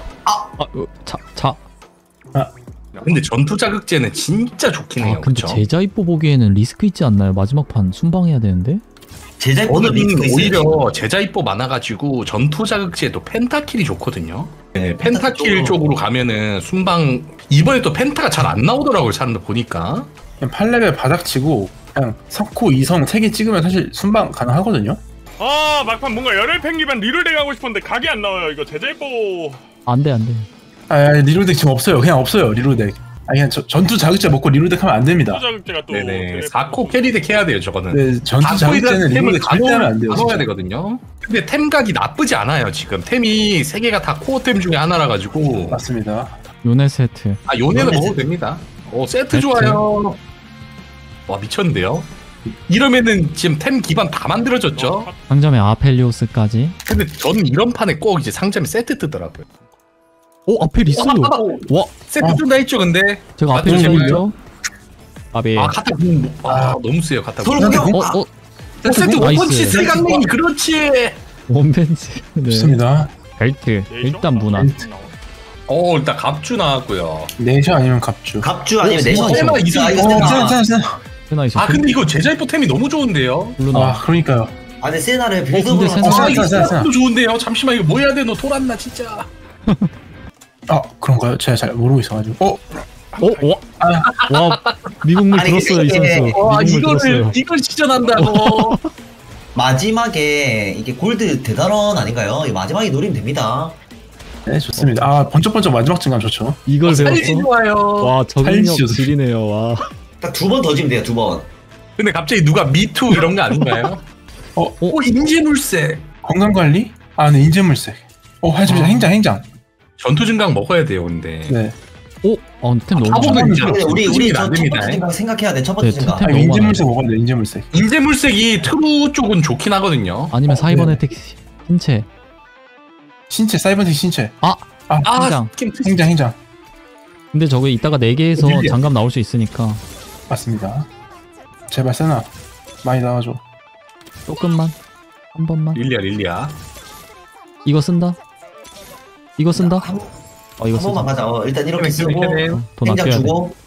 Speaker 1: 자.
Speaker 4: 근데 전투 자극제는 진짜 좋긴 해요.
Speaker 1: 근데
Speaker 4: 그쵸?
Speaker 1: 제자 입보 보기에는 리스크 있지 않나요? 마지막 판 순방해야 되는데.
Speaker 3: 제자입보다 리스크
Speaker 4: 저는
Speaker 3: 있어요.
Speaker 4: 오히려 제자 입법 많아가지고 전투 자극제도 펜타킬이 좋거든요. 네, 펜타킬
Speaker 3: 쪽으로.
Speaker 4: 쪽으로 가면은 순방 이번에 또 펜타가 잘 안 나오더라고요. 사람들 보니까.
Speaker 2: 그냥 8레벨 바닥치고 그냥 석호 2성 3개 찍으면 사실 순방 가능하거든요.
Speaker 5: 아 막판 뭔가 열혈 팽기반 리롤덱 하고 싶었는데 각이 안 나와요. 이거 제재보
Speaker 1: 안 돼.
Speaker 2: 리로덱 지금 없어요. 그냥 없어요. 리로덱. 그냥 전투 자극제 먹고 리로덱 하면 안 됩니다.
Speaker 5: 자극제가 또
Speaker 4: 네네. 4코 캐리덱 해야 돼요. 저거는.
Speaker 2: 네, 전투 자극제는 리로덱 절대 하면 안 돼요.
Speaker 4: 넣어야
Speaker 2: 진짜.
Speaker 4: 되거든요. 근데 템각이 나쁘지 않아요. 지금 템이 3개가 다 코어템 중에 하나라 가지고.
Speaker 2: 맞습니다.
Speaker 1: 요네 세트.
Speaker 4: 요네는
Speaker 3: 요네
Speaker 4: 먹어도
Speaker 3: 세트.
Speaker 4: 됩니다. 세트
Speaker 1: 세트.
Speaker 4: 좋아요. 와 미쳤는데요. 이러면은 지금 템 기반 다 만들어졌죠.
Speaker 1: 상점에 아펠리오스까지.
Speaker 4: 근데 저는 이런 판에 꼭 이제 상점에 세트 뜨더라고요.
Speaker 1: 오, 아펠 있어요. 와,
Speaker 4: 세트 뜬다 했죠, 근데.
Speaker 1: 제가 아펠
Speaker 4: 맞죠,
Speaker 1: 쓰고
Speaker 4: 제가요?
Speaker 1: 있죠. 아비.
Speaker 4: 카타 너무 세요, 카타.
Speaker 3: 돌공격.
Speaker 4: 세트
Speaker 1: 나이스.
Speaker 4: 원펀치 세강냉이 그렇지.
Speaker 1: 원벤치. 네.
Speaker 2: 좋습니다.
Speaker 1: 벨트. 일단 무난.
Speaker 4: 일단 갑주 나왔고요.
Speaker 2: 내셔 아니면 갑주.
Speaker 3: 갑주 아니면
Speaker 1: 세나
Speaker 3: 내셔.
Speaker 4: 세나 이승.
Speaker 2: 세나.
Speaker 1: 세나이션.
Speaker 4: 근데 이거 제자이포 템이 너무 좋은데요.
Speaker 1: 블루나.
Speaker 2: 그러니까요.
Speaker 3: 근데 세나를
Speaker 1: 근데
Speaker 3: 빌드업으로
Speaker 1: 세나-
Speaker 2: 세나,
Speaker 4: 이거
Speaker 2: 세나.
Speaker 4: 세나도 좋은데요. 잠시만 이거 뭐 해야 돼? 너 돌았나 진짜.
Speaker 2: 그런가요? 제가 잘 모르고 있어가지고.
Speaker 1: 와, 미국물
Speaker 3: 아니,
Speaker 1: 들었어요, 이
Speaker 3: 이게-
Speaker 1: 선수.
Speaker 4: 와
Speaker 1: 미국물 들었어요.
Speaker 4: 이걸 시전한다고.
Speaker 3: 마지막에 이게 골드 대단원 아닌가요? 이 마지막에 노리면 됩니다.
Speaker 2: 네, 좋습니다. 번쩍번쩍 마지막 증감 좋죠.
Speaker 1: 이걸
Speaker 4: 살지
Speaker 1: 배웠어?
Speaker 4: 좋아요.
Speaker 1: 와, 적응력
Speaker 2: 살지도.
Speaker 1: 지리네요. 와.
Speaker 3: 딱 2번 더 지면 돼요. 2번.
Speaker 4: 근데 갑자기 누가 미투 이런 거 아닌가요? 인지물색.
Speaker 2: 건강관리? 네, 인재물색. 잠시만, 행장.
Speaker 4: 전투 증강 먹어야 돼요, 근데.
Speaker 2: 네.
Speaker 1: 근데 템 너무
Speaker 4: 가보면
Speaker 1: 좋아.
Speaker 4: 진짜
Speaker 3: 근데 우리
Speaker 4: 우리
Speaker 3: 첫
Speaker 4: 안
Speaker 3: 번째
Speaker 4: 됩니다.
Speaker 3: 생각 생각해야 돼. 첫 번째
Speaker 1: 네,
Speaker 3: 생각.
Speaker 1: 템 너무
Speaker 2: 인재물색 먹어야 돼, 인재물색.
Speaker 4: 인재물색이 트루 쪽은 좋긴 하거든요.
Speaker 1: 아니면 사이버네틱
Speaker 2: 네.
Speaker 1: 신체.
Speaker 2: 신체, 사이버텍 신체.
Speaker 1: 행장.
Speaker 2: 행장.
Speaker 1: 근데 저거 이따가 4개에서
Speaker 4: 릴리아.
Speaker 1: 장갑 나올 수 있으니까
Speaker 2: 맞습니다. 제발 세나. 많이 나와줘.
Speaker 1: 조금만. 한 번만.
Speaker 4: 릴리아.
Speaker 1: 이거 쓴다. 이거 쓴다.
Speaker 3: 한
Speaker 1: 이거
Speaker 3: 번만
Speaker 1: 쓰자.
Speaker 3: 가자. 일단 이렇게 쓰고
Speaker 1: 돈
Speaker 3: 행장
Speaker 1: 아껴야 돼.
Speaker 3: 주고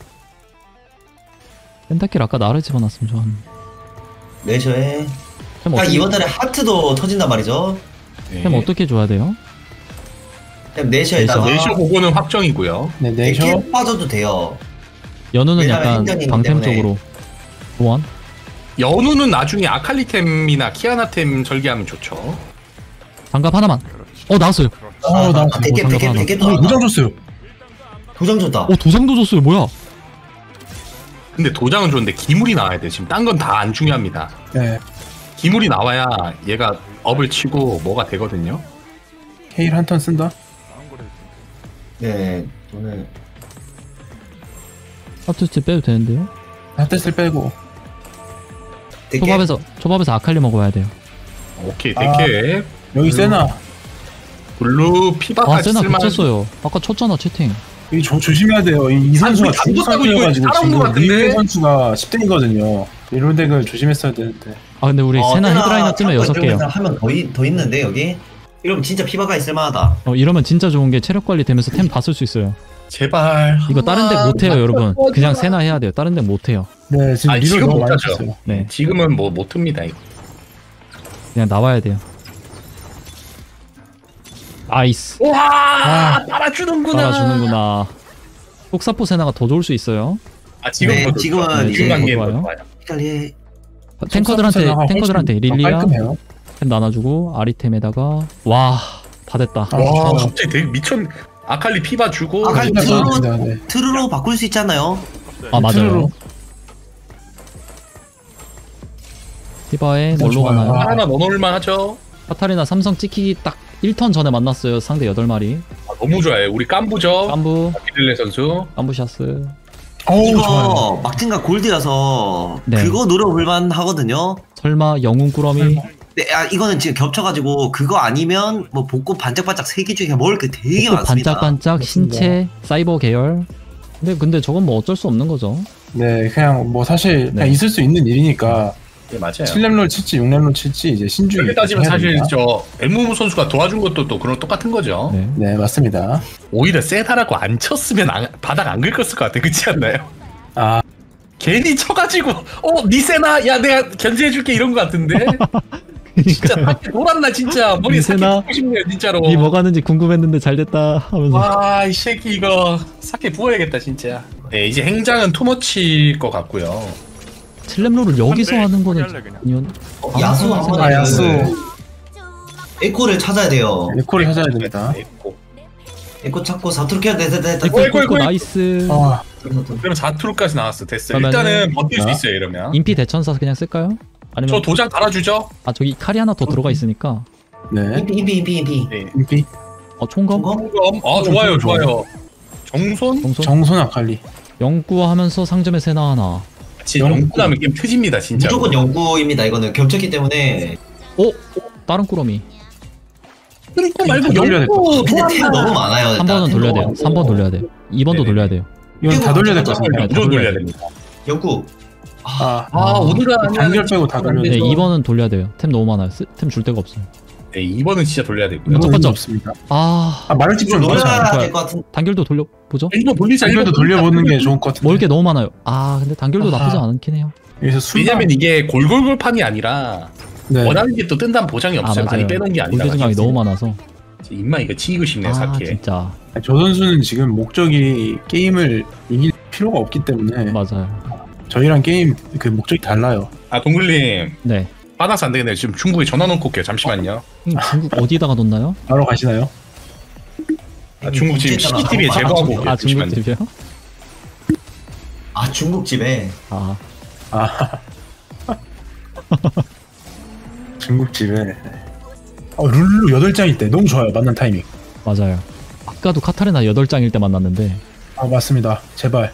Speaker 1: 펜타킬 아까 나를 집어놨으면 좋았는데.
Speaker 3: 내셔에
Speaker 1: 템
Speaker 3: 딱
Speaker 1: 어떻게,
Speaker 3: 이번 달에 하트도 터진단 말이죠.
Speaker 1: 템 어떻게 줘야 돼요?
Speaker 3: 그럼 내셔에다가
Speaker 4: 내쇼 그거는 확정이고요.
Speaker 2: 네, 내셔.
Speaker 3: 이렇게 빠져도 돼요.
Speaker 1: 연우는
Speaker 3: 왜냐면
Speaker 1: 약간
Speaker 3: 행정이기
Speaker 1: 방템
Speaker 3: 때문에.
Speaker 1: 쪽으로. 보완?
Speaker 4: 연우는 나중에 아칼리템이나 키아나템 설계하면 좋죠.
Speaker 1: 장갑 하나만. 나왔어요.
Speaker 2: 나왔어.
Speaker 3: 되게
Speaker 2: 도장 줬어요.
Speaker 3: 도장 줬다.
Speaker 1: 도장도 줬어요. 뭐야?
Speaker 4: 근데 도장은 좋은데 기물이 나와야 돼. 지금 딴 건 다 안 중요합니다.
Speaker 2: 네.
Speaker 4: 기물이 나와야 얘가 업을 치고 뭐가 되거든요.
Speaker 2: 헤일 한 턴 쓴다.
Speaker 3: 네, 오늘
Speaker 1: 하트스 빼도 되는데요?
Speaker 2: 핫테스를 빼고.
Speaker 3: 되게
Speaker 1: 초밥에서 아칼리 먹어야 돼요.
Speaker 4: 오케이, 되게
Speaker 2: 여기 세나.
Speaker 4: 블루 피바까지
Speaker 1: 세나
Speaker 4: 쓸만.
Speaker 1: 붙였어요. 아까 쳤잖아, 채팅.
Speaker 2: 이 조심해야 돼요. 이 선수가
Speaker 4: 우리 단독하고 이거
Speaker 2: 중국산이어가지고
Speaker 4: 따라온 것
Speaker 2: 지금
Speaker 4: 같은데?
Speaker 2: 리베 선수가 10등이거든요. 리롤덱을 조심했어야 되는데.
Speaker 1: 근데 우리 세나 헤드라이너 뜨면 6개요.
Speaker 3: 하면 더 있는데 여기 이러면 진짜 피바가 있을 만하다.
Speaker 1: 이러면 진짜 좋은 게 체력 관리 되면서 템 다 쓸 수 있어요.
Speaker 4: 제발.
Speaker 1: 이거 다른 데 못해요 여러분. 그냥 세나 해야 돼요. 다른 데 못해요.
Speaker 2: 네, 지금
Speaker 4: 아니,
Speaker 2: 리롤
Speaker 4: 지금
Speaker 2: 너무
Speaker 4: 못
Speaker 2: 많이
Speaker 4: 하죠.
Speaker 2: 쳤어요.
Speaker 1: 네,
Speaker 4: 지금은 뭐 못 틉니다 이거.
Speaker 1: 그냥 나와야 돼요. 나이스.
Speaker 4: 와 빨아주는구나.
Speaker 1: 따라주는구나. 속사포 세나가 더 좋을 수 있어요.
Speaker 4: 아 지금
Speaker 3: 네, 지금은 이제
Speaker 4: 중간 게임
Speaker 1: 좋아요.
Speaker 4: 좋아요.
Speaker 3: 헷갈리.
Speaker 1: 탱커들한테 릴리아
Speaker 2: 깔끔해요.
Speaker 1: 템 나눠주고 아리템에다가 와 다 됐다.
Speaker 4: 와 갑자기 되게 미쳤. 아칼리 피바 주고.
Speaker 3: 아칼리
Speaker 2: 네,
Speaker 3: 트루로
Speaker 2: 맞습니다. 네.
Speaker 3: 트루로 바꿀 수 있잖아요.
Speaker 1: 아 맞아요.
Speaker 2: 트루로.
Speaker 1: 티바에
Speaker 2: 진짜
Speaker 1: 뭘로
Speaker 2: 좋아요.
Speaker 1: 가나요?
Speaker 2: 아.
Speaker 4: 하나 넣어놓을만 하죠.
Speaker 1: 카타리나 삼성 찍히기 딱 1턴 전에 만났어요. 상대 8마리.
Speaker 4: 아, 너무 좋아요. 우리 깐부죠.
Speaker 1: 깐부
Speaker 4: 기들레 선수.
Speaker 1: 깐부샤스.
Speaker 2: 어우,
Speaker 3: 이거
Speaker 2: 좋아요.
Speaker 3: 막진과 골드여서
Speaker 1: 네.
Speaker 3: 그거 노려볼만 하거든요.
Speaker 1: 설마 영웅 꾸러미?
Speaker 3: 네, 이거는 지금 겹쳐가지고 그거 아니면 뭐 복고 반짝반짝 3개 중에 먹을 게 되게 많습니다.
Speaker 1: 반짝반짝 신체 사이버 계열. 근데 저건 뭐 어쩔 수 없는 거죠.
Speaker 2: 네, 그냥 뭐 사실
Speaker 1: 네.
Speaker 2: 그냥 있을 수 있는 일이니까
Speaker 4: 네 맞아요.
Speaker 2: 7렙롤 칠지 6렙롤 칠지 이제 신중히
Speaker 4: 이렇게 따지면
Speaker 2: 해야
Speaker 4: 사실
Speaker 2: 됩니다.
Speaker 4: 저 엠무무 선수가 도와준 것도 또 그런 똑같은 거죠.
Speaker 1: 네.
Speaker 2: 네, 맞습니다.
Speaker 4: 오히려 세다라고 안 쳤으면 바닥 안 긁었을 것 같아. 그렇지 않나요?
Speaker 2: 아,
Speaker 4: 괜히 쳐가지고 니 세나 야 내가 견제해줄게 이런 것 같은데. 진짜 사케 놀았나 진짜 머리
Speaker 1: 니
Speaker 4: 사케
Speaker 1: 세나?
Speaker 4: 부고 싶네요 진짜로.
Speaker 1: 이 뭐 가는지 궁금했는데 잘 됐다 하면서.
Speaker 4: 와 이 새끼 이거 사케 부어야겠다 진짜. 네 이제 행장은 투머치일 것 같고요.
Speaker 1: 칠렘롤을 여기서
Speaker 5: 한대
Speaker 1: 하는 거는
Speaker 5: 포기할래, 그냥.
Speaker 1: 전혀
Speaker 3: 야수
Speaker 1: 아,
Speaker 3: 한번
Speaker 2: 야수.
Speaker 3: 에코를 찾아야 돼요.
Speaker 2: 에코를 찾아야 됩니다.
Speaker 3: 에코 찾고 사투르 켜야 돼.
Speaker 1: 이거 나이스.
Speaker 2: 아,
Speaker 4: 그럼 4트루까지 나왔어 됐어.
Speaker 1: 그러면은-
Speaker 4: 일단은 버틸 수 있어요 이러면.
Speaker 1: 인피 대천사 그냥 쓸까요? 아니면
Speaker 4: 저 도장 달아주죠.
Speaker 1: 아 저기 칼이 하나 더 들어가 있으니까
Speaker 2: 네.
Speaker 3: 인피.
Speaker 4: 네.
Speaker 2: 인피
Speaker 1: 총검
Speaker 4: 그럼 좋아요 좋아요. 정손?
Speaker 1: 정손
Speaker 2: 정손 아칼리.
Speaker 1: 영구하면서 상점에 세나 하나.
Speaker 4: 진짜 영구하면 게임 트집니다 진짜.
Speaker 3: 무조건 영구입니다. 이거는 겹쳤기 때문에.
Speaker 1: 다른 꾸러미.
Speaker 4: 그러니까
Speaker 2: 다
Speaker 4: 말고
Speaker 2: 돌려야 될것
Speaker 4: 영구
Speaker 3: 근데 템 너무 많아요. 일단.
Speaker 1: 3번은
Speaker 3: 템
Speaker 1: 돌려야
Speaker 3: 너무
Speaker 1: 돼요.
Speaker 3: 많고.
Speaker 1: 3번 돌려야 돼요. 2번도
Speaker 4: 네네.
Speaker 1: 돌려야 돼요.
Speaker 2: 이건 다 돌려야 될 것 같습니다.
Speaker 1: 네, 다
Speaker 4: 무조건
Speaker 1: 돌려야
Speaker 4: 돌려야 됩니다.
Speaker 3: 영구.
Speaker 4: 오늘은
Speaker 2: 단결 빼고 다 돌려야
Speaker 1: 네,
Speaker 2: 돼요.
Speaker 1: 2번은 돌려야 돼요. 템 너무 많아요. 템 줄 데가 없어요.
Speaker 4: 네 2번은 진짜 돌려야 되고요.
Speaker 1: 첫
Speaker 2: 이건
Speaker 1: 번째.
Speaker 2: 없습니다.
Speaker 1: 아,
Speaker 2: 말을 집중
Speaker 3: 이거
Speaker 2: 못하죠.
Speaker 3: 노려야
Speaker 1: 좋아요.
Speaker 3: 될 것 같은.
Speaker 1: 단결도 돌려보죠.
Speaker 4: 1번 돌리자.
Speaker 2: 단결도
Speaker 4: 1번
Speaker 2: 돌려보는 게 좋을 것 같은데.
Speaker 1: 먹을 게 너무 많아요. 아, 근데 단결도
Speaker 2: 아하.
Speaker 1: 나쁘지 않긴 해요.
Speaker 2: 여기서 술.
Speaker 4: 왜냐면 이게 골골골판이 아니라
Speaker 2: 네.
Speaker 4: 원하는 게 또 뜬다는 보장이 없어요. 많이 빼놓은 게 아니라.
Speaker 1: 골드 증강이 너무 많아서.
Speaker 4: 입만 이거 치이고 싶네
Speaker 1: 아,
Speaker 4: 사케.
Speaker 1: 진짜.
Speaker 2: 저 선수는 지금 목적이 게임을 이길 필요가 없기 때문에
Speaker 1: 맞아요.
Speaker 2: 저희랑 게임 그 목적이 달라요.
Speaker 4: 아 동글님
Speaker 1: 네.
Speaker 4: 받아서 안 되겠네요. 지금 중국에 전화 놓고 올게요. 잠시만요.
Speaker 1: 형님, 중국 어디다가 놓나요?
Speaker 2: 바로 가시나요?
Speaker 4: 아, 중국 지금 CCTV에 제거하고 올게요.
Speaker 1: 아, 중국
Speaker 4: 잠시만요.
Speaker 1: 집이요?
Speaker 3: 아 중국집에.
Speaker 1: 아,
Speaker 2: 아. 중국집에. 룰루 8장일 때 너무 좋아요. 만난 타이밍.
Speaker 1: 맞아요. 아까도 카타리나 8장일 때 만났는데
Speaker 2: 아, 맞습니다. 제발.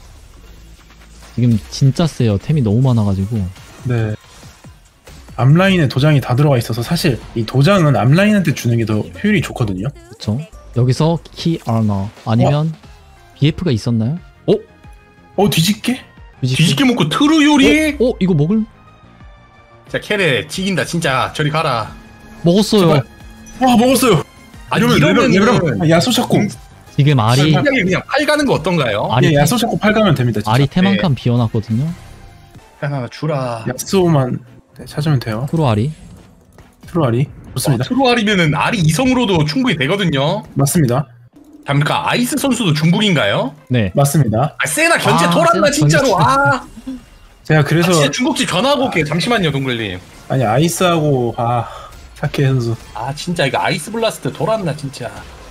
Speaker 1: 지금 진짜 세요. 템이 너무 많아가지고.
Speaker 2: 네. 앞라인에 도장이 다 들어가 있어서 사실 이 도장은 앞라인한테 주는 게 더 효율이 좋거든요.
Speaker 1: 그쵸? 여기서 키 아나 아니면 BF가 있었나요?
Speaker 2: 뒤집게?
Speaker 4: 뒤집게 먹고 트루 요리?
Speaker 1: 이거 먹을?
Speaker 4: 자 캐레 튀긴다 진짜. 저리 가라.
Speaker 1: 먹었어요.
Speaker 2: 제발. 와, 먹었어요.
Speaker 4: 아니
Speaker 2: 이러면
Speaker 4: 이러면은
Speaker 2: 야수 찾고.
Speaker 1: 지금 알이
Speaker 4: 그냥 팔 가는 거 어떤가요?
Speaker 1: 알이
Speaker 2: 예, 야수 찾고 팔 가면 됩니다. 진짜.
Speaker 1: 알이 템 한 칸 비워놨거든요.
Speaker 4: 하나 주라.
Speaker 2: 야수만 네, 찾으면 돼요.
Speaker 1: 프로 알이.
Speaker 2: 트루아리. 좋습니다.
Speaker 4: 트루 알이면은 알이 이성으로도 충분히 되거든요.
Speaker 2: 맞습니다.
Speaker 4: 잠깐 아이스 선수도 중국인가요?
Speaker 1: 네.
Speaker 2: 맞습니다.
Speaker 4: 아 세나 견제
Speaker 1: 아,
Speaker 4: 돌았나
Speaker 1: 세나
Speaker 4: 진짜로.
Speaker 1: 견제.
Speaker 4: 아,
Speaker 2: 제가 그래서
Speaker 4: 진짜 중국집 전화하고 올게요. 잠시만요 동글님.
Speaker 2: 아니 아이스하고 사케 선수.
Speaker 4: 아 진짜 이거 아이스 블라스트 돌았나 진짜.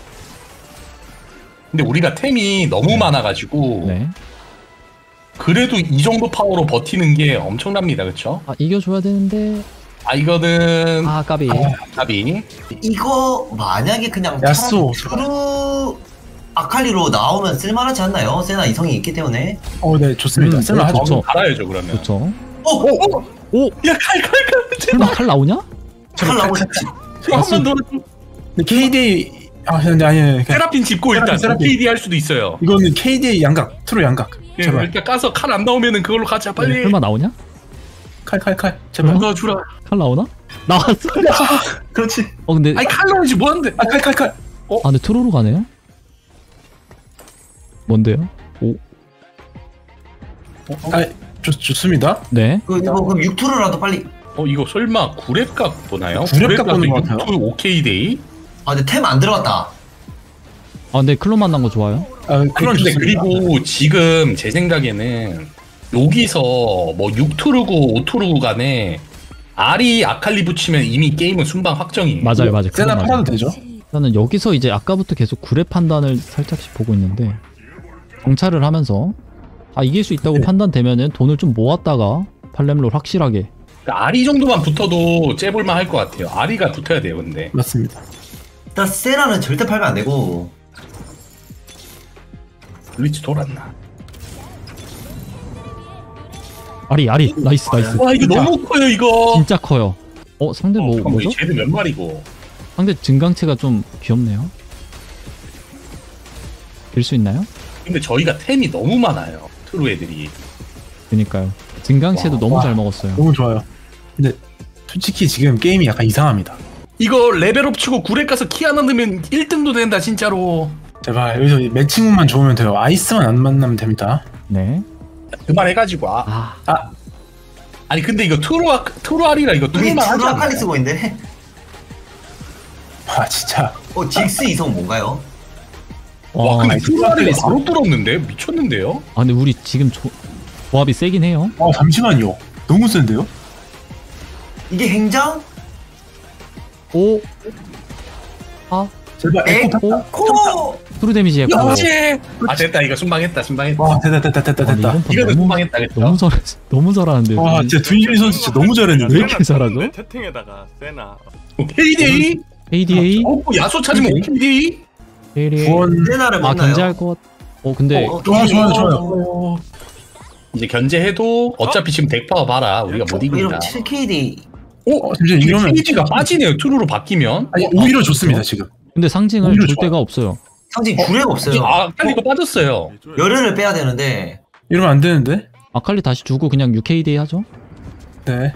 Speaker 4: 근데 우리가 템이 너무 많아가지고
Speaker 1: 네.
Speaker 4: 그래도 이 정도 파워로 버티는 게 엄청납니다, 그렇죠?
Speaker 1: 아 이겨줘야 되는데.
Speaker 4: 아 이거는
Speaker 1: 아 까비.
Speaker 4: 답이
Speaker 3: 이거 만약에 그냥
Speaker 2: 야수.
Speaker 3: 트루 아칼리로 나오면 쓸만하지 않나요? 세나 이성이 있기 때문에.
Speaker 2: 네, 좋습니다. 쓸만 하죠.
Speaker 1: 그쵸.
Speaker 4: 알아야죠 그러면.
Speaker 1: 그렇죠.
Speaker 3: 오!
Speaker 4: 야칼칼칼
Speaker 1: 설마 칼 나오냐?
Speaker 3: 칼 나오고 싶지.
Speaker 4: 한번 더
Speaker 2: 근데 KD 근데 아니 그냥
Speaker 4: 세라핀 짚고 일단
Speaker 2: 세라핀.
Speaker 4: KD 할 수도 있어요.
Speaker 2: 이거는 KD 양각, 트루 양각.
Speaker 4: 예,
Speaker 2: 제발.
Speaker 4: 일단 까서 칼 안 나오면은 그걸로 가자 빨리.
Speaker 1: 설마 나오냐?
Speaker 2: 칼. 제발.
Speaker 4: 더 주라.
Speaker 1: 칼 나오나? 나왔어.
Speaker 2: 그렇지.
Speaker 1: 근데
Speaker 4: 아니 칼 나오지 뭐하는데?
Speaker 2: 칼.
Speaker 1: 근데 트로로 가네요? 뭔데요? 오,
Speaker 2: 좋습니다.
Speaker 1: 네.
Speaker 3: 이거 그럼 6투르라도 빨리.
Speaker 4: 이거 설마 구랩각 보나요?
Speaker 2: 구랩각 보는 것 같아요.
Speaker 4: 6투 OK 데이?
Speaker 3: 아 근데 템 안 들어갔다.
Speaker 1: 아, 근데 클론 만난 거 좋아요.
Speaker 2: 그런
Speaker 4: 근데
Speaker 2: 좋습니다.
Speaker 4: 그리고 지금 제 생각에는 여기서 뭐 6투르고 5투르고 간에 아리 아칼리 붙이면 이미 게임은 순방 확정이에요.
Speaker 1: 맞아요, 맞아요. 그건
Speaker 2: 세나
Speaker 1: 맞아요.
Speaker 2: 팔아도 되죠?
Speaker 1: 저는 여기서 이제 아까부터 계속 구랩 판단을 살짝씩 보고 있는데 정찰을 하면서 이길 수 있다고
Speaker 2: 네.
Speaker 1: 판단되면은 돈을 좀 모았다가 팔렘롤 확실하게.
Speaker 4: 그러니까 아리 정도만 붙어도 째볼만 할 것 같아요. 아리가 붙어야 돼요, 근데.
Speaker 2: 맞습니다.
Speaker 3: 일단 세라는 절대 팔면 안 되고.
Speaker 4: 블리츠 돌았나?
Speaker 1: 아리 나이스.
Speaker 4: 와, 이거 너무 커요, 이거.
Speaker 1: 진짜 커요. 상대 뭐죠?
Speaker 4: 쟤들 몇 마리고?
Speaker 1: 상대 증강체가 좀 귀엽네요. 될 수 있나요?
Speaker 4: 근데 저희가 템이 너무 많아요. 트루 애들이.
Speaker 1: 그니까요. 증강체도 너무 잘 먹었어요.
Speaker 2: 너무 좋아요. 근데 솔직히 지금 게임이 약간 이상합니다.
Speaker 4: 이거 레벨업 치고 구랩 가서 키 하나 넣으면 1등도 된다, 진짜로.
Speaker 2: 제발 여기서 매칭만 좋으면 돼요. 아이스만 안 만나면 됩니다.
Speaker 1: 네.
Speaker 4: 그만해가지고. 아니, 근데 이거 트루 아리라 이거
Speaker 3: 여기
Speaker 4: 트루만 하지
Speaker 3: 투르 아칼리
Speaker 4: 않나요?
Speaker 3: 쓰고 있는데.
Speaker 2: 진짜.
Speaker 3: 직스 이성 뭔가요?
Speaker 4: 와, 근데
Speaker 2: 아니,
Speaker 4: 트루 아리라
Speaker 2: 트루
Speaker 4: 바로 뚫었는데? 미쳤는데요?
Speaker 1: 근데 우리 지금 조합이 세긴 해요.
Speaker 2: 잠시만요. 너무 센데요?
Speaker 3: 이게 행장?
Speaker 1: 오.
Speaker 2: 제발 에코 탔다.
Speaker 3: 코!
Speaker 1: 트루 데미지 했고.
Speaker 4: 역시! 됐다, 이거 순방했다.
Speaker 2: 와 됐다.
Speaker 1: 이번 판
Speaker 4: 이거는 순방했다, 그쵸?
Speaker 1: 너무 잘하는데.
Speaker 2: 와 진짜 두이준이 선수 진짜 너무 잘했는데.
Speaker 1: 왜 이렇게 잘하죠?
Speaker 5: 채팅에다가 세나
Speaker 4: KDA?
Speaker 1: ADA?
Speaker 4: 야소 찾으면 KDA?
Speaker 1: ADA.
Speaker 2: 구원.
Speaker 3: 세나를 먹나요?
Speaker 1: 견제할 것. 근데
Speaker 2: 좋아요.
Speaker 4: 이제 견제해도 어차피 지금 덱파워 봐라. 우리가 못 이긴다.
Speaker 3: 이러면 7KD.
Speaker 2: 잠시만 이러면
Speaker 4: KD가 빠지네요. 트루로 바뀌면.
Speaker 2: 아니 오히려 좋습니다 지금.
Speaker 1: 근데 상징을
Speaker 2: 오히려
Speaker 1: 줄
Speaker 2: 좋아요.
Speaker 1: 데가 없어요.
Speaker 3: 상징 주례가 없어요.
Speaker 4: 칼리가 빠졌어요.
Speaker 3: 열연을 빼야 되는데.
Speaker 2: 이러면 안 되는데.
Speaker 1: 아칼리 다시 주고 그냥 6KD 하죠?
Speaker 2: 네.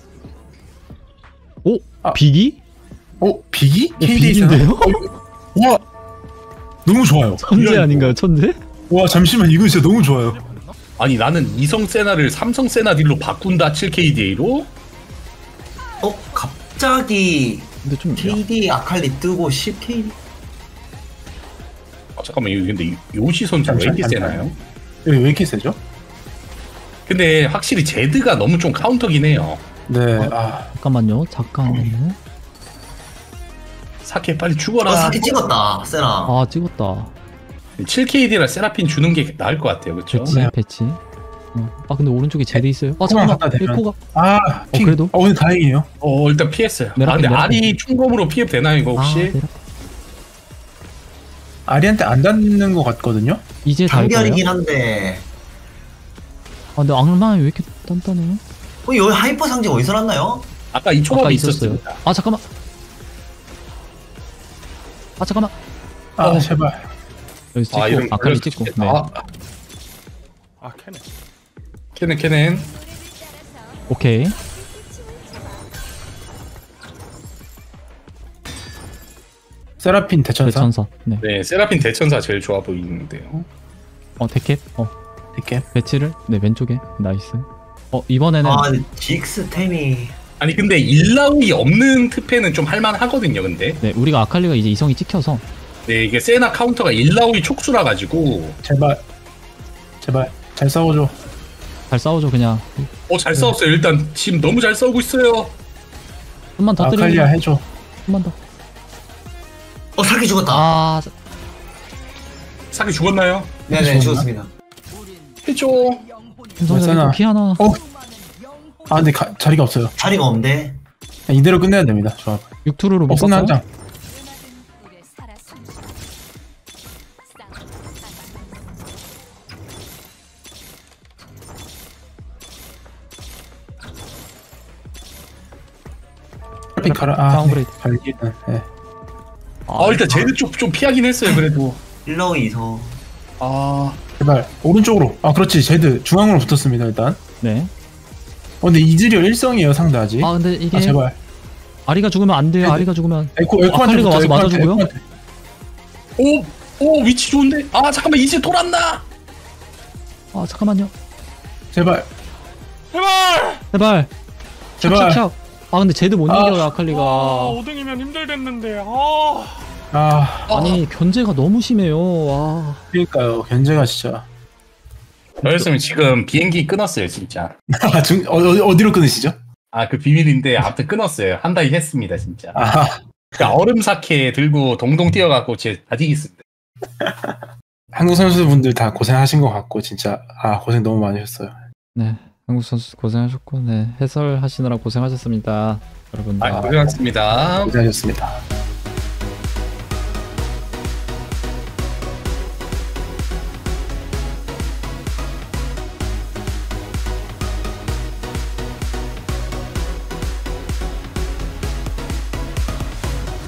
Speaker 1: 비기?
Speaker 2: 비기?
Speaker 1: 비기인데요?
Speaker 2: 와 너무 좋아요.
Speaker 1: 천재 아닌가요, 천재?
Speaker 2: 와 잠시만 이거 진짜 너무 좋아요.
Speaker 4: 아니 나는 이성 세나를 삼성 세나 딜로 바꾼다 7KDA로?
Speaker 3: 갑자기
Speaker 1: 근데 좀
Speaker 3: KD 아칼리 뜨고 10KD.
Speaker 4: 잠깐만 이거 근데 요시 선수 왜 이렇게 세나요?
Speaker 2: 왜 이렇게 세죠?
Speaker 4: 근데 확실히 제드가 너무 좀 카운터긴 해요.
Speaker 2: 네.
Speaker 1: 잠깐만요.
Speaker 4: 사케 빨리 죽어라.
Speaker 3: 사기 찍었다 세나.
Speaker 1: 찍었다.
Speaker 4: 7KD라 세라핀 주는 게 나을 것 같아요. 그쵸?
Speaker 1: 배치. 근데 오른쪽에 제드 있어요. 잠깐만.
Speaker 2: 갖다 대면.
Speaker 1: 에코가.
Speaker 2: 핑.
Speaker 1: 그래도?
Speaker 2: 오늘 다행이에요.
Speaker 4: 일단 피했어요.
Speaker 1: 메라핀,
Speaker 4: 근데
Speaker 1: 메라핀.
Speaker 4: 아리 충검으로 피해 되나요 이거 혹시?
Speaker 2: 아리한테 안 닿는 것 같거든요.
Speaker 1: 이제 달 거예요.
Speaker 3: 단결이긴 한데.
Speaker 1: 근데 악마이 왜 이렇게 단단해요?
Speaker 3: 여기 하이퍼 상징 어디서 났나요?
Speaker 4: 아까 이
Speaker 1: 아까
Speaker 4: 초밥이
Speaker 1: 있었어요.
Speaker 4: 있었습니다.
Speaker 1: 잠깐만. 잠깐만.
Speaker 2: 제발.
Speaker 1: 여기 찍고
Speaker 4: 이런
Speaker 1: 아칼리
Speaker 4: 걸려서
Speaker 1: 찍고.
Speaker 4: 찍겠다.
Speaker 1: 네.
Speaker 4: 캐넨.
Speaker 1: 오케이.
Speaker 2: 세라핀 대천사.
Speaker 1: 대천사. 네.
Speaker 4: 네, 세라핀 대천사 제일 좋아 보이는데요.
Speaker 1: 데캡.
Speaker 2: 이렇게.
Speaker 1: 배치를. 네, 왼쪽에. 나이스. 이번에는
Speaker 3: 직스 템이.
Speaker 4: 아니 근데 일라우이 없는 특패는 좀 할만하거든요. 근데
Speaker 1: 네, 우리가 아칼리가 이제 이성이 찍혀서
Speaker 4: 네 이게 세나 카운터가 일라우이 촉수라 가지고
Speaker 2: 제발 잘 싸워줘.
Speaker 1: 잘 싸우죠, 그냥.
Speaker 4: 잘 싸웠어요. 일단 지금 너무 잘 싸우고 있어요.
Speaker 1: 좀만 더
Speaker 2: 아칼리아
Speaker 1: 때려.
Speaker 2: 해줘.
Speaker 1: 좀만 더.
Speaker 3: 사기 죽었다.
Speaker 4: 사기 죽었나요?
Speaker 3: 네네 죽었습니다.
Speaker 4: 해줘.
Speaker 1: 김성재 피 하나.
Speaker 2: 근데 자리가 없어요.
Speaker 3: 자리가 없는데.
Speaker 2: 이대로 끝내야 됩니다. 조합.
Speaker 1: 6투르로 못
Speaker 2: 쓰나 한
Speaker 1: 깎아요?
Speaker 2: 장. 가라.
Speaker 1: 다운그레이드.
Speaker 2: 발기는. 네.
Speaker 4: 일단 쟤는 좀 피하긴 했어요. 그래도.
Speaker 3: 일러이 이성.
Speaker 2: 제발 오른쪽으로. 그렇지. 제드 중앙으로 붙었습니다 일단.
Speaker 1: 네.
Speaker 2: 근데 이즈리얼 1성이에요 상대 아직.
Speaker 1: 근데 이게
Speaker 2: 제발.
Speaker 1: 아리가 죽으면 안 돼요.
Speaker 2: 네.
Speaker 1: 아리가 죽으면
Speaker 2: 에코한테
Speaker 1: 아칼리가 와서
Speaker 2: 붙어,
Speaker 1: 맞아주고요?
Speaker 2: 에코한테.
Speaker 4: 오 위치 좋은데? 아 잠깐만 이제 돌았나?
Speaker 1: 아 잠깐만요.
Speaker 2: 제발.
Speaker 5: 제발!
Speaker 1: 제발.
Speaker 2: 제발.
Speaker 1: 샥샥샥. 아 근데 쟤도 못 이겨요 아칼리가.
Speaker 5: 5등이면 힘들댔는데.
Speaker 1: 아니 견제가 너무 심해요. 와.
Speaker 2: 그러니까요. 견제가 진짜.
Speaker 4: 저였으면 지금 비행기 끊었어요 진짜.
Speaker 2: 어디로 끊으시죠?
Speaker 4: 아 그 비밀인데 아무튼 끊었어요. 한 달이 했습니다 진짜.
Speaker 2: 아,
Speaker 4: 그러니까 얼음 사케 들고 동동 뛰어갖고 제 다지겠습니다.
Speaker 2: 한국 선수분들 다 고생하신 것 같고 진짜 고생 너무 많이 하셨어요.
Speaker 1: 네. 한국 선수 고생하셨고, 네 해설하시느라 고생하셨습니다, 여러분.
Speaker 4: 고생하셨습니다.
Speaker 2: 고생하셨습니다.